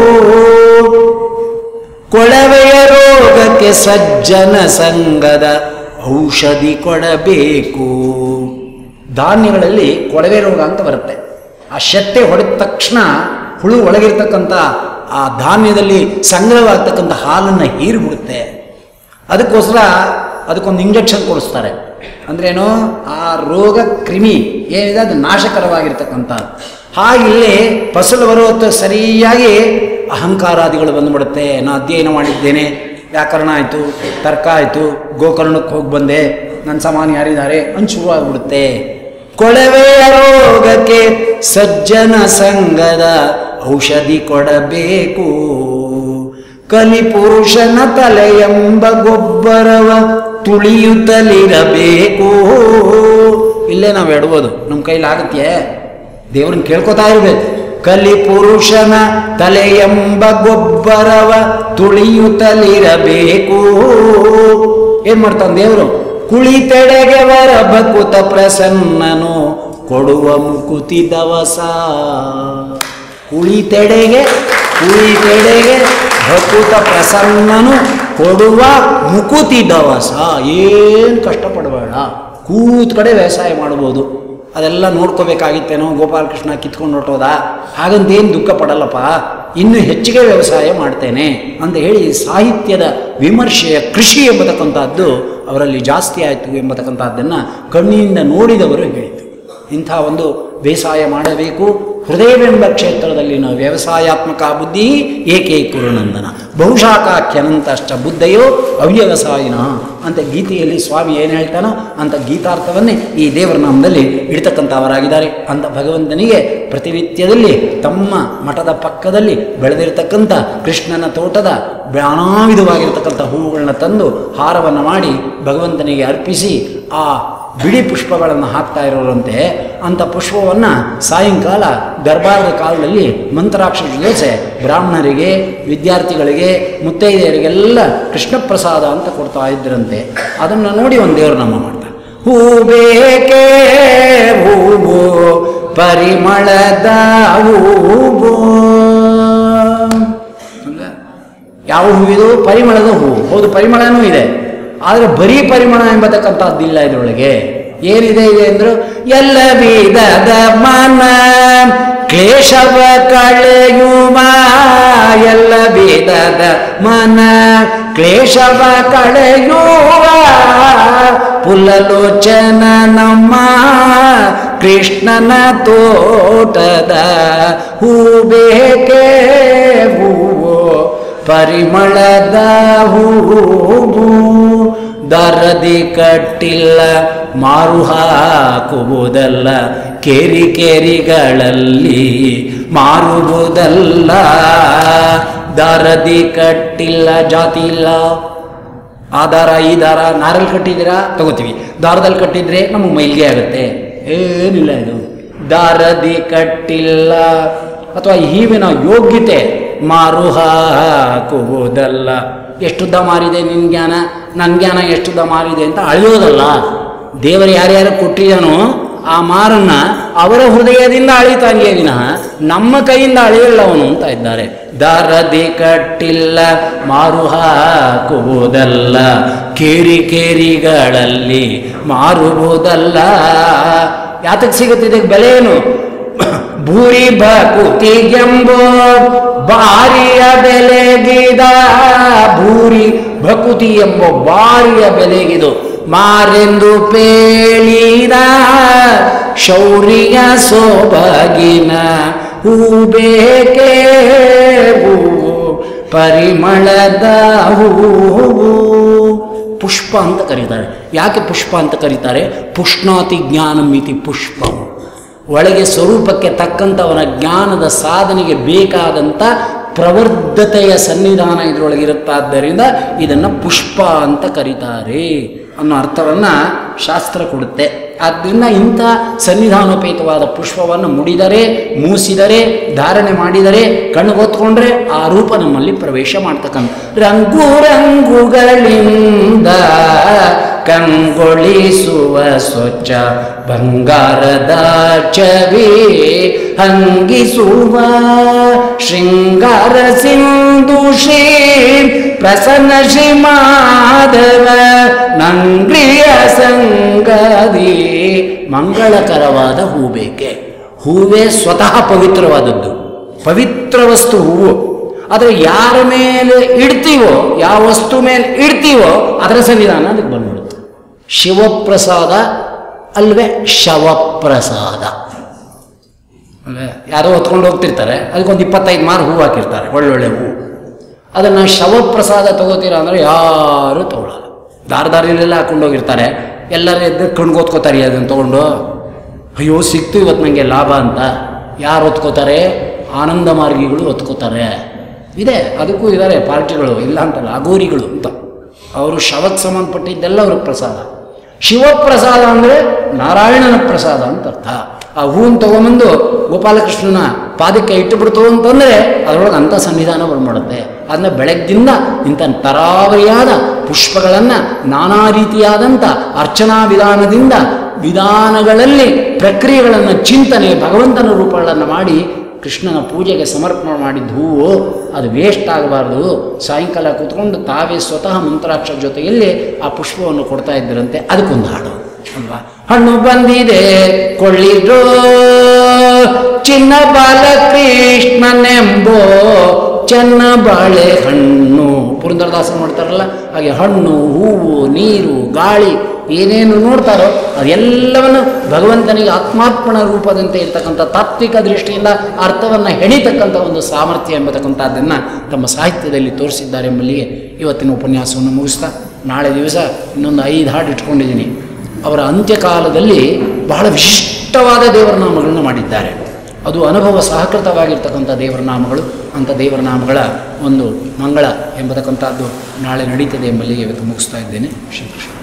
ಕೊಳವೆಯ ರೋಗಕ್ಕೆ ಸಜ್ಜನ ಸಂಗದ ಔಷಧಿ ಕೊಡಬೇಕು. ಧಾನ್ಯಗಳಲ್ಲಿ ಕೊಳವೆ ರೋಗ ಅಂತ ಬರುತ್ತೆ. ಆ ಶೆಟ್ಟೆ ಹೊಡೆದ ತಕ್ಷಣ ಹುಳು ಒಳಗಿರ್ತಕ್ಕಂಥ ಆ ಧಾನ್ಯದಲ್ಲಿ ಸಂಗ್ರಹವಾಗ್ತಕ್ಕಂಥ ಹಾಲನ್ನು ಹೀರಿಬಿಡುತ್ತೆ. ಅದಕ್ಕೋಸ್ಕರ ಅದಕ್ಕೊಂದು ಇಂಜೆಕ್ಷನ್ ಕೊಡಿಸ್ತಾರೆ. ಅಂದ್ರೇನು? ಆ ರೋಗ ಕ್ರಿಮಿ ಏನಿದೆ ಅದು ನಾಶಕರವಾಗಿರ್ತಕ್ಕಂಥ. ಹಾಗಿಲ್ಲಿ ಫಸಲು ಬರೋ ಹೊತ್ತು ಸರಿಯಾಗಿ ಅಹಂಕಾರಾದಿಗಳು ಬಂದುಬಿಡುತ್ತೆ. ನಾನು ಅಧ್ಯಯನ ಮಾಡಿದ್ದೇನೆ, ವ್ಯಾಕರಣ ಆಯಿತು, ತರ್ಕ ಆಯಿತು, ಗೋಕರ್ಣಕ್ಕೆ ಹೋಗಿ ಬಂದೆ, ನನ್ನ ಸಮಾನ ಯಾರಿದ್ದಾರೆ ಅಂತ ಶುರುವಾಗ್ಬಿಡುತ್ತೆ. ಕೊಳವೆಯ ರೋಗಕ್ಕೆ ಸಜ್ಜನ ಸಂಗದ ಔಷಧಿ ಕೊಡಬೇಕು, ಕಲಿಪುರುಷನ ತಲೆ ಎಂಬ ಗೊಬ್ಬರವ ತುಳಿಯುತ್ತಲಿರಬೇಕು. ಇಲ್ಲೇ ನಾವು ಎಡ್ಬೋದು, ನಮ್ಮ ಕೈಲಾಗತ್ತೆ, ದೇವ್ರನ್ನ ಕೇಳ್ಕೊತಾ ಇರಬೇಕು. ಕಲಿಪುರುಷನ ತಲೆ ಎಂಬ ಗೊಬ್ಬರವ ತುಳಿಯುತ್ತಲಿರಬೇಕು. ಏನ್ ಮಾಡ್ತಾನೆ ದೇವರು? ಕುಳಿತೆಡೆಗೆ ವರ ಬಕುತ ಪ್ರಸನ್ನನು ಕೊಡುವ ಮುಕುತಿ ದವಸ. ಕುಳಿತೆಡೆಗೆ ಭಕುತ ಪ್ರಸನ್ನನು ಕೊಡುವ ಮುಕುತಿ ದವಸ. ಏನು ಕಷ್ಟಪಡಬೇಡ, ಕೂತ್ ಕಡೆ ವ್ಯವಸಾಯ ಮಾಡ್ಬೋದು. ಅದೆಲ್ಲ ನೋಡ್ಕೋಬೇಕಾಗಿತ್ತೇನೋ, ಗೋಪಾಲಕೃಷ್ಣ ಕಿತ್ಕೊಂಡು ಹೊರಟೋದ, ಹಾಗಂತೇನು ದುಃಖ ಪಡಲ್ಲಪ್ಪ, ಇನ್ನೂ ಹೆಚ್ಚಿಗೆ ವ್ಯವಸಾಯ ಮಾಡ್ತೇನೆ ಅಂತ ಹೇಳಿ ಸಾಹಿತ್ಯದ ವಿಮರ್ಶೆಯ ಕೃಷಿ ಎಂಬತಕ್ಕಂಥದ್ದು ಅವರಲ್ಲಿ ಜಾಸ್ತಿ ಆಯಿತು ಎಂಬತಕ್ಕಂಥದ್ದನ್ನು ಕಣ್ಣಿನಿಂದ ನೋಡಿದವರು ಹೇಳಿತು. ಇಂಥ ಒಂದು ಬೇಸಾಯ ಮಾಡಬೇಕು. ಹೃದಯವೆಂಬ ಕ್ಷೇತ್ರದಲ್ಲಿ ನಾವು ವ್ಯವಸಾಯಾತ್ಮಕ ಬುದ್ಧಿ ಏಕೇ ಕುರುನಂದನ ಬಹುಶಾಖಾಖ್ಯನಂತಶ್ಚ ಬುದ್ಧಯೋ ಅವ್ಯವಸಾಯಿನ ಅಂತ ಗೀತೆಯಲ್ಲಿ ಸ್ವಾಮಿ ಏನು ಹೇಳ್ತಾನೋ ಅಂಥ ಗೀತಾರ್ಥವನ್ನೇ ಈ ದೇವರ ನಾಮದಲ್ಲಿ ಇಡ್ತಕ್ಕಂಥವರಾಗಿದ್ದಾರೆ. ಅಂತ ಭಗವಂತನಿಗೆ ಪ್ರತಿನಿತ್ಯದಲ್ಲಿ ತಮ್ಮ ಮಠದ ಪಕ್ಕದಲ್ಲಿ ಬೆಳೆದಿರತಕ್ಕಂಥ ಕೃಷ್ಣನ ತೋಟದ ನಾನಾ ವಿಧವಾಗಿರತಕ್ಕಂಥ ಹೂವುಗಳನ್ನ ತಂದು ಹಾರವನ್ನು ಮಾಡಿ ಭಗವಂತನಿಗೆ ಅರ್ಪಿಸಿ ಆ ಬಿಡಿ ಪುಷ್ಪಗಳನ್ನು ಹಾಕ್ತಾ ಇರೋರಂತೆ. ಅಂಥ ಪುಷ್ಪವನ್ನು ಸಾಯಂಕಾಲ ದರ್ಬಾರದ ಕಾಲದಲ್ಲಿ ಮಂತ್ರಾಕ್ಷರ ಜೊತೆ ಬ್ರಾಹ್ಮಣರಿಗೆ, ವಿದ್ಯಾರ್ಥಿಗಳಿಗೆ, ಮುತ್ತೈದೆಯರಿಗೆಲ್ಲ ಕೃಷ್ಣ ಪ್ರಸಾದ ಅಂತ ಕೊಡ್ತಾ ಇದ್ರಂತೆ. ಅದನ್ನು ನೋಡಿ ಒಂದು ದೇವರು ನಾಮ ಮಾಡ್ತಾರೆ. ಹೂ ಬೇಕೇ ಹೂವು ಪರಿಮಳದ ಹೂವು. ಯಾವ ಹೂವಿದು? ಪರಿಮಳದ ಹೂವು. ಹೌದು, ಪರಿಮಳನೂ ಇದೆ, ಆದರೆ ಬರೀ ಪರಿಮಳ ಎಂಬತಕ್ಕಂಥದ್ದಿಲ್ಲ ಇದರೊಳಗೆ. ಏನಿದೆ ಇದೆ ಅಂದ್ರು, ಎಲ್ಲ ವಿಧದ ಮನ ಕ್ಲೇಶವ ಕಳೆಯುವ, ಎಲ್ಲ ವಿಧದ ಮನ ಕ್ಲೇಶವ ಕಳೆಯುವ ಪುಲ್ಲಲೋಚನ ನಮ್ಮ ಕೃಷ್ಣನ ತೋಟದ ಹೂ ಬೇಕೇ ಹೂವು ಪರಿಮಳದ ಹೂವು. ದರದಿ ಕಟ್ಟಿಲ್ಲ ಮಾರು ಹಾಕುವುದಲ್ಲ, ಕೇರಿ ಕೇರಿಗಳಲ್ಲಿ ಮಾರುವುದಲ್ಲ. ದಾರದಿ ಕಟ್ಟಿಲ್ಲ, ಜಾತಿ ಇಲ್ಲ. ಆ ದಾರ ಈ ದಾರ ನಾರಲ್ಲಿ ಕಟ್ಟಿದ್ದೀರಾ ತಗೋತೀವಿ, ದಾರದಲ್ಲಿ ಕಟ್ಟಿದ್ರೆ ನಮಗೆ ಮೈಲಿಗೆ ಆಗುತ್ತೆ. ಏನಿಲ್ಲ ಇದು. ದಾರದಿ ಕಟ್ಟಿಲ್ಲ ಅಥವಾ ಹೀವಿನ ಯೋಗ್ಯತೆ ಮಾರು ಹಾಕುವುದಲ್ಲ. ಎಷ್ಟುದ್ದ ಮಾರಿದೆ ನಿನ್ನ ಜ್ಞಾನ, ನನ್ನ ಜ್ಞಾನ ಎಷ್ಟುದ್ದ ಮಾರಿದೆ ಅಂತ ಅಳೆಯೋದಲ್ಲ. ದೇವರು ಯಾರ್ಯಾರು ಕೊಟ್ಟಿದ್ದಾನೋ ಆ ಮಾರನ್ನು ಅವರ ಹೃದಯದಿಂದ ಅಳಿತಾನೆಯೇ ವಿನಃ ನಮ್ಮ ಕೈಯಿಂದ ಅಳೆಯಲ್ಲ ಅವನು ಅಂತ ಇದ್ದಾರೆ. ದಾರದಿ ಕಟ್ಟಿಲ್ಲ ಮಾರು ಹಾಕುವುದಲ್ಲ, ಕೇರಿ ಕೇರಿಗಳಲ್ಲಿ ಮಾರುವುದಲ್ಲ. ಯಾತಕ್ಕೆ ಸಿಗುತ್ತಿದೆ ಬೆಲೆ ಏನು? ಭೂರಿ ಭಕುತಿಗೆಂಬೋ ಬಾರಿಯ ಬೆಲೆಗಿದ, ಭೂರಿ ಭಕುತಿ ಎಂಬ ಬಾರಿಯ ಬೆಲೆಗಿದು. ಮಾರೆಂದು ಪೇಳಿದ ಶೌರ್ಯ ಸೋಬಗಿನ ಹೂ ಬೇಕೇ ಹೂವು ಪರಿಮಳದ ಹೂವು. ಪುಷ್ಪ ಅಂತ ಕರೀತಾರೆ. ಯಾಕೆ ಪುಷ್ಪ ಅಂತ ಕರೀತಾರೆ? ಪುಷ್ಣಾತಿ ಜ್ಞಾನಮಿತಿ ಪುಷ್ಪಂ. ಒಳಗೆ ಸ್ವರೂಪಕ್ಕೆ ತಕ್ಕಂಥವನ ಜ್ಞಾನದ ಸಾಧನೆಗೆ ಬೇಕಾದಂಥ ಪ್ರವರ್ಧತೆಯ ಸನ್ನಿಧಾನ ಇದರೊಳಗಿರುತ್ತಾದ್ದರಿಂದ ಇದನ್ನು ಪುಷ್ಪ ಅಂತ ಕರೀತಾರೆ ಅನ್ನೋ ಅರ್ಥವನ್ನು ಶಾಸ್ತ್ರ ಕೊಡುತ್ತೆ. ಆದ್ದರಿಂದ ಇಂಥ ಸನ್ನಿಧಾನೋಪೇತವಾದ ಪುಷ್ಪವನ್ನು ಮುಡಿದರೆ, ಮೂಸಿದರೆ, ಧಾರಣೆ ಮಾಡಿದರೆ, ಕಣ್ಣು ಹೊತ್ಕೊಂಡ್ರೆ ಆ ರೂಪ ನಮ್ಮಲ್ಲಿ ಪ್ರವೇಶ ಮಾಡ್ತಕ್ಕಂಥ. ರಂಗು ರಂಗುಗಳಿಂದ ಕಂಗೊಳಿಸುವ ಸ್ವಚ್ಛ ಬಂಗಾರದ ಚವಿ ಹಂಗಿಸುವ ಶೃಂಗಾರ ಸಿಂಧು ಶ್ರೀ ಪ್ರಸನ್ನ ಶ್ರೀ ಮಾಧವ ನಂಗ್ರಿಯ ಸಂಗದಿ ಮಂಗಳಕರವಾದ ಹೂ ಬೇಕೆ. ಹೂವೇ ಸ್ವತಃ ಪವಿತ್ರವಾದದ್ದು, ಪವಿತ್ರ ವಸ್ತು ಹೂವು. ಆದರೆ ಯಾರ ಮೇಲೆ ಇಡ್ತೀವೋ, ಯಾವ ವಸ್ತು ಮೇಲೆ ಇಡ್ತೀವೋ ಅದರ ಸನ್ನಿಧಾನ ಅದಕ್ಕೆ ಬಂದ್ಬಿಡುತ್ತೆ. ಶಿವಪ್ರಸಾದ ಅಲ್ವೇ ಶವಪ್ರಸಾದ ಅಲ್ವೇ? ಯಾರೋ ಹೊತ್ಕೊಂಡು ಹೋಗ್ತಿರ್ತಾರೆ, ಅದಕ್ಕೊಂದು 25 ಮಾರು ಹೂವು ಹಾಕಿರ್ತಾರೆ, ಒಳ್ಳೊಳ್ಳೆ ಹೂವು. ಅದನ್ನು ಶವಪ್ರಸಾದ ತಗೋತೀರ ಅಂದರೆ ಯಾರೂ ತಗೊಳ್ಳಲ್ಲ. ದಾರದಾರಿಲೆಲ್ಲ ಹಾಕೊಂಡು ಹೋಗಿರ್ತಾರೆ, ಎಲ್ಲರೂ ಎದ್ದು ಕಣ್ಗೋತ್ಕೋತಾರೆ ಅದನ್ನು ತೊಗೊಂಡು. ಅಯ್ಯೋ ಸಿಕ್ತು ಇವತ್ತು ನನಗೆ ಲಾಭ ಅಂತ. ಯಾರು ಹೊತ್ಕೋತಾರೆ? ಆನಂದ ಮಾರ್ಗಿಗಳು ಹೊತ್ಕೋತಾರೆ. ಇದೆ, ಅದಕ್ಕೂ ಇದ್ದಾರೆ ಪಾರ್ಟಿಗಳು, ಇಲ್ಲ ಅಂತಲ್ಲ, ಅಗೋರಿಗಳು ಅಂತ. ಅವರು ಶವಕ್ಕೆ ಸಂಬಂಧಪಟ್ಟಿದ್ದೆಲ್ಲ ಅವ್ರಿಗೆ ಪ್ರಸಾದ. ಶಿವಪ್ರಸಾದ ಅಂದರೆ ನಾರಾಯಣನ ಪ್ರಸಾದ ಅಂತ ಅರ್ಥ. ಆ ಹೂವನ್ನು ತೊಗೊಂಬಂದು ಗೋಪಾಲಕೃಷ್ಣನ ಪಾದಕ್ಕೆ ಇಟ್ಟುಬಿಡ್ತು ಅಂತಂದರೆ ಅದರೊಳಗೆ ಅಂಥ ಸನ್ನಿಧಾನ ಬಂದ್ಬಿಡುತ್ತೆ. ಅದನ್ನ ಬೆಳಗ್ಗಿಂದ ಇಂಥ ತರಾವರಿಯಾದ ಪುಷ್ಪಗಳನ್ನು ನಾನಾ ರೀತಿಯಾದಂಥ ಅರ್ಚನಾ ವಿಧಾನಗಳಲ್ಲಿ ಪ್ರಕ್ರಿಯೆಗಳನ್ನು ಚಿಂತನೆ ಭಗವಂತನ ರೂಪಗಳನ್ನು ಮಾಡಿ ಕೃಷ್ಣನ ಪೂಜೆಗೆ ಸಮರ್ಪಣೆ ಮಾಡಿದ ಹೂವು ಅದು ವೇಸ್ಟ್ ಆಗಬಾರ್ದು. ಸಾಯಂಕಾಲ ಕೂತ್ಕೊಂಡು ತಾವೇ ಸ್ವತಃ ಮಂತ್ರಾಕ್ಷರ ಜೊತೆಯಲ್ಲಿ ಆ ಪುಷ್ಪವನ್ನು ಕೊಡ್ತಾ ಇದ್ದರಂತೆ. ಅದಕ್ಕೊಂದು ಹಾಡು ಅಲ್ವಾ? ಹಣ್ಣು ಬಂದಿದೆ ಕೊಳ್ಳಿರೋ ಚಿನ್ನ ಬಾಲಕೃಷ್ಣನೆಂಬೋ ಚೆನ್ನ ಬಾಳೆ ಹಣ್ಣು. ಪುರಂದರದಾಸರು ಮಾಡ್ತಾರಲ್ಲ ಹಾಗೆ ಹಣ್ಣು, ಹೂವು, ನೀರು, ಗಾಳಿ ಏನೇನು ನೋಡ್ತಾರೋ ಅದೆಲ್ಲವನ್ನು ಭಗವಂತನಿಗೆ ಆತ್ಮಾರ್ಪಣ ರೂಪದಂತೆ ಇರತಕ್ಕಂಥ ತಾತ್ವಿಕ ದೃಷ್ಟಿಯಿಂದ ಅರ್ಥವನ್ನು ಹೆಣಿತಕ್ಕಂಥ ಒಂದು ಸಾಮರ್ಥ್ಯ ಎಂಬತಕ್ಕಂಥದ್ದನ್ನು ತಮ್ಮ ಸಾಹಿತ್ಯದಲ್ಲಿ ತೋರಿಸಿದ್ದಾರೆ ಎಂಬಲ್ಲಿಗೆ ಇವತ್ತಿನ ಉಪನ್ಯಾಸವನ್ನು ಮುಗಿಸ್ತಾ ನಾಳೆ ದಿವಸ ಇನ್ನೊಂದು 5 ಹಾಡು ಇಟ್ಕೊಂಡಿದ್ದೀನಿ. ಅವರ ಅಂತ್ಯಕಾಲದಲ್ಲಿ ಬಹಳ ವಿಶಿಷ್ಟವಾದ ದೇವರ ನಾಮಗಳನ್ನು ಮಾಡಿದ್ದಾರೆ. ಅದು ಅನುಭವ ಸಹಕೃತವಾಗಿರ್ತಕ್ಕಂಥ ದೇವರ ನಾಮಗಳು. ಅಂಥ ದೇವರ ನಾಮಗಳ ಒಂದು ಮಂಗಳ ಎಂಬತಕ್ಕಂಥದ್ದು ನಾಳೆ ನಡೀತದೆ ಎಂಬಲ್ಲಿಗೆ ಇವತ್ತು ಮುಗಿಸ್ತಾ ಇದ್ದೇನೆ. ಶ್ರೀಕೃಷ್ಣ.